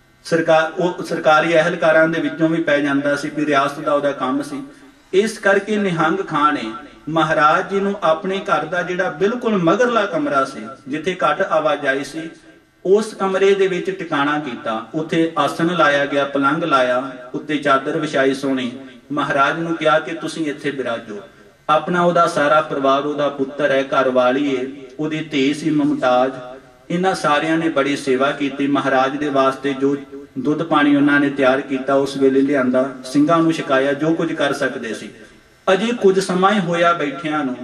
S1: ਉਹ ਸਰਕਾਰੀ ਅਹਿਲਕਾਰਾਂ ਦੇ ਵਿੱਚੋਂ ਵੀ ਪੈ ਜਾਂਦਾ ਸੀ ਵੀ ਰਿਆਸਤ ਦਾ ਉਹਦਾ ਕੰਮ ਸੀ। ਇਸ ਕਰਕੇ ਨਿਹੰਗ ਖਾਂ ਨੇ ਮਹਾਰਾਜ ਜੀ ਨੂੰ ਆਪਣੇ ਘਰ ਦਾ ਜਿਹੜਾ ਬਿਲਕੁਲ ਮਗਰਲਾ ਕਮਰਾ ਸੀ, ਜਿੱਥੇ ਘੱਟ ਆਵਾਜਾਈ ਸੀ, ਉਸ ਕਮਰੇ ਦੇ ਵਿੱਚ ਟਿਕਾਣਾ ਕੀਤਾ। ਉੱਥੇ ਆਸਣ ਲਾਇਆ ਗਿਆ, ਪਲੰਘ ਲਾਇਆ, ਉੱਤੇ ਚਾਦਰ ਵਿਛਾਈ ਸੋਹਣੀ। ਮਹਾਰਾਜ ਨੂੰ ਕਿਹਾ ਕਿ ਤੁਸੀਂ ਇੱਥੇ ਬਿਰਾਜੋ। ਆਪਣਾ ਉਹਦਾ ਸਾਰਾ ਪਰਿਵਾਰ, ਉਹਦਾ ਪੁੱਤਰ ਹੈ, ਘਰ ਵਾਲੀ ਹੈ, ਉਹਦੀ ਧੀ ਸੀ ਮੁਮਤਾਜ਼, ਇਹਨਾਂ ਸਾਰਿਆਂ ਨੇ ਬੜੀ ਸੇਵਾ ਕੀਤੀ। ਮਹਾਰਾਜ ਦੇ ਵਾਸਤੇ ਜੋ ਦੁੱਧ ਪਾਣੀ ਉਹਨਾਂ ਨੇ ਤਿਆਰ ਕੀਤਾ ਉਸ ਵੇਲੇ ਲਿਆਂਦਾ, ਸਿੰਘਾਂ ਨੂੰ ਛਕਾਇਆ, ਜੋ ਕੁਝ ਕਰ ਸਕਦੇ ਸੀ। ਅਜੇ ਕੁਝ ਸਮਾਂ ਹੀ ਹੋਇਆ ਬੈਠਿਆਂ ਨੂੰ,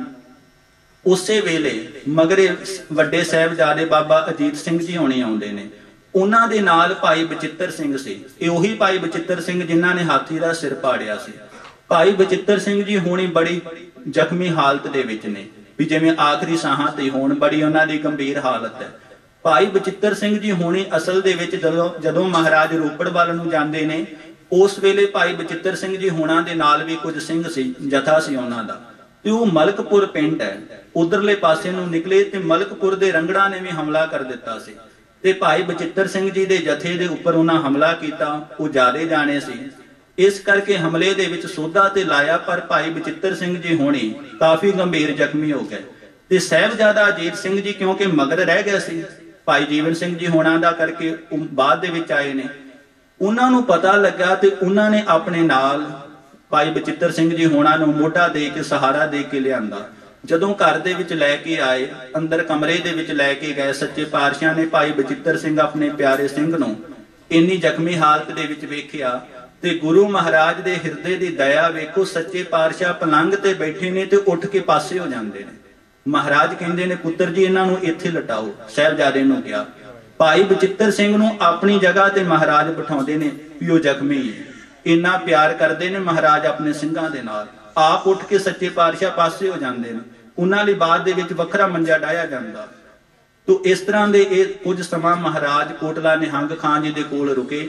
S1: ਉਸੇ ਵੇਲੇ ਮਗਰੇ ਵੱਡੇ ਸਾਹਿਬਜ਼ਾਦੇ ਬਾਬਾ ਅਜੀਤ ਸਿੰਘ ਜੀ ਹੋਣੇ ਆਉਂਦੇ ਨੇ। ਉਹਨਾਂ ਦੇ ਨਾਲ ਭਾਈ ਬਚਿੱਤਰ ਸਿੰਘ ਸੀ। ਇਹ ਉਹੀ ਭਾਈ ਬਚਿੱਤਰ ਸਿੰਘ ਜਿਨ੍ਹਾਂ ਨੇ ਹਾਥੀ ਦਾ ਸਿਰ ਪਾੜਿਆ ਸੀ। ਭਾਈ ਬਚਿੱਤਰ ਸਿੰਘ ਜੀ ਹੋਣੀ ਬੜੀ ਜ਼ਖਮੀ ਹਾਲਤ ਦੇ ਵਿੱਚ ਨੇ, ਵੀ ਜਿਵੇਂ ਆਖਰੀ ਸਾਹਾਂ ਤੇ ਹੋਣ, ਬੜੀ ਉਹਨਾਂ ਦੀ ਗੰਭੀਰ ਹਾਲਤ ਹੈ। ਭਾਈ ਬਚਿੱਤਰ ਸਿੰਘ ਜੀ ਹੋਣੀ ਅਸਲ ਦੇ ਵਿੱਚ ਜਦੋਂ ਮਹਾਰਾਜ ਰੋਪੜ ਵੱਲ ਨੂੰ ਜਾਂਦੇ ਨੇ ਉਸ ਵੇਲੇ ਭਾਈ ਬਚਿੱਤਰ ਸਿੰਘ ਜੀ ਹੋਣਾ ਦੇ ਨਾਲ ਵੀ ਕੁਝ ਸਿੰਘ ਸੀ, ਜਥਾ ਸੀ ਉਹਨਾਂ ਦਾ। ਤੇ ਉਹ ਮਲਕਪੁਰ ਪਿੰਡ ਹੈ, ਉਧਰਲੇ ਪਾਸੇ ਨੂੰ ਨਿਕਲੇ ਤੇ ਮਲਕਪੁਰ ਦੇ ਰੰਗੜਾਂ ਨੇ ਵੀ ਹਮਲਾ ਕਰ ਦਿੱਤਾ ਸੀ ਤੇ ਭਾਈ ਬਚਿੱਤਰ ਸਿੰਘ ਜੀ ਦੇ ਜਥੇ ਦੇ ਉੱਪਰ ਉਹਨਾਂ ਹਮਲਾ ਕੀਤਾ। ਉਹ ਜਾਦੇ ਜਾਣੇ ਸੀ, ਇਸ ਕਰਕੇ ਹਮਲੇ ਦੇ ਵਿੱਚ ਸੋਧਾ ਤੇ ਲਾਇਆ, ਪਰ ਭਾਈ ਬਚਿੱਤਰ ਸਿੰਘ ਜੀ ਹੋਣੀ ਕਾਫੀ ਗੰਭੀਰ ਜ਼ਖਮੀ ਹੋ ਗਏ। ਤੇ ਸਾਹਿਬਜ਼ਾਦਾ ਅਜੀਤ ਸਿੰਘ ਜੀ ਕਿਉਂਕਿ ਮਗਰ ਰਹਿ ਗਏ ਸੀ, ਭਾਈ ਜੀਵਨ ਸਿੰਘ ਜੀ ਹੋਣਾ ਦਾ ਕਰਕੇ ਬਾਅਦ ਦੇ ਵਿੱਚ ਆਏ ਨੇ। ਉਹਨਾਂ ਨੂੰ ਪਤਾ ਲੱਗਾ ਤੇ ਉਹਨਾਂ ਨੇ ਆਪਣੇ ਨਾਲ ਭਾਈ ਬਚਿੱਤਰ ਸਿੰਘ ਜੀ ਹੋਣਾ ਨੂੰ ਮੋਢਾ ਦੇ ਕੇ, ਸਹਾਰਾ ਦੇ ਕੇ ਲਿਆਂਦਾ। ਜਦੋਂ ਘਰ ਦੇ ਵਿੱਚ ਲੈ ਕੇ ਆਏ, ਅੰਦਰ ਕਮਰੇ ਦੇ ਵਿੱਚ ਲੈ ਕੇ ਗਏ, ਸੱਚੇ ਪਾਤਸ਼ਾਹ ਨੇ ਭਾਈ ਬਚਿੱਤਰ ਸਿੰਘ ਆਪਣੇ ਪਿਆਰੇ ਸਿੰਘ ਨੂੰ ਇੰਨੀ ਜ਼ਖਮੀ ਹਾਲਤ ਦੇ ਵਿੱਚ ਵੇਖਿਆ ਤੇ ਗੁਰੂ ਮਹਾਰਾਜ ਦੇ ਹਿਰਦੇ ਦੀ ਦਇਆ ਵੇਖੋ। ਸੱਚੇ ਪਾਤਸ਼ਾਹ ਪਲੰਘ ਤੇ ਬੈਠੇ ਨੇ ਤੇ ਉੱਠ ਕੇ ਪਾਸੇ ਹੋ ਜਾਂਦੇ ਨੇ। ਮਹਾਰਾਜ ਕਹਿੰਦੇ ਨੇ ਪੁੱਤਰ ਜੀ ਇਹਨਾਂ ਨੂੰ ਇੱਥੇ ਲਟਾਓ। ਸਾਹਿਬਜ਼ਾਦੇ ਨੂੰ ਕਿਹਾ। ਭਾਈ ਬਚਿੱਤਰ ਸਿੰਘ ਨੂੰ ਆਪਣੀ ਜਗ੍ਹਾ ਤੇ ਮਹਾਰਾਜ ਬਿਠਾਉਂਦੇ ਨੇ ਵੀ ਉਹ ਜ਼ਖਮੀ ਹੈ। ਇੰਨਾ ਪਿਆਰ ਕਰਦੇ ਨੇ ਮਹਾਰਾਜ ਆਪਣੇ ਸਿੰਘਾਂ ਦੇ ਨਾਲ। ਆਪ ਉੱਠ ਕੇ ਸੱਚੇ ਪਾਤਸ਼ਾਹ ਪਾਸੇ ਹੋ ਜਾਂਦੇ ਨੇ। ਉਹਨਾਂ ਲਈ ਬਾਅਦ ਦੇ ਵਿੱਚ ਵੱਖਰਾ ਮੰਜਾ ਡਾਇਆ ਜਾਂਦਾ। ਤੋ ਇਸ ਤਰ੍ਹਾਂ ਦੇ ਇਹ ਕੁਝ ਸਮਾਂ ਮਹਾਰਾਜ ਕੋਟਲਾ ਨਿਹੰਗ ਖਾਂ ਜੀ ਦੇ ਕੋਲ ਰੁਕੇ।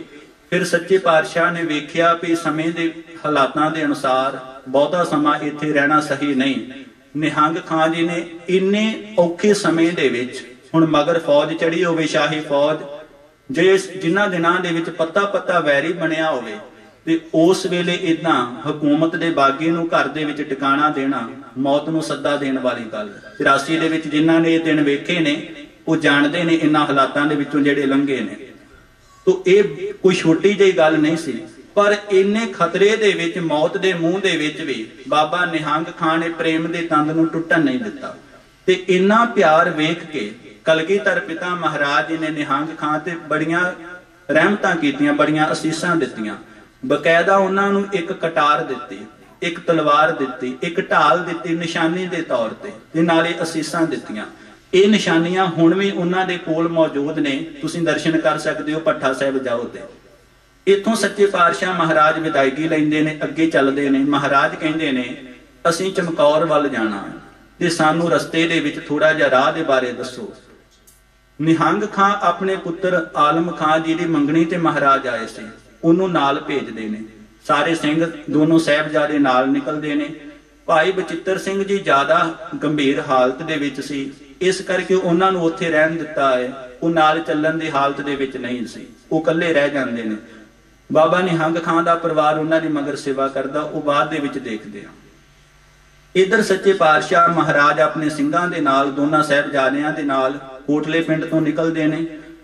S1: फिर सच्चे पातशाह ने वेख्या भी समय के हालातों के अनुसार बहुता समा इत्थे रहना सही नहीं। निहंग खां जी ने इन्ने औखे समय दे विच हुण मगर फौज चढ़ी होवे, शाही फौज जे जिन्हां दिनां दे विच पत्ता पत्ता वैरी बनिया होवे ते उस वेले इदां हुकूमत दे बागी नूं घर दे विच टिकाणा देना मौत नूं सद्दा देण वाली गल। 84 दे विच जिन्हां ने ये दिन वेखे ने वो जानते ने इन्हां हालातां दे विचों जिहड़े लंघे ने। तो ये कोई छोटी जी गल नहीं सी, पर इन्ने खतरे दे विच मौत दे मूंह दे विच भी बाबा निहंग खां ने प्रेम दे तंद नूं टुटन नहीं दिता। ते इन्ना प्यार वेख के कलगीधर पिता महाराज जी ने निहंग खां ते बड़ियां रहमतां कीतियां, बड़ियां असीसां दित्तियां। बकायदा उन्हां नूं एक कटार दित्ती, एक तलवार दित्ती, एक ढाल दित्ती निशानी दे तौर ते नाले असीसां दित्तियां। ये निशानियां हुण भी उन्हां दे कोल मौजूद ने, तुसीं दर्शन कर सकदे हो। भट्ठा साहिब जाओ ते इत्थों सच्चे पातशाह महाराज विदायगी लैंदे ने, अगे चलदे ने। महाराज कहिंदे ने असीं चमकौर वल जाना ते सानू रस्ते दे विच थोड़ा जिहा राह दे बारे दसो। निहंग खां अपने पुत्र आलम खां जी दी मंगणी ते महाराज आए सी, उन्होंने नाल भेजदे ने। सारे सिंह दोनों साहिबजादे नाल निकलदे ने। भाई बचित्र सिंह जी ज्यादा गंभीर हालत दे विच सी, इस करके उन्हां नूं उत्थे रहन दिता है। वो नाल चलण दी हालत दे विच नहीं सी, वो कल्ले रह जांदे ने। बाबा निहंग खां दा परिवार उन्हां दी मगर सेवा करदा, वो बाद दे विच देखदे आ। इधर सच्चे पातशाह महाराज अपने सिंघां दे नाल दोनों साहिबजादियां दे नाल कोटले पिंड तो निकलदे ने।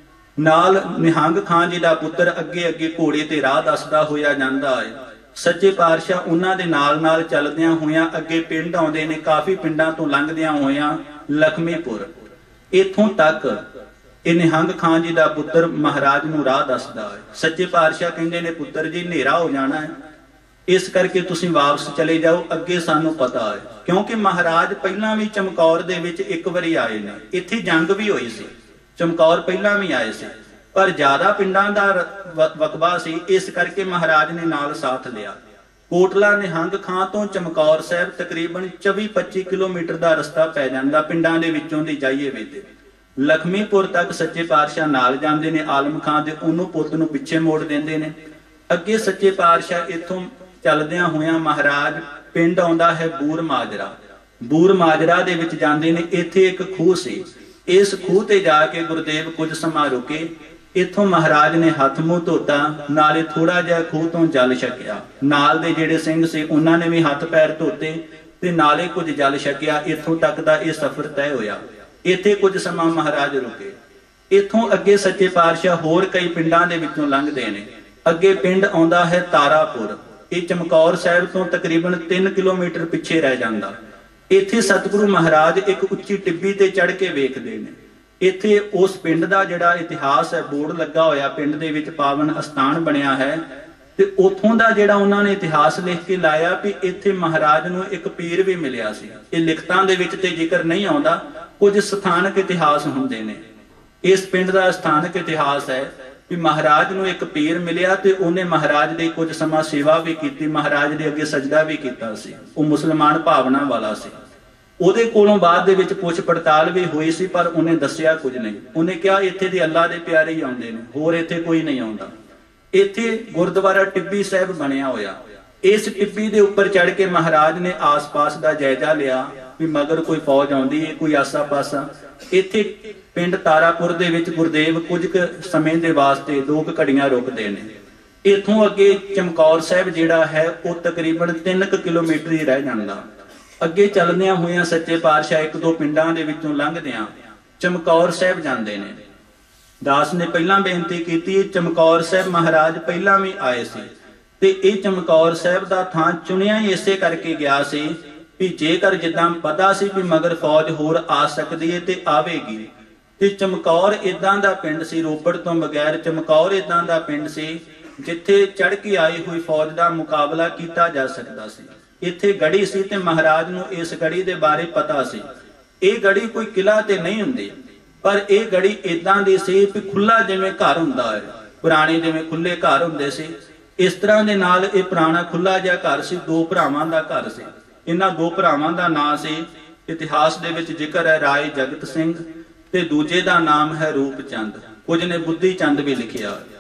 S1: नाल निहंग खां जी दा पुत्र अगे अगे घोड़े ते राह दसदा होया जांदा है। सच्चे पातशाह उन्हां दे नाल नाल चलदियां होइयां अगे पिंड आउंदे ने। काफी पिंडां तो लंघदियां होइयां लखमीपुर इत्थों तक ਇਹ ਨਿਹੰਗ ਖਾਂ जी ਦਾ पुत्र महाराज ਨੂੰ ਰਾਹ ਦੱਸਦਾ ਹੈ। सच्चे पातशाह ਕਹਿੰਦੇ ਨੇ पुत्र जी ਹਨੇਰਾ हो जाना है, इस करके तुसीं वापस चले जाओ, अगे सानू पता है। क्योंकि महाराज पहला भी चमकौर दे विच एक बारी आए ने, इत्थे जंग भी होई सी, चमकौर पहला भी आए सी, पर ज्यादा पिंडां दा वकबा सी, इस करके महाराज ने नाल साथ लिया। कोटला निहंग खां तो चमकौर साहिब तकरीबन 24-25 किलोमीटर का रस्ता पै जांदा पिंडां दे विचों दी जाइए वेदे। लखमीपुर तक सच्चे पातशाह नाल जांदे ने। आलम खां दे उन्हों पुੱਤ ਨੂੰ पिछे मोड़ देंदे ने। अगे सच्चे पातशाह इत्थों चलदियां होइयां महाराज पिंड आउंदा है बूर माजरा। बूर माजरा दे विच जांदे ने। इत्थे एक खूह सी, इस खूह ते जाके गुरुदेव कुछ समा रुके। इत्थों महाराज ने हथ मूंह धोता, नाले थोड़ा जिहा खूह तो जल छकिया। नाल दे जिहड़े सिंह सी उन्हां ने भी हथ पैर धोते ते नाले कुछ जल छकिया। इत्थों तक दा इह सफर तय होया। इत्थे कुछ समा महाराज रुके। इत्थों अगे सच्चे पातशाह होर कई पिंडां दे विचों लंघदे ने। अगे पिंड आउंदा है तारापुर। ये चमकौर साहिब तो तकरीबन 3 किलोमीटर पिछे रह जांदा। इत्थे सतगुरु महाराज एक उच्ची टिब्बी ते चढ़ के वेखदे ने। इत्थे उस पिंड दा जिहड़ा इतिहास है बोर्ड लगा होया, पिंड दे विच पावन अस्थान बनिया है ते उथों दा जिहड़ा उन्हां ने इतिहास लिख के लाया भी इत्थे महाराज नूं एक पीर भी मिलिया सी। ये लिखतां दे विच ते जिक्र नहीं आउंदा, कुछ स्थानक इतिहास हुंदे ने। इस पिंड दा स्थानक इतिहास है भी महाराज नूं एक पीर मिलिया ते उन्हें महाराज दे कुछ समा सेवा भी कीती, महाराज दे अगे सजदा भी कीता सी। वो मुसलमान भावना वाला सी। ਉਹਦੇ ਕੋਲੋਂ ਬਾਅਦ ਦੇ ਵਿੱਚ ਪੁੱਛ ਪੜਤਾਲ ਵੀ ਹੋਈ ਸੀ, ਪਰ ਉਹਨੇ ਦੱਸਿਆ ਕੁਝ ਨਹੀਂ। ਉਹਨੇ ਕਿਹਾ ਇੱਥੇ ਦੇ ਅੱਲਾ ਦੇ ਪਿਆਰੇ ਹੀ ਆਉਂਦੇ ਨੇ, ਹੋਰ ਇੱਥੇ ਕੋਈ ਨਹੀਂ ਆਉਂਦਾ। ਇੱਥੇ ਗੁਰਦੁਆਰਾ ਟਿੱਬੀ ਸਾਹਿਬ ਬਣਿਆ ਹੋਇਆ। ਇਸ ਟਿੱਬੀ ਦੇ ਉੱਪਰ ਚੜ ਕੇ ਮਹਾਰਾਜ ਨੇ ਆਸ-ਪਾਸ ਦਾ ਜਾਇਜ਼ਾ ਲਿਆ ਵੀ ਮਗਰ ਕੋਈ ਫੌਜ ਆਉਂਦੀ ਹੈ, ਕੋਈ ਆਸਾ-ਪਾਸਾ। ਇੱਥੇ ਪਿੰਡ ਤਾਰਾਪੁਰ ਦੇ ਵਿੱਚ ਗੁਰਦੇਵ ਕੁਝ ਕੁ ਸਮੇਂ ਦੇ ਵਾਸਤੇ 2 ਘੜੀਆਂ ਰੁਕਦੇ ਨੇ। ਇੱਥੋਂ ਅੱਗੇ ਚਮਕੌਰ ਸਾਹਿਬ ਜਿਹੜਾ ਹੈ ਉਹ ਤਕਰੀਬਨ 3 ਕਿਲੋਮੀਟਰ ਹੀ ਰਹਿ ਜਾਂਦਾ। ਅੱਗੇ ਚੱਲਦਿਆਂ ਹੋਇਆਂ ਸੱਚੇ ਪਾਤਸ਼ਾਹ 1-2 ਪਿੰਡਾਂ ਦੇ ਵਿੱਚੋਂ ਲੰਘਦਿਆਂ ਚਮਕੌਰ ਸਾਹਿਬ ਜਾਂਦੇ ਨੇ। ਦਾਸ ਨੇ ਪਹਿਲਾਂ ਬੇਨਤੀ ਕੀਤੀ, ਚਮਕੌਰ ਸਾਹਿਬ ਮਹਾਰਾਜ ਪਹਿਲਾਂ ਵੀ ਆਏ ਸੀ ਤੇ ਇਹ ਚਮਕੌਰ ਸਾਹਿਬ ਦਾ ਥਾਂ ਚੁਣਿਆ ਹੀ ਇਸੇ ਕਰਕੇ ਗਿਆ ਸੀ ਵੀ ਜੇਕਰ ਜਿੱਦਾਂ ਪਤਾ ਸੀ ਵੀ ਮਗਰ ਫੌਜ ਹੋਰ ਆ ਸਕਦੀ ਹੈ ਤੇ ਆਵੇਗੀ। ਤੇ ਚਮਕੌਰ ਇਦਾਂ ਦਾ ਪਿੰਡ ਸੀ, ਰੋਪੜ ਤੋਂ ਬਗੈਰ ਚਮਕੌਰ ਇਦਾਂ ਦਾ ਪਿੰਡ ਸੀ ਜਿੱਥੇ ਚੜ ਕੇ ਆਈ ਹੋਈ ਫੌਜ ਦਾ ਮੁਕਾਬਲਾ ਕੀਤਾ ਜਾ ਸਕਦਾ ਸੀ। ਇੱਥੇ ਗੜੀ ਸੀ ਤੇ ਮਹਾਰਾਜ ਨੂੰ ਇਸ ਗੜੀ ਦੇ ਬਾਰੇ ਪਤਾ ਸੀ। ਇਹ ਗੜੀ ਕੋਈ ਕਿਲਾ ਤੇ ਨਹੀਂ ਹੁੰਦੀ, ਪਰ ਇਹ ਗੜੀ ਇਦਾਂ ਦੀ ਸੀ ਵੀ ਖੁੱਲਾ ਜਿਵੇਂ ਘਰ ਹੁੰਦਾ ਹੈ, ਪੁਰਾਣੇ ਜਿਵੇਂ ਖੁੱਲੇ ਘਰ ਹੁੰਦੇ ਸੀ, ਇਸ ਤਰ੍ਹਾਂ ਦੇ ਨਾਲ ਇਹ ਪੁਰਾਣਾ ਖੁੱਲਾ ਜਿਹਾ ਘਰ ਸੀ। 2 ਭਰਾਵਾਂ ਦਾ ਘਰ ਸੀ। ਇਹਨਾਂ 2 ਭਰਾਵਾਂ ਦਾ ਨਾਂ ਸੀ, ਇਤਿਹਾਸ ਦੇ ਵਿੱਚ ਜ਼ਿਕਰ ਹੈ, ਰਾਏ ਜਗਤ ਸਿੰਘ ਤੇ ਦੂਜੇ ਦਾ ਨਾਮ ਹੈ ਰੂਪ ਚੰਦ। ਕੁਝ ਨੇ ਬੁੱਧੀ ਚੰਦ ਵੀ ਲਿਖਿਆ।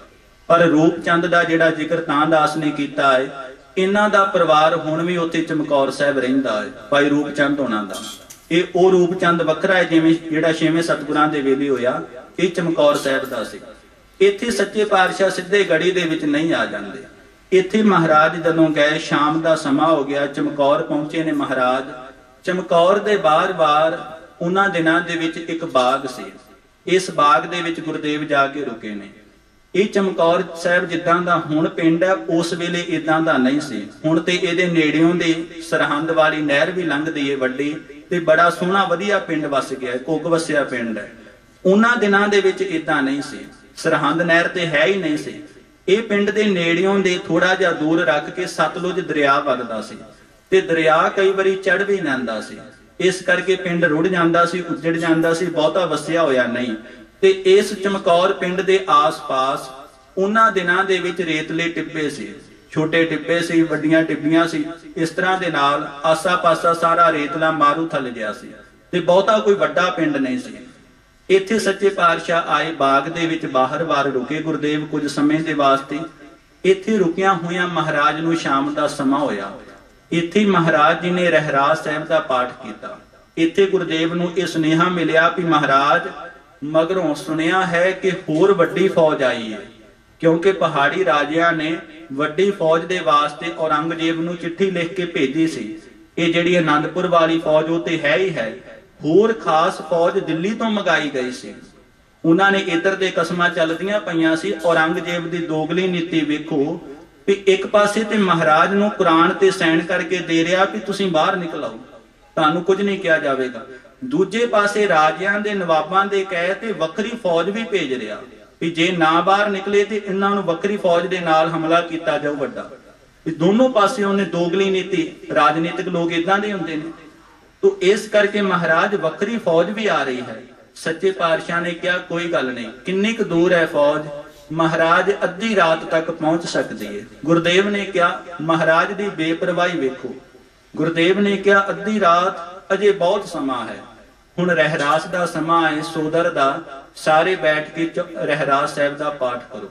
S1: पर रूप चंद का जिहड़ा जिक्र तानदास ने किया है, इन्हां दा परिवार हुण भी उत्थे चमकौर साहिब रहिंदा है। भाई रूप चंद होना दा ये ओ रूप चंद वखरा है, जिवें जिहड़ा छेवें सतगुरां दे वेले होया ये चमकौर साहिब दा सी। इत्थे सच्चे पातशाह सिद्धे गढ़ी दे विच नहीं आ जांदे। इत्थे महाराज जदों गए, शाम का समा हो गया, चमकौर पहुंचे ने महाराज। चमकौर दे बार-बार उन्हां दिनां दे विच एक बाग सी, इस बाग दे विच गुरदेव जाके रुके ने। ਇਹ ਚਮਕੌਰ ਸਾਹਿਬ ਜਿੱਦਾਂ ਦਾ ਹੁਣ ਪਿੰਡ ਹੈ, ਉਸ ਵੇਲੇ ਇਦਾਂ ਦਾ ਨਹੀਂ ਸੀ। ਹੁਣ ਤੇ ਇਹਦੇ ਨੇੜਿਓਂ ਦੀ ਸਰਹੰਦ ਵਾਲੀ ਨਹਿਰ ਵੀ ਲੰਘਦੀ ਏ ਵੱਡੀ, ਤੇ ਬੜਾ ਸੋਹਣਾ ਵਧੀਆ ਪਿੰਡ ਵਸ ਗਿਆ, ਕੁੱਗ ਵਸਿਆ ਪਿੰਡ ਹੈ। ਉਹਨਾਂ ਦਿਨਾਂ ਦੇ ਵਿੱਚ ਇਦਾਂ ਨਹੀਂ ਸੀ, ਸਰਹੰਦ ਨਹਿਰ ਤੇ ਹੈ ਹੀ ਨਹੀਂ ਸੀ। ਇਹ ਪਿੰਡ ਦੇ ਨੇੜਿਓਂ ਦੇ ਥੋੜਾ ਜਿਹਾ ਦੂਰ ਰੱਖ ਕੇ ਸਤਲੁਜ ਦਰਿਆ ਵਗਦਾ ਸੀ, ਤੇ ਦਰਿਆ ਕਈ ਵਾਰੀ ਚੜ ਵੀ ਜਾਂਦਾ ਸੀ। ਇਸ ਕਰਕੇ ਪਿੰਡ ਰੁੜ ਜਾਂਦਾ ਸੀ, ਉੱਜੜ ਜਾਂਦਾ ਸੀ, ਬਹੁਤਾ ਵਸਿਆ ਹੋਇਆ ਨਹੀਂ। ਤੇ ਇਸ ਚਮਕੌਰ ਪਿੰਡ ਦੇ ਆਸ-ਪਾਸ ਉਹਨਾਂ ਦਿਨਾਂ ਦੇ ਵਿੱਚ ਰੇਤਲੇ ਟਿੱਬੇ ਸੀ, ਛੋਟੇ ਟਿੱਬੇ ਸੀ, ਵੱਡੀਆਂ ਟਿੱਬੀਆਂ ਸੀ। ਇਸ ਤਰ੍ਹਾਂ ਦੇ ਨਾਲ ਆਸਾ-ਪਾਸਾ ਸਾਰਾ ਰੇਤਲਾ ਮਾਰੂ ਥੱਲ ਗਿਆ ਸੀ, ਤੇ ਬਹੁਤਾ ਕੋਈ ਵੱਡਾ ਪਿੰਡ ਨਹੀਂ ਸੀ। ਇੱਥੇ ਸੱਚੇ ਪਾਤਸ਼ਾਹ ਆਏ, ਬਾਗ ਦੇ ਵਿੱਚ ਬਾਹਰ-ਬਾਹਰ ਰੁਕੇ ਗੁਰਦੇਵ ਕੁਝ ਸਮੇਂ ਦੇ ਵਾਸਤੇ। ਇੱਥੇ ਰੁਕਿਆ ਹੋਇਆਂ ਮਹਾਰਾਜ ਨੂੰ ਸ਼ਾਮ ਦਾ ਸਮਾਂ ਹੋਇਆ। ਇੱਥੇ ਮਹਾਰਾਜ ਜੀ ਨੇ ਰਹਿਰਾਸ ਸਾਹਿਬ ਦਾ ਪਾਠ ਕੀਤਾ। ਇੱਥੇ ਗੁਰਦੇਵ ਨੂੰ ਇਹ ਸੁਨੇਹਾ ਮਿਲਿਆ ਕਿ ਮਹਾਰਾਜ ਮਗਰੋਂ ਸੁਣਿਆ ਹੈ ਕਿ ਹੋਰ ਵੱਡੀ ਫੌਜ ਆਈ ਹੈ, ਕਿਉਂਕਿ ਪਹਾੜੀ ਰਾਜਿਆਂ ਨੇ ਵੱਡੀ ਫੌਜ ਦੇ ਵਾਸਤੇ ਔਰੰਗਜ਼ੇਬ ਨੂੰ ਚਿੱਠੀ ਲਿਖ ਕੇ ਭੇਜੀ ਸੀ। ਇਹ ਜਿਹੜੀ ਆਨੰਦਪੁਰ ਵਾਲੀ ਫੌਜ ਉਹ ਤੇ ਹੈ ਹੀ ਹੈ, ਹੋਰ ਖਾਸ ਫੌਜ ਦਿੱਲੀ ਤੋਂ ਮੰਗਾਈ ਗਈ ਸੀ। ਉਹਨਾਂ ਨੇ ਇੱਧਰ ਦੇ ਕਸਮਾਂ ਚੱਲਦੀਆਂ ਪਈਆਂ ਸੀ। ਔਰੰਗਜ਼ੇਬ ਦੀ ਦੋਗਲੀ ਨੀਤੀ ਵੇਖੋ ਵੀ ਇੱਕ ਪਾਸੇ ਤੇ ਮਹਾਰਾਜ ਨੂੰ ਕੁਰਾਨ ਤੇ ਸਾਈਨ ਕਰਕੇ ਦੇ ਰਿਹਾ ਵੀ ਤੁਸੀਂ ਬਾਹਰ ਨਿਕਲ ਆਓ, ਤੁਹਾਨੂੰ ਕੁਝ ਨਹੀਂ ਕਿਹਾ ਜਾਵੇਗਾ। ਦੂਜੇ ਪਾਸੇ ਰਾਜਿਆਂ ਦੇ ਨਵਾਬਾਂ ਦੇ ਕਹਿ ਤੇ ਵੱਖਰੀ ਫੌਜ ਵੀ ਭੇਜ ਰਿਹਾ ਵੀ ਜੇ ਨਾ ਬਾਹਰ ਨਿਕਲੇ ਤੇ ਇਹਨਾਂ ਨੂੰ ਵੱਖਰੀ ਫੌਜ ਦੇ ਨਾਲ ਹਮਲਾ ਕੀਤਾ ਜਾਊ ਵੱਡਾ। ਦੋਨੋਂ ਪਾਸੇ ਉਹਨੇ ਦੋਗਲੀ ਨੀਤੀ, ਰਾਜਨੀਤਿਕ ਲੋਕ ਇਦਾਂ ਦੇ ਹੁੰਦੇ ਨੇ। ਤੋ ਇਸ ਕਰਕੇ ਮਹਾਰਾਜ ਵੱਖਰੀ ਫੌਜ ਵੀ ਆ ਰਹੀ ਹੈ। ਸੱਚੇ ਪਾਤਸ਼ਾਹ ਨੇ ਕਿਹਾ ਕੋਈ ਗੱਲ ਨਹੀਂ, ਕਿੰਨੀ ਕੁ ਦੂਰ ਹੈ ਫੌਜ? ਮਹਾਰਾਜ ਅੱਧੀ ਰਾਤ ਤੱਕ ਪਹੁੰਚ ਸਕਦੀ ਹੈ। ਗੁਰਦੇਵ ਨੇ ਕਿਹਾ ਮਹਾਰਾਜ ਦੀ ਬੇਪਰਵਾਹੀ ਵੇਖੋ। ਗੁਰਦੇਵ ਨੇ ਕਿਹਾ ਅੱਧੀ ਰਾਤ ਅਜੇ ਬਹੁਤ ਸਮਾਂ ਹੈ, ਹੁਣ ਰਹਿਰਾਸ ਦਾ ਸਮਾਂ ਹੈ, ਸੋਦਰ ਦਾ, ਸਾਰੇ ਬੈਠ ਕੇ ਰਹਿਰਾਸ ਸਾਹਿਬ ਦਾ ਪਾਠ ਕਰੋ।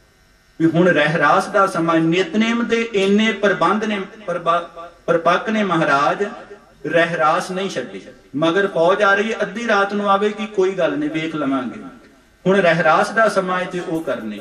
S1: ਵੀ ਹੁਣ ਰਹਿਰਾਸ ਦਾ ਸਮਾਂ, ਨਿਤਨੇਮ ਦੇ ਇੰਨੇ ਪ੍ਰਬੰਧ ਨੇ, ਪਰਪੱਕ ਨੇ ਮਹਾਰਾਜ, ਰਹਿਰਾਸ ਨਹੀਂ ਛੱਡੀ। ਮਗਰ ਫੌਜ ਆ ਰਹੀ ਹੈ, ਅੱਧੀ ਰਾਤ ਨੂੰ ਆਵੇਗੀ, ਕੋਈ ਗੱਲ ਨਹੀਂ, ਵੇਖ ਲਵਾਂਗੇ। ਹੁਣ ਰਹਿਰਾਸ ਦਾ ਸਮਾਂ ਹੈ ਤੇ ਉਹ ਕਰਨੀ।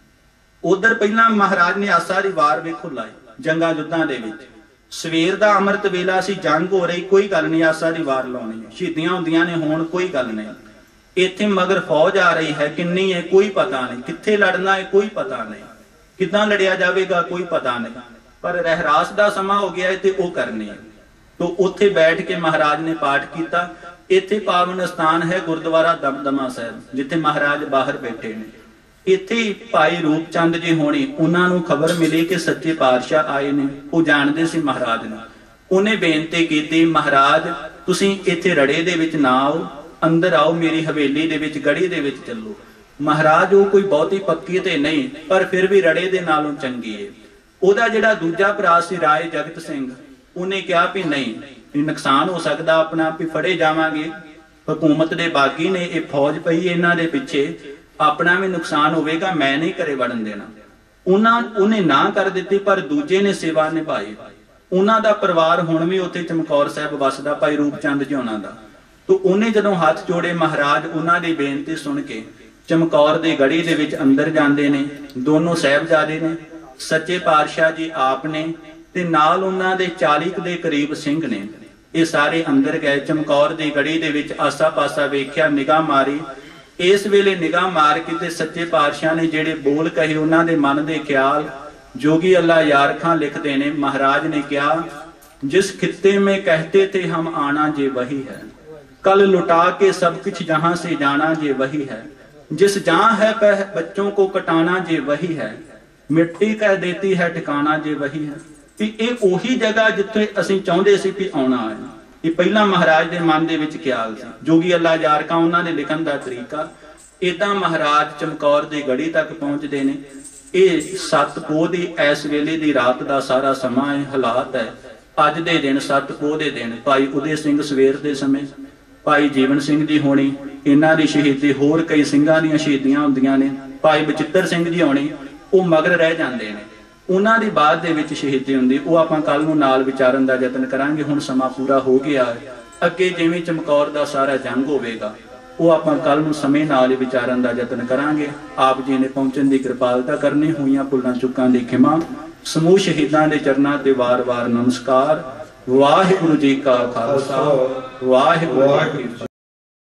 S1: ਉਧਰ ਪਹਿਲਾਂ ਮਹਾਰਾਜ ਨੇ ਆਸਾ ਦੀ ਵਾਰ ਵੇਖੋ ਲਾਈ ਜੰਗਾਂ ਯੁੱਧਾਂ ਦੇ ਵਿੱਚ। ਸਵੇਰ ਦਾ ਅੰਮ੍ਰਿਤ ਵੇਲਾ ਸੀ, ਜੰਗ ਹੋ ਰਹੀ, ਕੋਈ ਗੱਲ ਨਹੀਂ, ਆਸਾ ਦੀ ਵਾਰ ਲਾਉਣੀ, ਸ਼ਹੀਦੀਆਂ ਹੁੰਦੀਆਂ ਨੇ ਹੁਣ, ਕੋਈ ਗੱਲ ਨਹੀਂ। ਇੱਥੇ ਮਗਰ ਫੌਜ ਆ ਰਹੀ ਹੈ, ਕਿੰਨੀ ਹੈ ਕੋਈ ਪਤਾ ਨਹੀਂ, ਕਿੱਥੇ ਲੜਨਾ ਹੈ ਕੋਈ ਪਤਾ ਨਹੀਂ, ਕਿੱਦਾਂ ਲੜਿਆ ਜਾਵੇਗਾ ਕੋਈ ਪਤਾ ਨਹੀਂ, ਪਰ ਰਹਿਰਾਸ ਦਾ ਸਮਾਂ ਹੋ ਗਿਆ ਹੈ ਤੇ ਉਹ ਕਰਨੀ ਹੈ। ਤੋ ਉੱਥੇ ਬੈਠ ਕੇ ਮਹਾਰਾਜ ਨੇ ਪਾਠ ਕੀਤਾ। ਇੱਥੇ ਪਾਵਨ ਸਥਾਨ ਹੈ ਗੁਰਦੁਆਰਾ ਦਮਦਮਾ ਸਾਹਿਬ, ਜਿੱਥੇ ਮਹਾਰਾਜ ਬਾਹਰ ਬੈਠੇ ਨੇ। ਇੱਥੇ ਭਾਈ ਰੂਪ ਚੰਦ ਜੀ ਹੋਣੀ, ਉਹਨਾਂ ਨੂੰ ਖਬਰ ਮਿਲੀ ਕਿ ਸੱਚੇ ਪਾਤਸ਼ਾਹ ਆਏ ਨੇ। ਉਹ ਜਾਣਦੇ ਸੀ ਮਹਾਰਾਜ ਨੂੰ। ਉਹਨੇ ਬੇਨਤੀ ਕੀਤੀ ਮਹਾਰਾਜ ਤੁਸੀਂ ਇੱਥੇ ਰੜੇ ਦੇ ਵਿੱਚ ਨਾ ਆਓ, ਅੰਦਰ ਆਓ, ਮੇਰੀ ਹਵੇਲੀ ਦੇ ਵਿੱਚ, ਗੜੀ ਦੇ ਵਿੱਚ ਚੱਲੋ। ਮਹਾਰਾਜ ਉਹ ਕੋਈ ਬਹੁਤੀ ਪੱਕੀ ਤੇ ਨਹੀਂ, ਪਰ ਫਿਰ ਵੀ ਰੜੇ ਦੇ ਨਾਲੋਂ ਚੰਗੀ ਹੈ। ਉਹਦਾ ਜਿਹੜਾ ਦੂਜਾ ਭਰਾ ਸੀ ਰਾਏ ਜਗਤ ਸਿੰਘ, ਉਹਨੇ ਕਿਹਾ ਵੀ ਨਹੀਂ, ਨੁਕਸਾਨ ਹੋ ਸਕਦਾ ਆਪਣਾ, ਵੀ ਫੜੇ ਜਾਵਾਂਗੇ, ਹਕੂਮਤ ਦੇ ਬਾਗੀ ਨੇ, ਇਹ ਫੌਜ ਪਈ ਇਹਨਾਂ ਦੇ ਪਿੱਛੇ, ਆਪਣਾ ਵੀ ਨੁਕਸਾਨ ਹੋਵੇਗਾ, ਮੈਂ ਨਹੀਂ ਘਰੇ ਵੜਨ ਦੇਣਾ। ਉਹਨੇ ਨਾ ਕਰ ਦਿੱਤੀ, ਪਰ ਦੂਜੇ ਨੇ ਸੇਵਾ ਨਿਭਾਈ। ਉਹਨਾਂ ਦਾ ਪਰਿਵਾਰ ਹੁਣ ਵੀ ਉੱਥੇ ਚਮਕੌਰ ਸਾਹਿਬ ਵਸਦਾ, ਭਾਈ ਰੂਪ ਚੰਦ ਜੀ ਉਹਨਾਂ ਦਾ। ਤੋ ਉਹਨੇ ਜਦੋਂ ਹੱਥ ਜੋੜੇ, ਮਹਾਰਾਜ ਉਹਨਾਂ ਦੀ ਬੇਨਤੀ ਸੁਣ ਕੇ ਚਮਕੌਰ ਦੀ ਗੜੀ ਦੇ ਵਿੱਚ ਅੰਦਰ ਜਾਂਦੇ ਨੇ। ਦੋਨੋਂ ਸਾਹਿਬਜ਼ਾਦੇ ਨੇ, ਸੱਚੇ ਪਾਤਸ਼ਾਹ ਜੀ ਆਪ ਨੇ, ਤੇ ਨਾਲ ਉਹਨਾਂ ਦੇ 40 ਦੇ ਕਰੀਬ ਸਿੰਘ ਨੇ। ਇਹ ਸਾਰੇ ਅੰਦਰ ਗਏ। ਚਮਕੌਰ ਦੀ ਗੜੀ ਦੇ ਵਿੱਚ ਆਸਾ ਪਾਸਾ ਵੇਖਿਆ, ਨਿਗਾਹ ਮਾਰੀ। ਇਸ ਵੇਲੇ ਨਿਗਾਹ ਮਾਰ ਕੇ ਤੇ ਸੱਚੇ ਪਾਤਸ਼ਾਹ ਨੇ ਜਿਹੜੇ ਬੋਲ ਕਹੇ, ਉਹਨਾਂ ਦੇ ਮਨ ਦੇ ਖਿਆਲ जोगी अल्लाह यार खां लिखते ने। महाराज ने क्या, जिस खित्ते में कहते थे हम आना जे वही है, कल लुटा के सब कुछ जहां से जाना जे वही है, जिस जहां है पह बच्चों को कटाना जे वही है, मिट्टी कह देती है ठिकाना जे वही है। कि ਇਹ ਉਹੀ ਜਗ੍ਹਾ ਜਿੱਥੇ ਅਸੀਂ ਚਾਹੁੰਦੇ ਸੀ ਕਿ ਆਉਣਾ ਹੈ। ਇਹ ਪਹਿਲਾਂ ਮਹਾਰਾਜ ਦੇ ਮਨ ਦੇ ਵਿੱਚ ਖਿਆਲ ਸੀ। ਜੋਗੀ ਅੱਲਾ ਯਾਰ ਖਾਂ ਉਹਨਾਂ ਦੇ ਲਿਖਣ ਦਾ ਤਰੀਕਾ ਇਦਾਂ। ਮਹਾਰਾਜ ਚਮਕੌਰ ਦੀ ਗੜੀ ਤੱਕ ਪਹੁੰਚਦੇ ਨੇ। ਇਹ 7 ਪੋਹ ਦੀ ਇਸ ਵੇਲੇ ਦੀ ਰਾਤ ਦਾ ਸਾਰਾ ਸਮਾਂ ਹੈ, ਹਾਲਾਤ ਹੈ। ਅੱਜ ਦੇ ਦਿਨ 7 ਪੋਹ ਦੇ ਦਿਨ ਭਾਈ ਉਦੇ ਸਿੰਘ ਸਵੇਰ ਦੇ ਸਮੇਂ, ਭਾਈ ਜੀਵਨ ਸਿੰਘ ਜੀ ਹੋਣੀ, ਇਹਨਾਂ ਦੀ ਸ਼ਹੀਦੀ, ਹੋਰ ਕਈ ਸਿੰਘਾਂ ਦੀਆਂ ਸ਼ਹੀਦੀਆਂ ਹੁੰਦੀਆਂ ਨੇ। ਭਾਈ ਬਚਿੱਤਰ ਸਿੰਘ ਜੀ ਹੋਣੀ, ਉਹ ਮਗਰ ਰਹਿ ਜਾਂਦੇ ਨੇ, ਉਹਨਾਂ ਦੀ ਬਾਅਦ ਦੇ ਵਿੱਚ ਸ਼ਹੀਦੀ ਹੁੰਦੀ। ਉਹ ਆਪਾਂ ਕੱਲ ਨੂੰ ਨਾਲ ਵਿਚਾਰਨ ਦਾ ਯਤਨ ਕਰਾਂਗੇ। ਹੁਣ ਸਮਾਂ ਪੂਰਾ ਹੋ ਗਿਆ, ਅੱਗੇ ਜਿਵੇਂ ਚਮਕੌਰ ਦਾ ਸਾਰਾ ਜੰਗ ਹੋਵੇਗਾ ਉਹ ਆਪਾਂ ਕੱਲ ਨੂੰ ਸਮੇਂ ਨਾਲ ਹੀ ਵਿਚਾਰਨ ਦਾ ਯਤਨ ਕਰਾਂਗੇ। ਆਪ ਜੀ ਨੇ ਪਹੁੰਚਣ ਦੀ ਕਿਰਪਾਲਤਾ ਕਰਨੀ, ਹੋਈਆਂ ਭੁੱਲਾਂ ਚੁੱਕਾਂ ਦੀ ਖਿਮਾ। ਸਮੂਹ ਸ਼ਹੀਦਾਂ ਦੇ ਚਰਨਾਂ ਤੇ ਵਾਰ-ਵਾਰ ਨਮਸਕਾਰ। ਵਾਹਿਗੁਰੂ ਜੀ ਕਾ ਖਾਲਸਾ, ਵਾਹਿਗੁਰੂ ਜੀ ਕੀ ਫਤਿਹ।